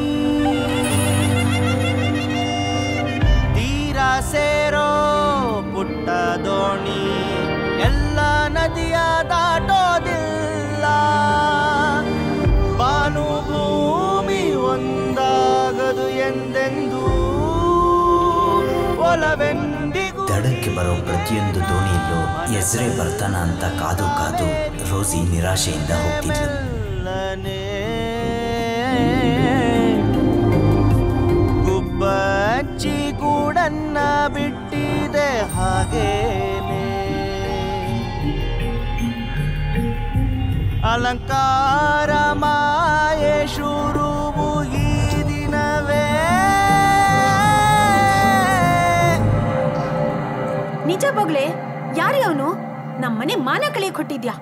ತೀರ ಸೇರೋ ಪುಟ್ಟ ದೋಣಿ ಎಲ್ಲ ನದಿಯ ದಾಟೋದಿಲ್ಲ. ಬಾನು ಭೂಮಿ ಒಂದಾಗದು ಎಂದೆಂದೂ ಒಲವೆಂದಿಗೂ. ದಡಕ್ಕೆ ಬರೋ ಪ್ರತಿಯೊಂದು ದೋಣಿಯಲ್ಲೂ ಎಜ್ರೆ ಬರ್ತಾನ ಅಂತ ಕಾದು ಕಾದು ರೋಸಿ ನಿರಾಶೆಯಿಂದ ಹೋಗ್ತಿದ್ಲು. ಗುಬ್ಬಚ್ಚಿ ಗೂಡನ್ನ ಬಿಟ್ಟಿದೆ ಹಾಗೇನೆ. ಅಲಂಕಾರ ಮಾಯೆ ಶುರುವು ಈ ದಿನವೇ. ನಿಜ ಬೊಗ್ಳೆ, ಯಾರೇ ಅವನು? ನಮ್ಮನೆ ಮಾನ ಕಳಿಯಕ್ ಹೊಟ್ಟಿದ್ಯಾ?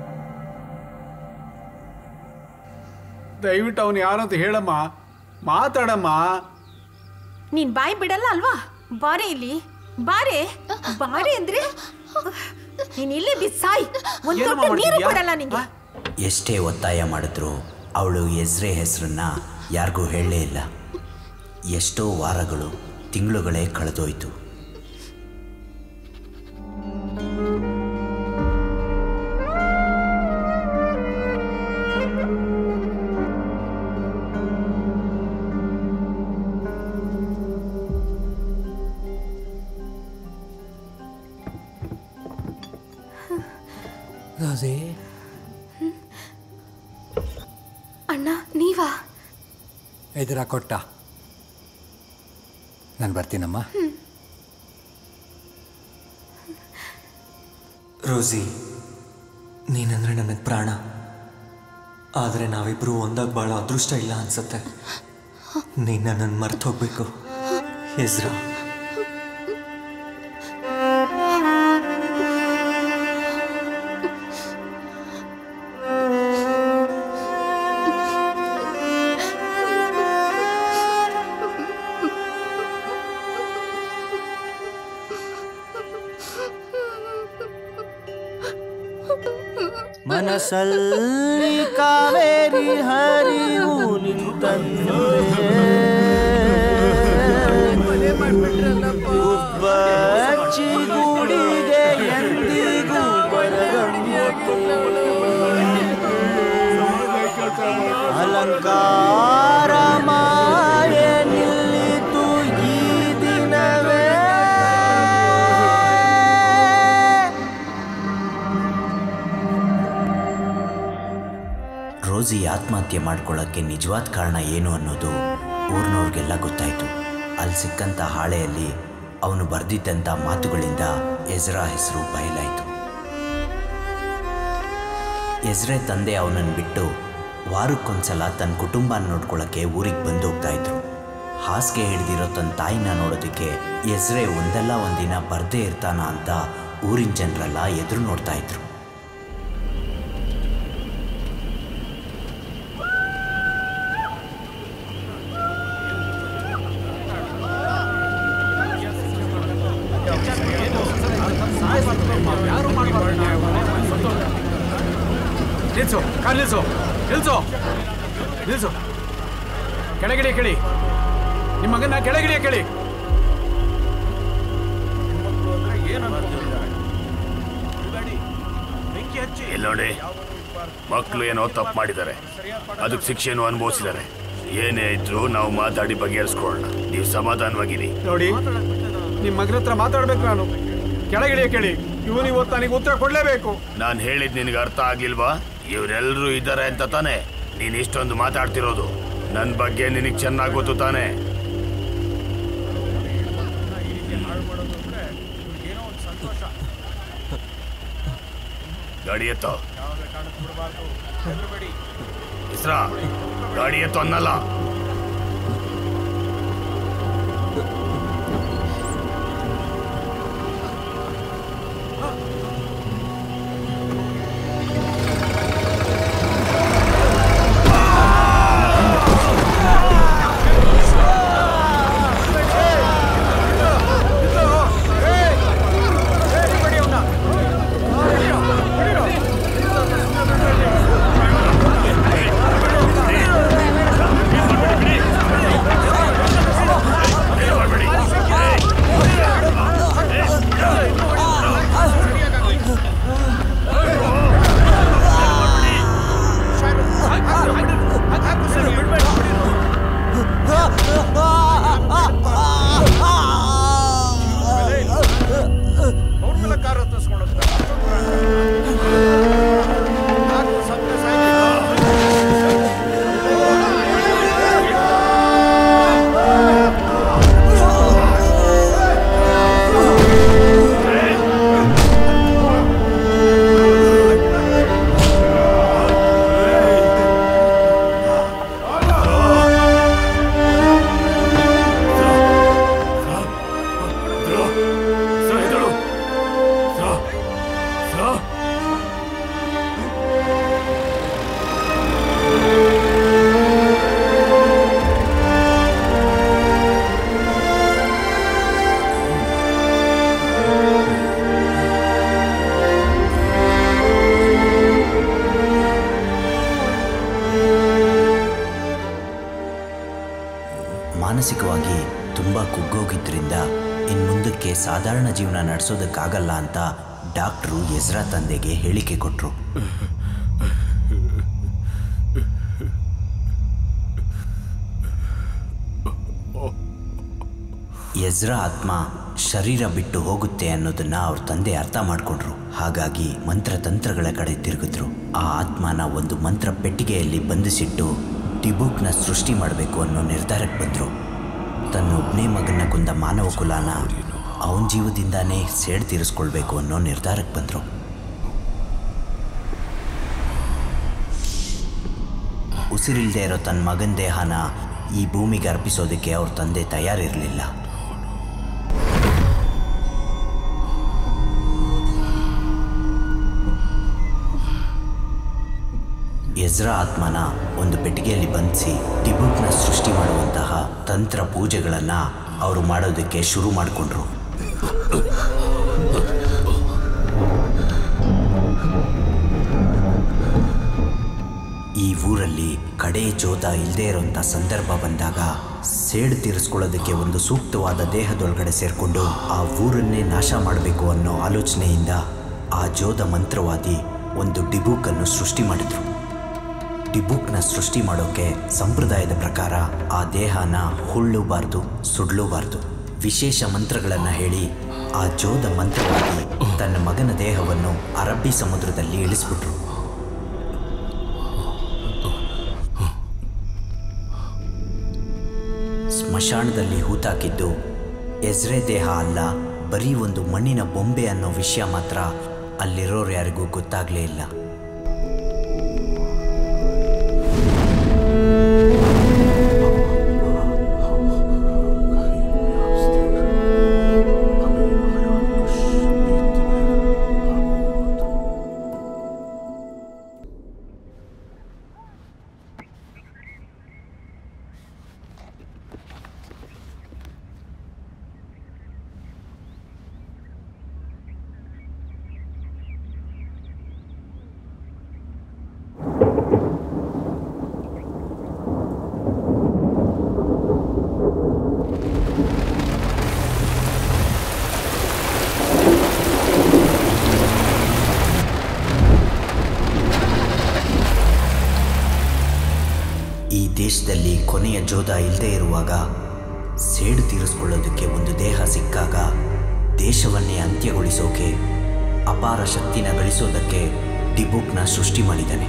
ದಯವಿಟ್ಟು ಅವನು ಯಾರಂತ ಹೇಳಮ್ಮ, ಮಾತಾಡಮ್ಮ. ನೀನ್ ಬಾಯಿ ಬಿಡಲ್ಲ ಅಲ್ವಾ? ಬಾರೆ ಇಲ್ಲಿ, ಬಾರೆ ಬಾರೆ ಅಂದ್ರೆ ನೀನ್ ಇಲ್ಲೇ ಬಿಸಾಯ್. ಒಂದ್ ತೊಟ್ಟು ನೀರು ಕೊಡಲ್ಲ ನಿಂಗೆ. ಎಷ್ಟೇ ಒತ್ತಾಯ ಮಾಡಿದ್ರು ಅವಳು ಎಜ್ರೆ ಹೆಸರನ್ನ ಯಾರಿಗೂ ಹೇಳಲೇ ಇಲ್ಲ. ಎಷ್ಟೋ ವಾರಗಳು ತಿಂಗಳುಗಳೇ ಕಳೆದೋಯ್ತು. ಅಣ್ಣ ನೀವಾ? ಎದುರ ಕೊಟ್ಟ. ನಾನು ಬರ್ತೀನಮ್ಮ. ರೋಸಿ, ನೀನಂದ್ರೆ ನನಗೆ ಪ್ರಾಣ. ಆದರೆ ನಾವಿಬ್ರು ಒಂದಾಗಿ ಬಾಳೋ ಅದೃಷ್ಟ ಇಲ್ಲ ಅನ್ಸುತ್ತೆ. ನೀನು ನನ್ನನ್ನು ಮರ್ತು ಹೋಗ್ಬೇಕು ಎಜ್ರಾ. ಮನಸ್ಸಲ್ಲಿ ಕಾವೇರಿ ಹರಿವು ನಿಂತಂದ್ರೆ ಗುಬ್ಬಚ್ಚಿ ಗೂಡಿಗೆ ಎಂದಿಗೂ ಅಲಂಕಾರ ಮಾಯೆ ನಿಲ್ಲಿತು ಈ ದಿನವೇ. ರೋಸಿ ಆತ್ಮಹತ್ಯೆ ಮಾಡ್ಕೊಳ್ಳೋಕ್ಕೆ ನಿಜವಾದ ಕಾರಣ ಏನು ಅನ್ನೋದು ಊರಿನವ್ರಿಗೆಲ್ಲ ಗೊತ್ತಾಯಿತು. ಅಲ್ಲಿ ಸಿಕ್ಕಂಥ ಹಾಳೆಯಲ್ಲಿ ಅವನು ಬರೆದಿದ್ದಂಥ ಮಾತುಗಳಿಂದ ಎಜ್ರಾ ಹೆಸರು ಬಯಲಾಯಿತು. ಎಜ್ರೆ ತಂದೆ ಅವನನ್ನು ಬಿಟ್ಟು ವಾರಕ್ಕೊಂದ್ಸಲ ತನ್ನ ಕುಟುಂಬನ ನೋಡ್ಕೊಳ್ಳೋಕ್ಕೆ ಊರಿಗೆ ಬಂದು ಹೋಗ್ತಾಯಿದ್ರು. ಹಾಸಿಗೆ ಹಿಡಿದಿರೋ ತನ್ನ ತಾಯಿನ ನೋಡೋದಕ್ಕೆ ಎಜ್ರೆ ಒಂದಲ್ಲ ಒಂದಿನ ಬರದೇ ಇರ್ತಾನ ಅಂತ ಊರಿನ ಜನರೆಲ್ಲ ಎದುರು ನೋಡ್ತಾಯಿದ್ರು. ನಿಲ್ಸು, ಕಾರ್ ನಿಲ್ಸು, ನಿಲ್ಸು, ನಿಲ್ಸು. ಕೆಳಗಿಡಿಯ ಕೇಳಿ, ನಿಮ್ಮ ಮಗನ ಕೆಳಗಿಡಿಯ ಕೇಳಿ. ಇಲ್ಲಿ ನೋಡಿ, ಮಕ್ಕಳು ಏನೋ ತಪ್ಪು ಮಾಡಿದ್ದಾರೆ, ಅದಕ್ಕೆ ಶಿಕ್ಷೆಯನ್ನು ಅನುಭವಿಸಿದ್ದಾರೆ. ಏನೇ ಇದ್ರು ನಾವು ಮಾತಾಡಿ ಬಗೆಹರಿಸ್ಕೊಳ್ಳೋಣ. ನೀವು ಸಮಾಧಾನವಾಗಿರಿ. ನೋಡಿ, ನಿಮ್ಮ ಮಗನ ಹತ್ರ ಮಾತಾಡ್ಬೇಕು. ನಾನು ಕೆಳಗಿಡಿಯ ಕೇಳಿ. ಇವನು ಇವತ್ತು ನನಗೆ ಉತ್ತರ ಕೊಡ್ಲೇಬೇಕು. ನಾನು ಹೇಳಿದ್ ನಿನಗೆ ಅರ್ಥ ಆಗ್ಲಿಲ್ವಾ? ಇವರೆಲ್ಲರೂ ಇದ್ದಾರೆ ಅಂತ ತಾನೆ ನೀನ್ ಇಷ್ಟೊಂದು ಮಾತಾಡ್ತಿರೋದು? ನನ್ನ ಬಗ್ಗೆ ನಿನಗೆ ಚೆನ್ನಾಗಿ ಗೊತ್ತು ತಾನೆ. ಗಾಡಿ ಎತ್ತೋ. ಇಸ್ರಾ ಗಾಡಿ ಎತ್ತು ಅನ್ನಲ್ಲ. ಮಾನಸಿಕವಾಗಿ ತುಂಬ ಕುಗ್ಗೋಗಿದ್ದರಿಂದ ಇನ್ನು ಮುಂದಕ್ಕೆ ಸಾಧಾರಣ ಜೀವನ ನಡೆಸೋದಕ್ಕಾಗಲ್ಲ ಅಂತ ಡಾಕ್ಟ್ರು ಎಜ್ರಾ ತಂದೆಗೆ ಹೇಳಿಕೆ ಕೊಟ್ಟರು. ಎಜ್ರಾ ಆತ್ಮ ಶರೀರ ಬಿಟ್ಟು ಹೋಗುತ್ತೆ ಅನ್ನೋದನ್ನ ಅವ್ರ ತಂದೆ ಅರ್ಥ ಮಾಡಿಕೊಂಡ್ರು. ಹಾಗಾಗಿ ಮಂತ್ರತಂತ್ರಗಳ ಕಡೆ ತಿರುಗಿದ್ರು. ಆ ಆತ್ಮನ ಒಂದು ಮಂತ್ರ ಪೆಟ್ಟಿಗೆಯಲ್ಲಿ ಬಂಧಿಸಿಟ್ಟು ಟಿಬುಕ್ನ ಸೃಷ್ಟಿ ಮಾಡಬೇಕು ಅನ್ನೋ ನಿರ್ಧಾರಕ್ಕೆ ಬಂದರು. ತನ್ನೊಬ್ಬನೇ ಮಗನ ಕೊಂದ ಮಾನವ ಕುಲಾನ ಅವನ ಜೀವದಿಂದಾನೇ ಸೇಡ್ ತೀರಿಸ್ಕೊಳ್ಬೇಕು ಅನ್ನೋ ನಿರ್ಧಾರಕ್ಕೆ ಬಂದರು. ಉಸಿರಿಲ್ಲದೆ ಇರೋ ತನ್ನ ಮಗನ ದೇಹನ ಈ ಭೂಮಿಗೆ ಅರ್ಪಿಸೋದಕ್ಕೆ ಅವ್ರ ತಂದೆ ತಯಾರಿರಲಿಲ್ಲ. ಎಜ್ರಾ ಆತ್ಮನ ಒಂದು ಪೆಟ್ಟಿಗೆಯಲ್ಲಿ ಬಂಧಿಸಿ ಟಿಬುಕ್ನ ಸೃಷ್ಟಿ ಮಾಡುವಂತಹ ತಂತ್ರ ಪೂಜೆಗಳನ್ನು ಅವರು ಮಾಡೋದಕ್ಕೆ ಶುರು ಮಾಡಿಕೊಂಡ್ರು. ಈ ಊರಲ್ಲಿ ಕಡೆ ಜೋತ ಇಲ್ಲದೆ ಇರೋಂಥ ಸಂದರ್ಭ ಬಂದಾಗ ಸೇಡು ತೀರಿಸ್ಕೊಳ್ಳೋದಕ್ಕೆ ಒಂದು ಸೂಕ್ತವಾದ ದೇಹದೊಳಗಡೆ ಸೇರಿಕೊಂಡು ಆ ಊರನ್ನೇ ನಾಶ ಮಾಡಬೇಕು ಅನ್ನೋ ಆಲೋಚನೆಯಿಂದ ಆ ಜೋದ ಮಂತ್ರವಾದಿ ಒಂದು ಡಿಬುಕನ್ನು ಸೃಷ್ಟಿ ಮಾಡಿದ್ರು. ಡಿಬುಕ್ನ ಸೃಷ್ಟಿ ಮಾಡೋಕ್ಕೆ ಸಂಪ್ರದಾಯದ ಪ್ರಕಾರ ಆ ದೇಹನ ಹುಳ್ಳೂಬಾರ್ದು, ಸುಡ್ಲೂಬಾರ್ದು. ವಿಶೇಷ ಮಂತ್ರಗಳನ್ನು ಹೇಳಿ ಆ ಜೋದ ಮಂತ್ರವಾದಿ ತನ್ನ ಮಗನ ದೇಹವನ್ನು ಅರಬ್ಬಿ ಸಮುದ್ರದಲ್ಲಿ ಇಳಿಸ್ಬಿಟ್ರು. ಸ್ಮಶಾನದಲ್ಲಿ ಹೂತಾಕಿದ್ದು ಎಜ್ರೆ ದೇಹ ಅಲ್ಲ, ಬರೀ ಒಂದು ಮಣ್ಣಿನ ಬೊಂಬೆ ಅನ್ನೋ ವಿಷಯ ಮಾತ್ರ ಅಲ್ಲಿರೋರು ಯಾರಿಗೂ ಗೊತ್ತಾಗಲೇ ಇಲ್ಲ. ದೇಶದಲ್ಲಿ ಕೊನೆಯ ಜೋಧ ಇಲ್ಲದೆ ಇರುವಾಗ ಸೇಡು ತೀರಿಸ್ಕೊಳ್ಳೋದಕ್ಕೆ ಒಂದು ದೇಹ ಸಿಕ್ಕಾಗ ದೇಶವನ್ನೇ ಅಂತ್ಯಗೊಳಿಸೋಕೆ, ಅಪಾರ ಶಕ್ತಿನ ಗಳಿಸೋದಕ್ಕೆ ಟಿಬುಕ್ನ ಸೃಷ್ಟಿ ಮಾಡಿದ್ದಾನೆ.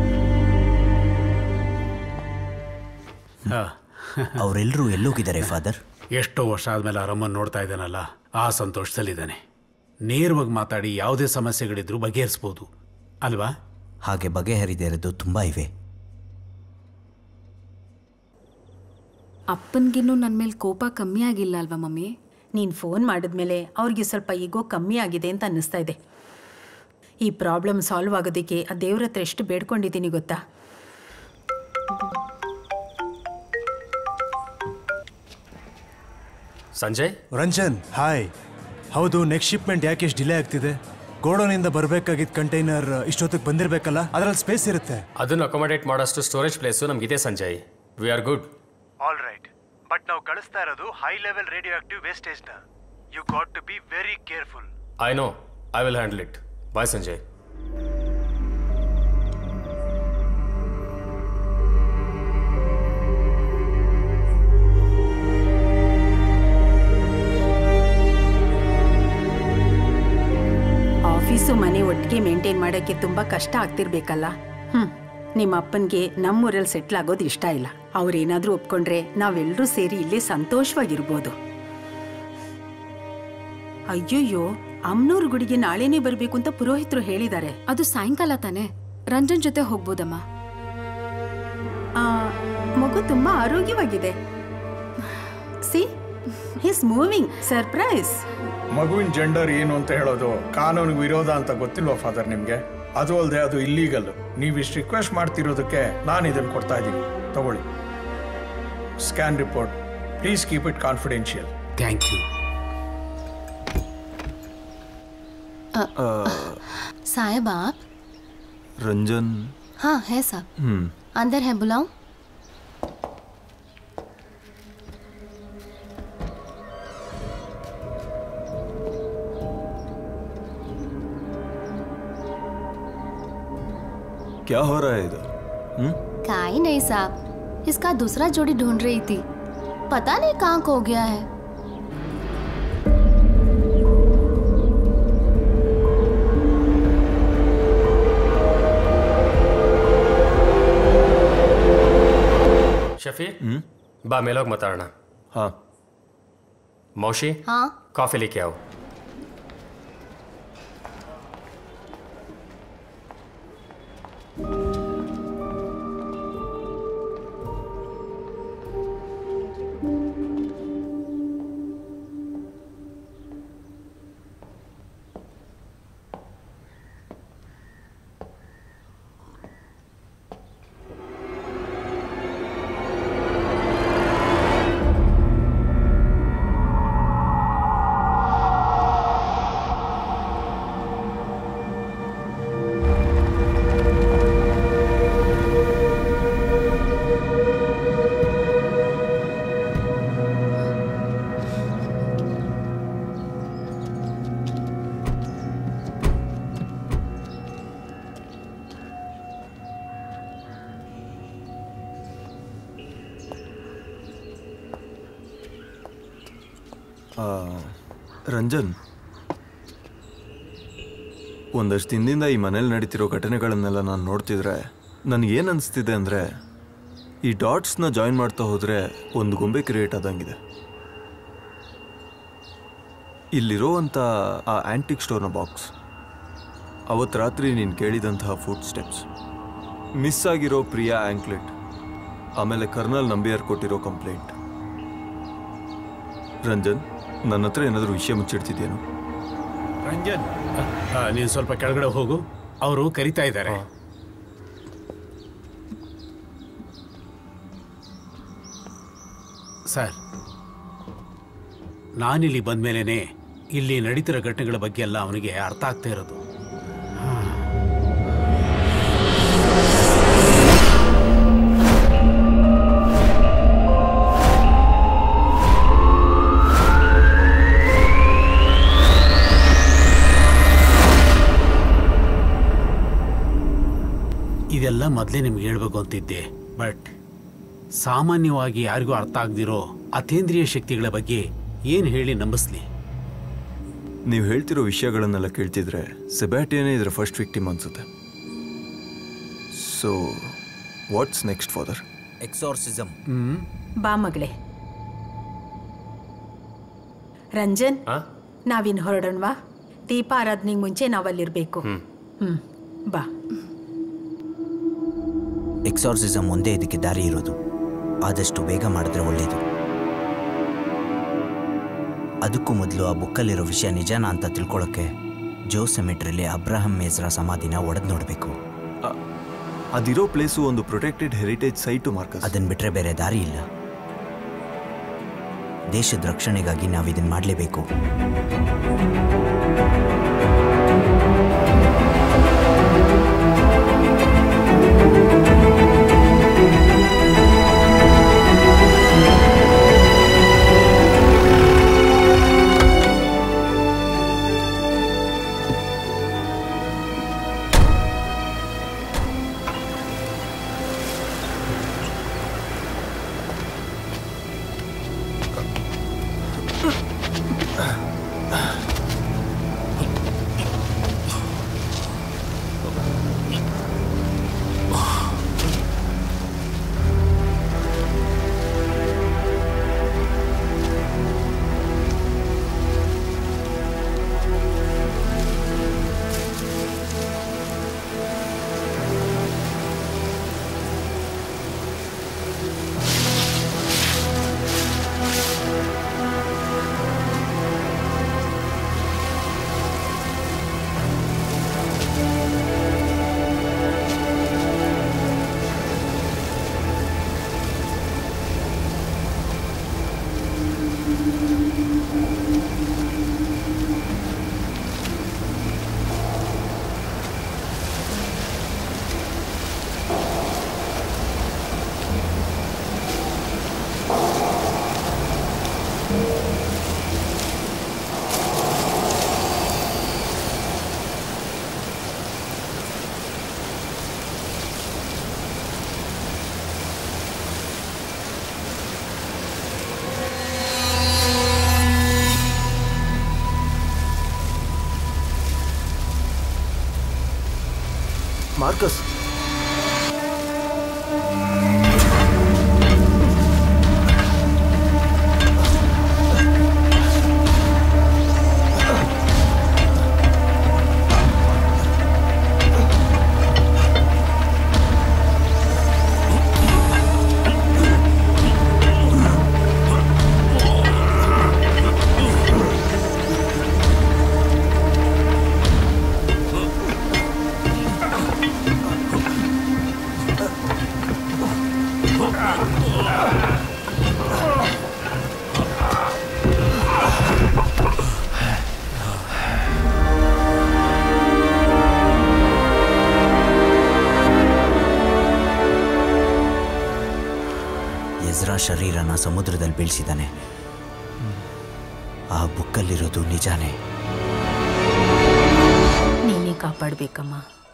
ಅವರೆಲ್ಲರೂ ಎಲ್ಲೋಗಿದ್ದಾರೆ ಫಾದರ್? ಎಷ್ಟೋ ವರ್ಷ ಆದಮೇಲೆ ಅರಮ್ಮನ್ ನೋಡ್ತಾ ಇದ್ದಾನಲ್ಲ, ಆ ಸಂತೋಷದಲ್ಲಿದ್ದಾನೆ. ನೇರವಾಗಿ ಮಾತಾಡಿ ಯಾವುದೇ ಸಮಸ್ಯೆಗಳಿದ್ರೂ ಬಗೆಹರಿಸ್ಬೋದು ಅಲ್ವಾ? ಹಾಗೆ ಬಗೆಹರಿದೇ ಇರೋದು ತುಂಬ ಇವೆ. ಅಪ್ಪನಿಗಿನ್ನೂ ನನ್ನ ಮೇಲೆ ಕೋಪ ಕಮ್ಮಿ ಆಗಿಲ್ಲ ಅಲ್ವಾ ಮಮ್ಮಿ? ನೀನು ಫೋನ್ ಮಾಡಿದ್ಮೇಲೆ ಅವ್ರಿಗೆ ಸ್ವಲ್ಪ ಈಗೋ ಕಮ್ಮಿ ಆಗಿದೆ ಅಂತ ಅನ್ನಿಸ್ತಾ ಇದೆ. ಈ ಪ್ರಾಬ್ಲಮ್ ಸಾಲ್ವ್ ಆಗೋದಕ್ಕೆ ಆ ದೇವ್ರ ಹತ್ರ ಎಷ್ಟು ಬೇಡ್ಕೊಂಡಿದ್ದೀನಿ ಗೊತ್ತಾ? ಸಂಜಯ್. ರಂಜನ್ ಹಾಯ್. ಹೌದು, ನೆಕ್ಸ್ಟ್ ಶಿಪ್ಮೆಂಟ್ ಯಾಕೆ ಇಷ್ಟು ಡಿಲೇ ಆಗ್ತಿದೆ? ಗೋಡೌನಿಂದ ಬರಬೇಕಾಗಿದ್ದ ಕಂಟೈನರ್ ಇಷ್ಟೊತ್ತಿಗೆ ಬಂದಿರಬೇಕಲ್ಲ, ಅದರಲ್ಲಿ ಸ್ಪೇಸ್ ಇರುತ್ತೆ. ಅದನ್ನು ಅಕೊಮಡೇಟ್ ಮಾಡೋಷ್ಟು ಸ್ಟೋರೇಜ್ ಪ್ಲೇಸು ನಮಗಿದೆ Sanjay. We are good. All right, but ನಾವು ಕಳಿಸ್ತಾ ಇರೋದು ಹೈ ಲೆವೆಲ್ ರೇಡಿಯೋ ಆಕ್ಟಿವ್ ವೇಸ್ಟೇಜ್ನ. You got to be very careful. I know, I will handle it. Bye Sanjay. Office ಮನೆ ಒಟ್ಟಿಗೆ ಮೇಂಟೈನ್ ಮಾಡೋಕ್ಕೆ ತುಂಬ ಕಷ್ಟ ಆಗ್ತಿರ್ಬೇಕಲ್ಲ. ಹ್ಞೂ, ನಿಮ್ಮ ಅಪ್ಪನಿಗೆ ನಮ್ಮೂರಲ್ಲಿ ಸೆಟ್ಲ್ ಆಗೋದು ಇಷ್ಟ ಇಲ್ಲ. ಅವ್ರೇನಾದರೂ ಒಪ್ಕೊಂಡ್ರೆ ನಾವೆಲ್ಲರೂ ಸೇರಿ ಇಲ್ಲೇ ಸಂತೋಷವಾಗಿರ್ಬೋದು. ಅಯ್ಯೋಯ್ಯೋ, ಅಮ್ನೂರ್ ಗುಡಿಗೆ ನಾಳೆನೇ ಬರಬೇಕು ಅಂತ ಪುರೋಹಿತರು ಹೇಳಿದ್ದಾರೆ. ಅದು ಸಾಯಂಕಾಲ ತಾನೆ, ರಂಜನ್ ಜೊತೆ ಹೋಗ್ಬೋದಮ್ಮ. ಮಗು ತುಂಬಾ ಆರೋಗ್ಯವಾಗಿದೆ. See, he's moving. ಸರ್ಪ್ರೈಸ್. ಮಗುವಿನ ಜೆಂಡರ್ ಏನು ಅಂತ ಹೇಳೋದು ಕಾನೂನಿಗೆ ವಿರೋಧ ಅಂತ ಗೊತ್ತಿಲ್ವಾ ಫಾದರ್ ನಿಮ್ಗೆ? ಅದು ಅಲ್ಲದೆ ಅದು ಇಲ್ಲೀಗಲ್. ನೀವು ಇಷ್ಟು ರಿಕ್ವೆಸ್ಟ್ ಮಾಡ್ತಿರೋದಕ್ಕೆ ನಾನು ಇದನ್ನು ಕೊಡ್ತಾ ಇದ್ದೀನಿ, ತಗೊಳ್ಳಿ. Scan report. Please keep it confidential. Thank you. साहब आप? रंजन? हाँ है साहब. हम्म. अंदर है, बुलाऊं? क्या हो रहा है इधर? हम्म? काई नहीं साहब, इसका दूसरा जोड़ी ढूंढ रही थी, पता नहीं कहाँ खो गया है. शफीर, बा मेलोग मताड़ना. हाँ. मौशी. हाँ. कॉफी लेके आओ. ರಂಜನ್, ಒಂದಷ್ಟು ದಿನದಿಂದ ಈ ಮನೇಲಿ ನಡೀತಿರೋ ಘಟನೆಗಳನ್ನೆಲ್ಲ ನಾನು ನೋಡ್ತಿದ್ರೆ ನನಗೇನು ಅನಿಸ್ತಿದೆ ಅಂದರೆ, ಈ ಡಾಟ್ಸ್ನ ಜಾಯಿನ್ ಮಾಡ್ತಾ ಹೋದರೆ ಒಂದು ಗೊಂಬೆ ಕ್ರಿಯೇಟ್ ಆದಂಗಿದೆ. ಇಲ್ಲಿರೋವಂಥ ಆ ಆ್ಯಂಟಿಕ್ ಸ್ಟೋರ್ನ ಬಾಕ್ಸ್, ಅವತ್ತು ರಾತ್ರಿ ನೀನು ಕೇಳಿದಂತಹ ಫುಡ್ ಸ್ಟೆಪ್ಸ್, ಮಿಸ್ ಆಗಿರೋ ಪ್ರಿಯಾ ಆ್ಯಂಕ್ಲೆಟ್, ಆಮೇಲೆ ಕರ್ನಲ್ ನಂಬಿಯರ್ ಕೊಟ್ಟಿರೋ ಕಂಪ್ಲೇಂಟ್. ರಂಜನ್, ನನ್ನ ಹತ್ರ ಏನಾದರೂ ವಿಷಯ ಮುಚ್ಚಿಡ್ತಿದ್ದೇನು? ರಂಜನ್, ನೀನು ಸ್ವಲ್ಪ ಕೆಳಗಡೆ ಹೋಗು, ಅವರು ಕರಿತಾ ಇದ್ದಾರೆ. ಸರ್, ನಾನಿಲ್ಲಿ ಬಂದ್ಮೇಲೆ ಇಲ್ಲಿ ನಡೀತಿರೋ ಘಟನೆಗಳ ಬಗ್ಗೆ ಎಲ್ಲ ಅವನಿಗೆ ಅರ್ಥ ಆಗ್ತಾ ಇರೋದು. ಇದೆಲ್ಲ ಮೊದಲೇ ನಿಮ್ಗೆ ಹೇಳ್ಬೇಕು ಅಂತಿದ್ದೆ, ಬಟ್ ಸಾಮಾನ್ಯವಾಗಿ ಯಾರಿಗೂ ಅರ್ಥ ಆಗದಿರೋ ಅತೀಂದ್ರಿಯ ಶಕ್ತಿಗಳ ಬಗ್ಗೆ ಏನು ಹೇಳಿ ನಂಬಿಸ್ಲಿ? ನೀವು ಹೇಳ್ತಿರೋ ವಿಷಯಗಳನ್ನೆಲ್ಲ ಕೇಳ್ತಿದ್ರೆ ಸೆಬ್ಯಾಟಿಯನೇ ಇದರ ಫಸ್ಟ್ ವಿಕ್ಟಿಮ್ ಅನ್ಸುತ್ತೆ. So what's next father? Exorcism. ಬಾ ಮಗಳೇ. ರಂಜನ್, ನಾವಿನ್ ಹೊರಡೋಣವಾ? ದೀಪಾರಾಧನೆಗೆ ಮುಂಚೆ ನಾವಲ್ಲಿರ್ಬೇಕು. ಹ್ಮ್, ಬಾ. ಎಕ್ಸಾರ್ಸಿಸಮ್ ಒಂದೇ ಇದಕ್ಕೆ ದಾರಿ ಇರೋದು. ಆದಷ್ಟು ಬೇಗ ಮಾಡಿದ್ರೆ ಒಳ್ಳೆಯದು. ಅದಕ್ಕೂ ಮೊದಲು ಆ ಬುಕ್ಕಲ್ಲಿರೋ ವಿಷಯ ನಿಜಾನ ಅಂತ ತಿಳ್ಕೊಳ್ಳೋಕ್ಕೆ ಜೋ ಸೆಮೆಟ್ರಿಲಿ ಅಬ್ರಹಂ ಎಜ್ರಾ ಸಮಾಧಿನ ಒಡೆದು ನೋಡಬೇಕು. ಅದಿರೋ ಪ್ಲೇಸು ಒಂದು ಪ್ರೊಟೆಕ್ಟೆಡ್ ಹೆರಿಟೇಜ್ ಸೈಟು ಮಾರ್ಕಸ್. ಅದನ್ನು ಬಿಟ್ಟರೆ ಬೇರೆ ದಾರಿ ಇಲ್ಲ. ದೇಶದ ರಕ್ಷಣೆಗಾಗಿ ನಾವು ಇದನ್ನು ಮಾಡಲೇಬೇಕು. ಮಾರ್ಕಸ್, ಎಜ್ರಾ ಶರೀರನ ಸಮುದ್ರದಲ್ಲಿ ಬೀಳಿಸಿದ್ದಾನೆ. ಆ ಬುಕ್ಕಲ್ಲಿರೋದು ನಿಜಾನೇ. ನೀನೇ ಕಾಪಾಡಬೇಕಮ್ಮ.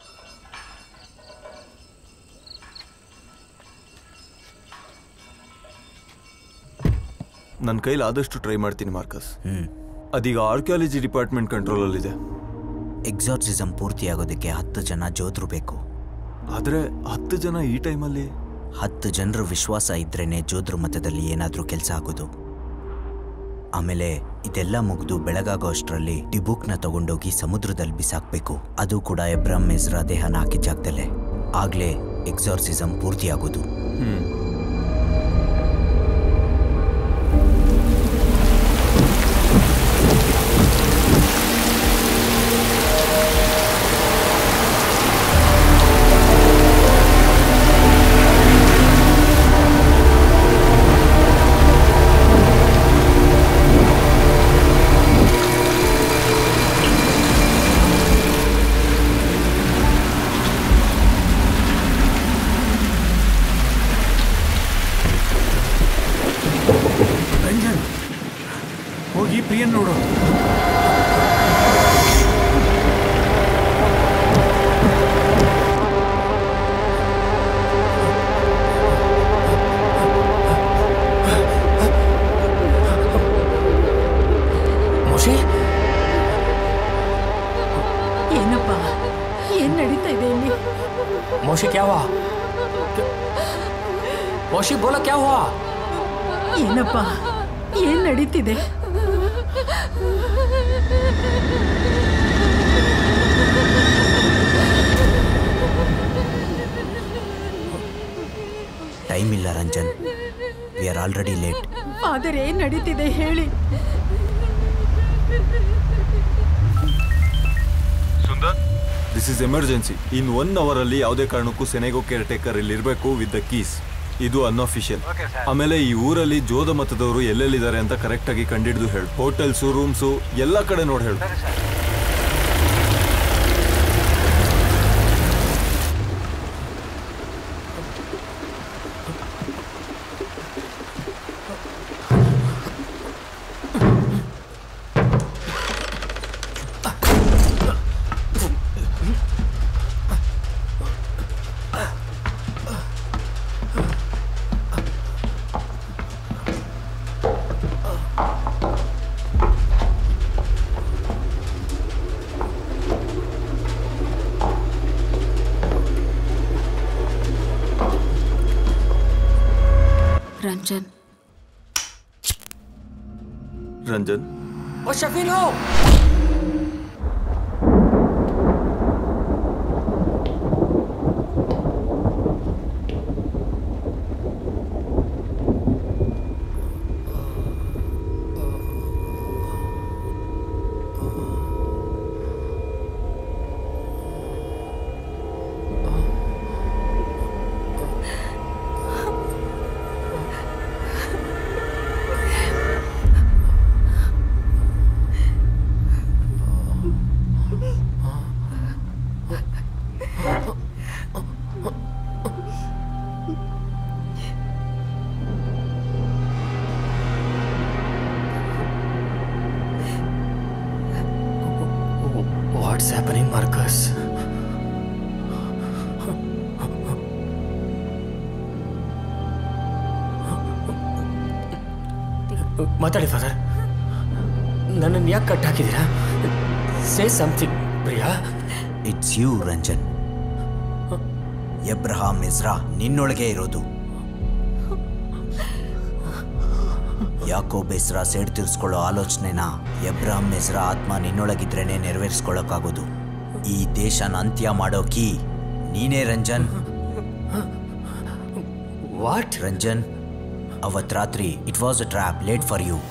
ನನ್ನ ಕೈಲಿ ಆದಷ್ಟು ಟ್ರೈ ಮಾಡ್ತೀನಿ ಮಾರ್ಕಸ್. ಅದೀಗ ಆರ್ಕಿಯಾಲಜಿ ಡಿಪಾರ್ಟ್ಮೆಂಟ್ ಕಂಟ್ರೋಲಲ್ಲಿದೆ. ಎಕ್ಸಾರ್ಸಿಸಮ್ ಪೂರ್ತಿಯಾಗೋದಕ್ಕೆ ಹತ್ತು ಜನ ಜೋದ್ರು ಬೇಕು. ಆದರೆ ಹತ್ತು ಜನ ಈ ಟೈಮಲ್ಲಿ? ಹತ್ತು ಜನರ ವಿಶ್ವಾಸ ಇದ್ರೇನೆ ಜೋದ್ರ ಮತದಲ್ಲಿ ಏನಾದರೂ ಕೆಲಸ ಆಗೋದು. ಆಮೇಲೆ ಇದೆಲ್ಲ ಮುಗಿದು ಬೆಳಗಾಗೋ ಅಷ್ಟರಲ್ಲಿ ಡಿಬುಕ್ನ ತಗೊಂಡೋಗಿ ಸಮುದ್ರದಲ್ಲಿ ಬಿಸಾಕಬೇಕು. ಅದು ಕೂಡ ಎಬ್ರಾಮ್ ಎಜ್ರಾ ದೇಹನ ಹಾಕಿದ ಜಾಗದಲ್ಲೇ. ಆಗಲೇ ಎಕ್ಸಾರ್ಸಿಸಮ್ ಪೂರ್ತಿಯಾಗೋದು. ಹೋಗಿ ಪ್ರಿಯನ್ ನೋಡು. ಏನಪ್ಪ, ಏನ್ ನಡೀತಾ ಇದೆ ಇಲ್ಲಿ? ಮೋಶಿ ಕ್ಯಾ ಹುವಾ? ಮೋಶಿ ಬೋಲೋ ಕ್ಯಾ ಹುವಾ? ಏನಪ್ಪ, ಏನ್ ನಡೀತಿದೆ? ಟೈಮ್ ಇಲ್ಲ Ranjan, we are already late. Father ಏನ್ ನಡೀತಿದೆ ಹೇಳಿ. Sundar, this is emergency. In one hour ಅಲ್ಲಿ ಯಾವುದೇ ಕಾರಣಕ್ಕೂ ಸೆನೆಗೋ ಕೇರ್ ಟೇಕರ್ ಇಲ್ಲಿ ಇರಬೇಕು ವಿತ್ ದ ಕೀಸ್. ಇದು ಅನ್ಅಫಿಷಿಯಲ್. ಆಮೇಲೆ ಈ ಊರಲ್ಲಿ ಜೋಧ ಮತದವರು ಎಲ್ಲೆಲ್ಲಿದ್ದಾರೆ ಅಂತ ಕರೆಕ್ಟ್ ಆಗಿ ಕಂಡಿಡಿದು ಹೇಳು. ಹೋಟೆಲ್ಸು, ರೂಮ್ಸು ಎಲ್ಲ ಕಡೆ ನೋಡಿ ಹೇಳು. ರಂಜನ್ ರಂಜನ್ ಓ ಶಫೀನು, What's happening, Marcus? ಮಾತಾಡಿ ಫಾದರ್. ನನ್ನನ್ನು ಯಾಕೆ ಕಟ್ ಹಾಕಿದ್ದೀರಾ? Say something Priya. It's you Ranjan. Abraham Ezra ನಿನ್ನೊಳಗೆ ಇರೋದು. ಯಾಕೋಬ್ ಎಜ್ರಾ ಸೇಡ್ ತೀರಿಸ್ಕೊಳ್ಳೋ ಆಲೋಚನೆನ ಎಬ್ರಹಾಂ ಎಜ್ರಾ ಆತ್ಮ ನಿನ್ನೊಳಗಿದ್ರೇನೆ ನೆರವೇರಿಸ್ಕೊಳ್ಳೋಕ್ಕಾಗೋದು. ಈ ದೇಶನ ಅಂತ್ಯ ಮಾಡೋ ಕೀ ನೀನೇ ರಂಜನ್. ವಾಟ್ ರಂಜನ್, ಅವತ್ ರಾತ್ರಿ it was a trap laid for you.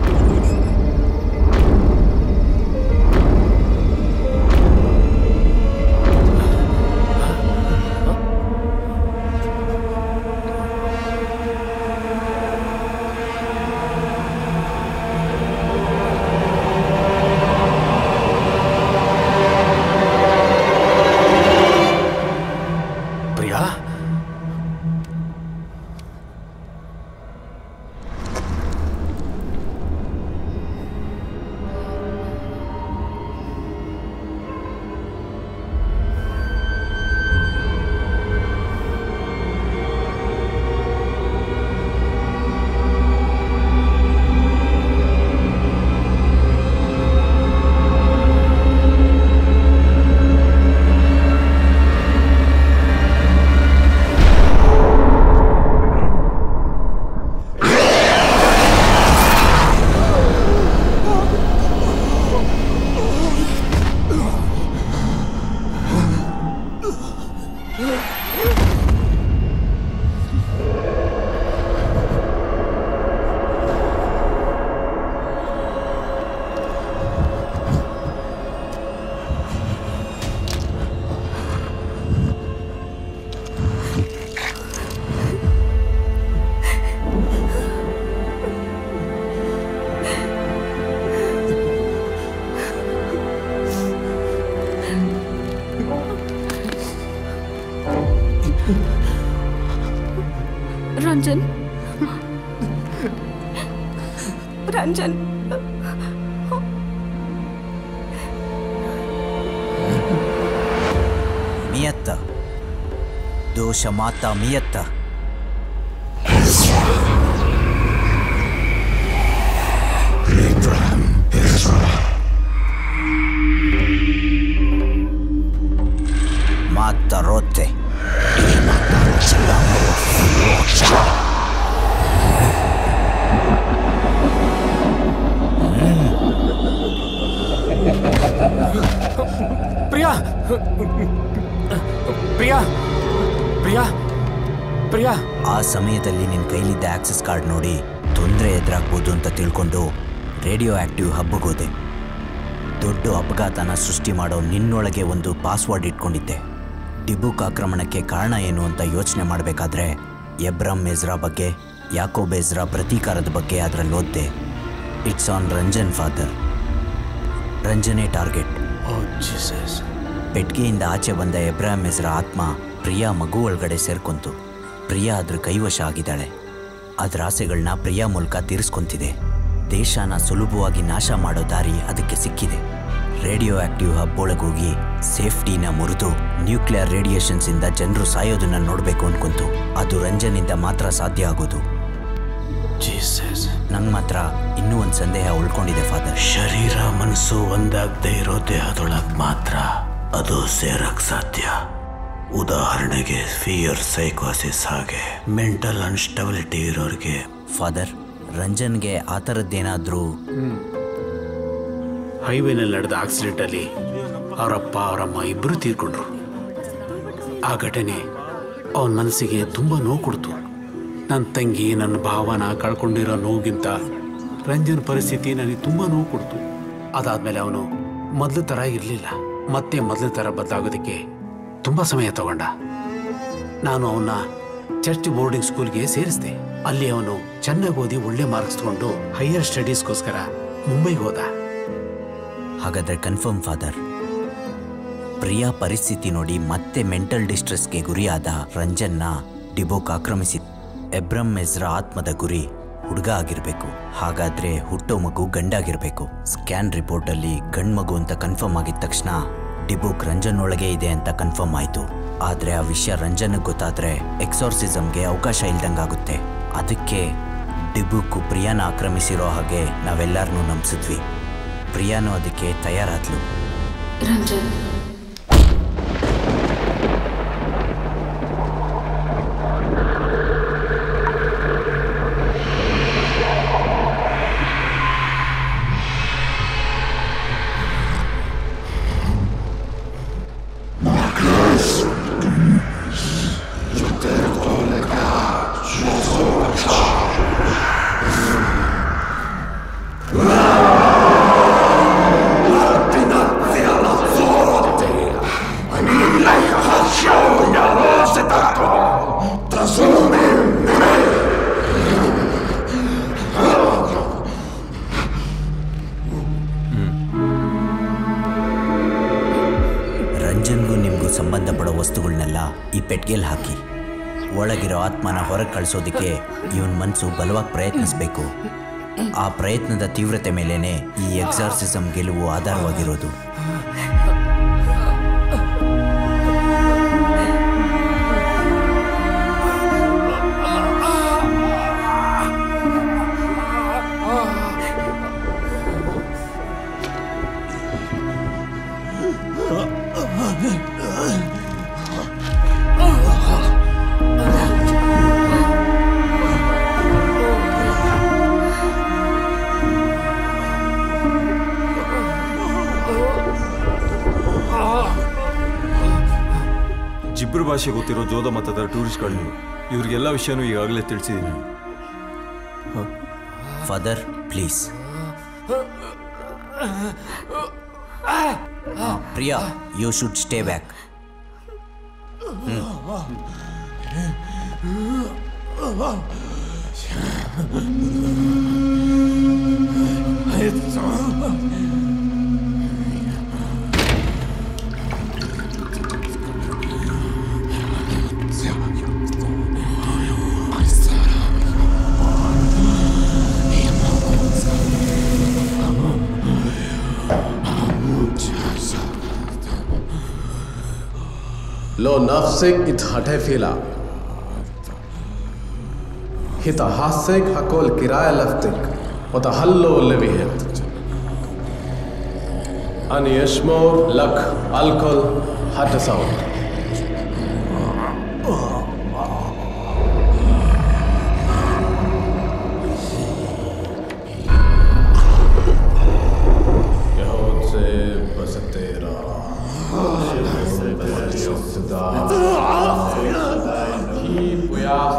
Ranjan Ranjan ಮಿಯತ್ತ ದೋಷ ಮಾತಾ ಮಿಯತ್ತ. Mata rotte. ಪ್ರಿಯಾ ಪ್ರಿಯಾ ಪ್ರಿಯಾ ಪ್ರಿಯಾ. ಆ ಸಮಯದಲ್ಲಿ ನಿನ್ನ ಕೈಲಿದ್ದ ಆಕ್ಸೆಸ್ ಕಾರ್ಡ್ ನೋಡಿ ತೊಂದರೆ ಎದುರಾಗ್ಬೋದು ಅಂತ ತಿಳ್ಕೊಂಡು ರೇಡಿಯೋ ಆಕ್ಟಿವ್ ಹಬ್ಬಗೋದೆ. ದೊಡ್ಡ ಅಪಘಾತನ ಸೃಷ್ಟಿ ಮಾಡೋ ನಿನ್ನೊಳಗೆ ಒಂದು ಪಾಸ್ವರ್ಡ್ ಇಟ್ಕೊಂಡಿದ್ದೆ. ಡಿಬುಕ್ ಆಕ್ರಮಣಕ್ಕೆ ಕಾರಣ ಏನು ಅಂತ ಯೋಚನೆ ಮಾಡಬೇಕಾದ್ರೆ ಎಬ್ರಮ್ ಎಜ್ರಾ ಬಗ್ಗೆ, ಯಾಕೋಬ್ ಎಜ್ರಾ ಪ್ರತೀಕಾರದ ಬಗ್ಗೆ ಅದರಲ್ಲಿ ಓದ್ದೆ. It's on Ranjan father. ರಂಜನೇ ಟಾರ್ಗೆಟ್. ಪೆಟ್ಗೆಯಿಂದ ಆಚೆ ಬಂದ ಎಬ್ರಾಹಿಂ ಎಜ್ರಾ ಆತ್ಮ ಪ್ರಿಯಾ ಮಗು ಒಳಗಡೆ ಸೇರ್ಕೊಂತು. ಪ್ರಿಯಾ ಅದ್ರ ಕೈವಶ ಆಗಿದ್ದಾಳೆ. ಅದರ ಆಸೆಗಳನ್ನ ಪ್ರಿಯಾ ಮೂಲಕ ತೀರಿಸ್ಕೊಂತಿದೆ. ದೇಶನ ಸುಲಭವಾಗಿ ನಾಶ ಮಾಡೋ ದಾರಿ ಅದಕ್ಕೆ ಸಿಕ್ಕಿದೆ. ರೇಡಿಯೋ ಆಕ್ಟಿವ್ ಹಬ್ ಒಳಗೋಗಿ ಸೇಫ್ಟಿನ ಮುರಿದು ನ್ಯೂಕ್ಲಿಯರ್ ರೇಡಿಯೇಷನ್ಸಿಂದ ಜನರು ಸಾಯೋದನ್ನ ನೋಡಬೇಕು ಅನ್ಕೊಂತು. ಅದು ರಂಜನಿಂದ ಮಾತ್ರ ಸಾಧ್ಯ ಆಗೋದು. ನಂಗೆ ಮಾತ್ರ ಇನ್ನೂ ಒಂದು ಸಂದೇಹ ಉಳ್ಕೊಂಡಿದೆ ಫಾದರ್. ಶರೀರ ಮನಸ್ಸು ಒಂದಾಗದೆ ಇರೋ ದೇಹದೊಳಗೆ ಮಾತ್ರ ಅದು ಸೇರಕ್ ಸಾಧ್ಯ. ಉದಾಹರಣೆಗೆ ಫಿಯರ್ ಸೈಕೋಸಿಸ್ ಹಾಗೆ ಮೆಂಟಲ್ ಅನ್ಸ್ಟೆಬಿಲಿಟಿ ಇರೋರಿಗೆ. ಫಾದರ್, ರಂಜನ್ಗೆ ಆ ಥರದ್ದೇನಾದರೂ ಹೈವೇನಲ್ಲಿ ನಡೆದ ಆಕ್ಸಿಡೆಂಟಲ್ಲಿ ಅವರಪ್ಪ ಅವರಮ್ಮ ಇಬ್ಬರು ತೀರ್ಕೊಂಡ್ರು. ಆ ಘಟನೆ ಅವನ ಮನಸ್ಸಿಗೆ ತುಂಬ ನೋವು ಕೊಡ್ತು. ನನ್ನ ತಂಗಿ ನನ್ನ ಭಾವನ ಕಳ್ಕೊಂಡಿರೋ ನೋವಿಗಿಂತ ರಂಜನ್ ಪರಿಸ್ಥಿತಿ ನನಗೆ ತುಂಬ ನೋವು ಕೊಡ್ತು. ಅದಾದಮೇಲೆ ಅವನು ಮೊದಲು ಥರ ಇರಲಿಲ್ಲ. ಮತ್ತೆ ಮೊದಲು ಥರ ಬದಲಾಗೋದಕ್ಕೆ ತುಂಬ ಸಮಯ ತಗೊಂಡ. ನಾನು ಅವನ್ನ ಚರ್ಚ್ ಬೋರ್ಡಿಂಗ್ ಸ್ಕೂಲ್ಗೆ ಸೇರಿಸಿದೆ. ಅಲ್ಲಿ ಅವನು ಚೆನ್ನಾಗಿ ಓದಿ ಒಳ್ಳೆ ಮಾರ್ಕ್ಸ್ ತಗೊಂಡು ಹೈಯರ್ ಸ್ಟಡೀಸ್ಗೋಸ್ಕರ ಮುಂಬೈಗೆ ಹೋದ. ಹಾಗಾದರೆ ಕನ್ಫರ್ಮ್ ಫಾದರ್, ಪ್ರಿಯಾ ಪರಿಸ್ಥಿತಿ ನೋಡಿ ಮತ್ತೆ ಮೆಂಟಲ್ ಡಿಸ್ಟ್ರೆಸ್ಗೆ ಗುರಿಯಾದ ರಂಜನ್ನ ಡಿಬೋಕ್ ಆಕ್ರಮಿಸಿದ. ಎಬ್ರಮ್ ಎಜ್ರಾ ಆತ್ಮದ ಗುರಿ ಹುಡುಗ ಆಗಿರಬೇಕು. ಹಾಗಾದರೆ ಹುಟ್ಟೋ ಮಗು ಗಂಡಾಗಿರಬೇಕು. ಸ್ಕ್ಯಾನ್ ರಿಪೋರ್ಟಲ್ಲಿ ಗಂಡು ಮಗು ಅಂತ ಕನ್ಫರ್ಮ್ ಆಗಿದ ತಕ್ಷಣ ಡಿಬೋಕ್ ರಂಜನ್ ಒಳಗೆ ಇದೆ ಅಂತ ಕನ್ಫರ್ಮ್ ಆಯಿತು. ಆದರೆ ಆ ವಿಷಯ ರಂಜನ್ಗೆ ಗೊತ್ತಾದರೆ ಎಕ್ಸಾರ್ಸಿಸಮ್ಗೆ ಅವಕಾಶ ಇಲ್ದಂಗಾಗುತ್ತೆ. ಅದಕ್ಕೆ ಡಿಬೋಕ್ ಪ್ರಿಯಾನ ಆಕ್ರಮಿಸಿರೋ ಹಾಗೆ ನಾವೆಲ್ಲರನ್ನೂ ನಂಬಿಸಿದ್ವಿ. ಪ್ರಿಯಾನು ಅದಕ್ಕೆ ತಯಾರಾದ್ಲು. ರಂಜನ್ ರಂಜನ್ಗೂ ನಿಮಗೂ ಸಂಬಂಧಪಡೋ ವಸ್ತುಗಳನ್ನೆಲ್ಲ ಈ ಪೆಟ್ಟಿಗೆಯಲ್ಲಿ ಹಾಕಿ. ಒಳಗಿರೋ ಆತ್ಮನ ಹೊರಗೆ ಕಳಿಸೋದಕ್ಕೆ ಇವನ್ ಮನಸ್ಸು ಬಲವಾಗಿ ಪ್ರಯತ್ನಿಸಬೇಕು. ಆ ಪ್ರಯತ್ನದ ತೀವ್ರತೆ ಮೇಲೇನೆ ಈ ಎಕ್ಸಾರ್ಸಿಸಮ್ ಗೆಲುವು ಆಧಾರವಾಗಿರೋದು. ಜಿಬ್ರು ಭಾಷೆ ಗೊತ್ತಿರೋ ಜೋಧ ಮತದ ಟೂರಿಸ್ಟ್ಗಳು ಇವ್ರಿಗೆಲ್ಲ ವಿಷಯನೂ ಈಗಾಗಲೇ ತಿಳಿಸಿದ್ದೀನಿ. Father please. Priya, you should stay back. Lo nafsik it hate fila. Hita hasik hakol kiraya laftik. Wata hallo levihet. An yashmor lak alcohol hata sound. Yahod se basatera. Keep we are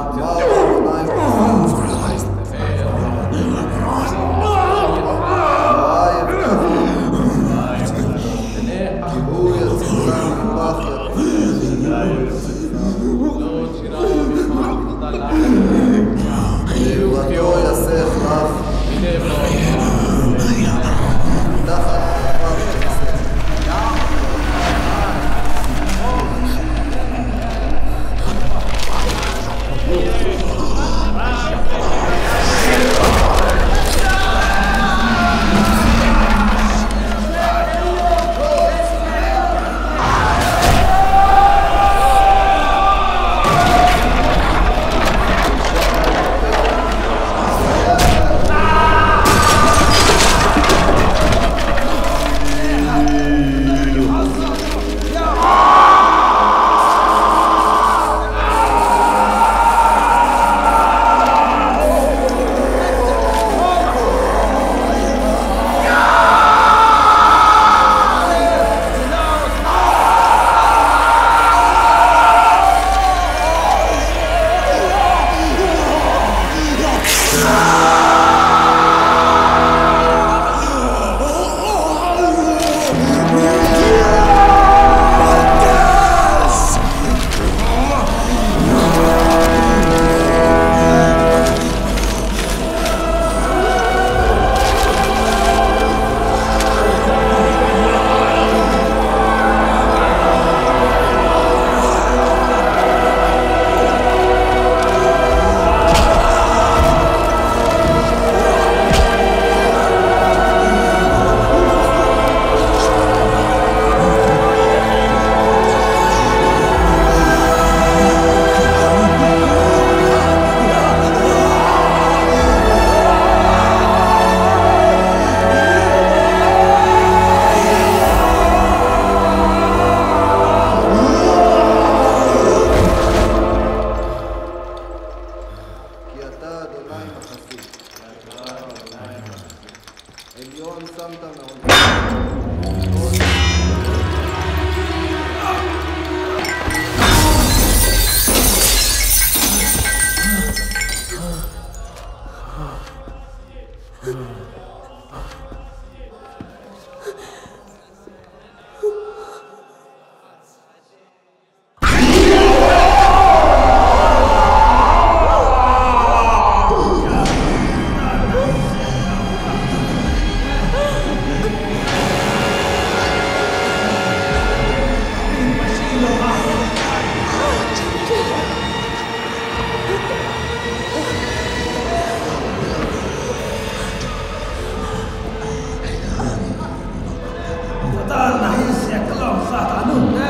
रफ्तार नहीं से कलम सातानु है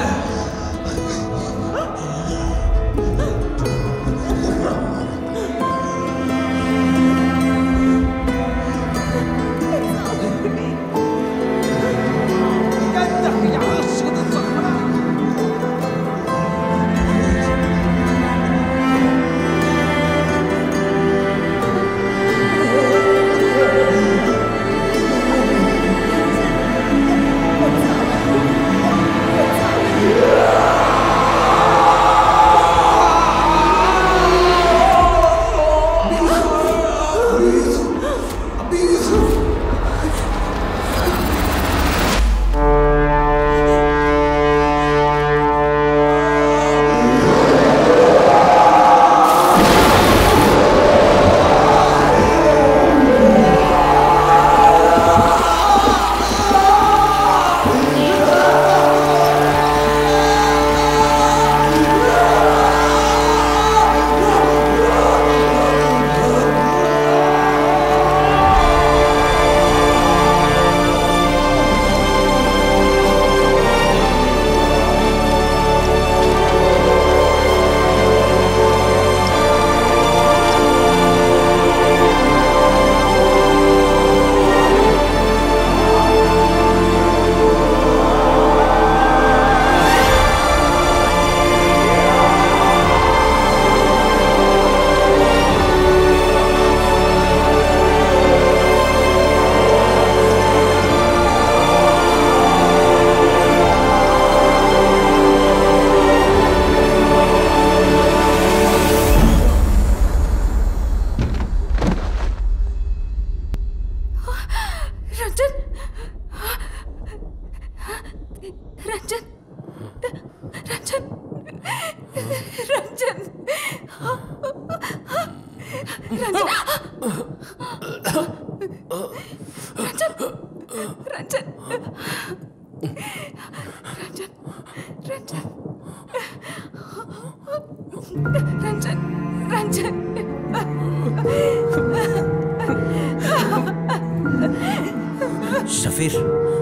ಶಫೀರ್,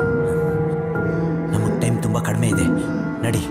ನಮಗೆ time ತುಂಬ ಕಡಿಮೆ ಇದೆ, ನಡಿ.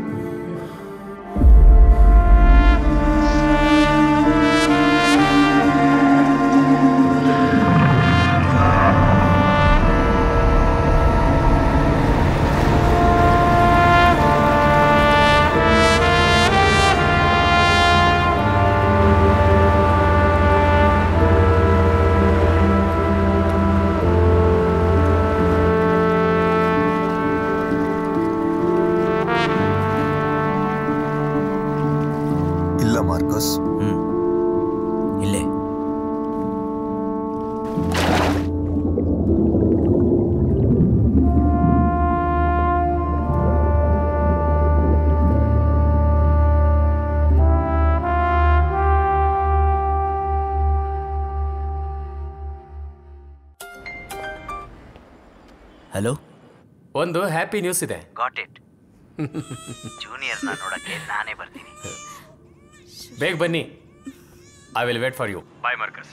ಹಲೋ, ಒಂದು ಹ್ಯಾಪಿ ನ್ಯೂಸ್ ಇದೆ. Got it. ಜೂನಿಯರ್ನ ನೋಡಕ್ಕೆ ನಾನೇ ಬರ್ತೀನಿ. ಬೇಗ ಬನ್ನಿ. I will wait for you. Bye Marcus.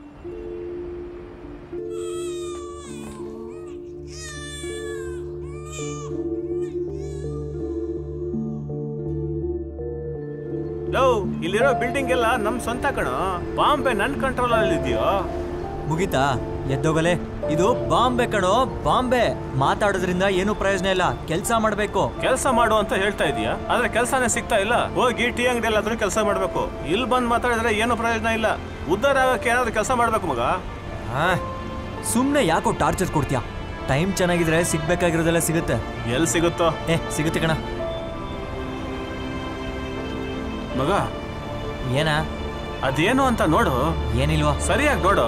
ಲೋ, ಇಲ್ಲಿರೋ ಬಿಲ್ಡಿಂಗ್ ಎಲ್ಲ ನಮ್ ಸ್ವಂತ ಕಣೋ. ಬಾಂಬೆ ನನ್ ಕಂಟ್ರೋಲ್ ಅಲ್ಲಿ ಇದೆಯೋ? ಮುಗಿತಾ? ಎದ್ದೋಗಲೆ. ಇದು ಬಾಂಬೆ ಕಣೋ, ಬಾಂಬೆ. ಮಾತಾಡೋದ್ರಿಂದ ಏನು ಪ್ರಯೋಜನ ಇಲ್ಲ, ಕೆಲಸ ಮಾಡ್ಬೇಕು. ಕೆಲಸ ಮಾಡು ಅಂತ ಹೇಳ್ತಾ ಇದೀಯಾ? ಆದ್ರೆ ಕೆಲಸನೇ ಸಿಗ್ತಾ ಇಲ್ಲ. ಹೋಗಿ ಟೀ ಅಂಗಡಿ ಎಲ್ಲಾದ್ರೂ ಕೆಲಸ ಮಾಡ್ಬೇಕು. ಇಲ್ಲಿ ಬಂದ್ ಮಾತಾಡಿದ್ರೆ ಏನು ಪ್ರಯೋಜನ ಇಲ್ಲ. ಉದ್ಧಾರ ಆಗಕ್ಕೆ ಏನಾದ್ರೂ ಕೆಲಸ ಮಾಡ್ಬೇಕು ಮಗ. ಸುಮ್ನೆ ಯಾಕೋ ಟಾರ್ಚರ್ ಕೊಡ್ತೀಯಾ? ಟೈಮ್ ಚೆನ್ನಾಗಿದ್ರೆ ಸಿಗ್ಬೇಕಾಗಿರೋದೆಲ್ಲ ಸಿಗುತ್ತೆ. ಎಲ್ಲಿ ಸಿಗುತ್ತೋ? ಏ ಸಿಗುತ್ತೆ ಕಣ. ಮಗ ಏನ ಅದೇನು ಅಂತ ನೋಡು. ಏನಿಲ್ವಾ? ಸರಿಯಾಗಿ ನೋಡು.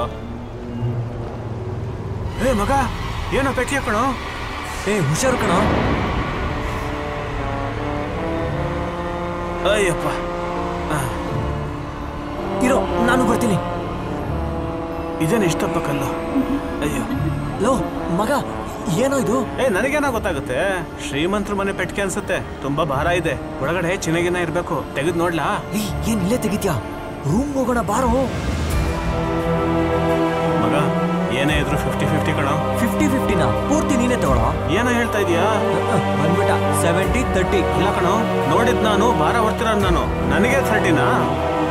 ಏ ಮಗ, ಏನೋ ಪೆಟ್ಟಿಗೆ ಕಣೋ. ಏ ಹುಷಾರು ಕಣೋ. ಅಯ್ಯಪ್ಪ, ಇರೋ ನಾನು ಬರ್ತೀನಿ. ಇದೇನು ಇಷ್ಟಪ್ಪ ಕಲ್ಲು? ಅಯ್ಯೋ ಲೋ ಮಗ, ಏನೋ ಇದು? ಏ ನನಗೇನೋ ಗೊತ್ತಾಗುತ್ತೆ. ಶ್ರೀಮಂತರ ಮನೆ ಪೆಟ್ಟಿಗೆ ಅನ್ಸುತ್ತೆ. ತುಂಬಾ ಭಾರ ಇದೆ. ಒಳಗಡೆ ಚಿನ್ನಗಿನ ಇರ್ಬೇಕು. ತೆಗೆದು ನೋಡ್ಲಾ? ಏನ್ ಇಲ್ಲೇ ತೆಗಿತ್ಯಾ? ರೂಮ್ ಹೋಗೋಣ ಬಾರೋ. ಮಗ, ಏನೇ ಇದ್ರು ಫಿಫ್ಟಿ ಫಿಫ್ಟಿ ಕಣ. ಫಿಫ್ಟಿ ಫಿಫ್ಟಿನ ಪೂರ್ತಿ ನೀನೇ ತಗೊಳ. ಏನೋ ಹೇಳ್ತಾ ಇದೀಯಾ? ಬಂದ್ಬಿಟ್ಟ ಸೆವೆಂಟಿ ತರ್ಟಿ. ಇಲ್ಲ ಕಣೋ, ನೋಡಿದ್ ನಾನು ಭಾರ ಹೊರ್ತಿರೋದು ನಾನು. ನನಗೆ ಥರ್ಟಿನಾ?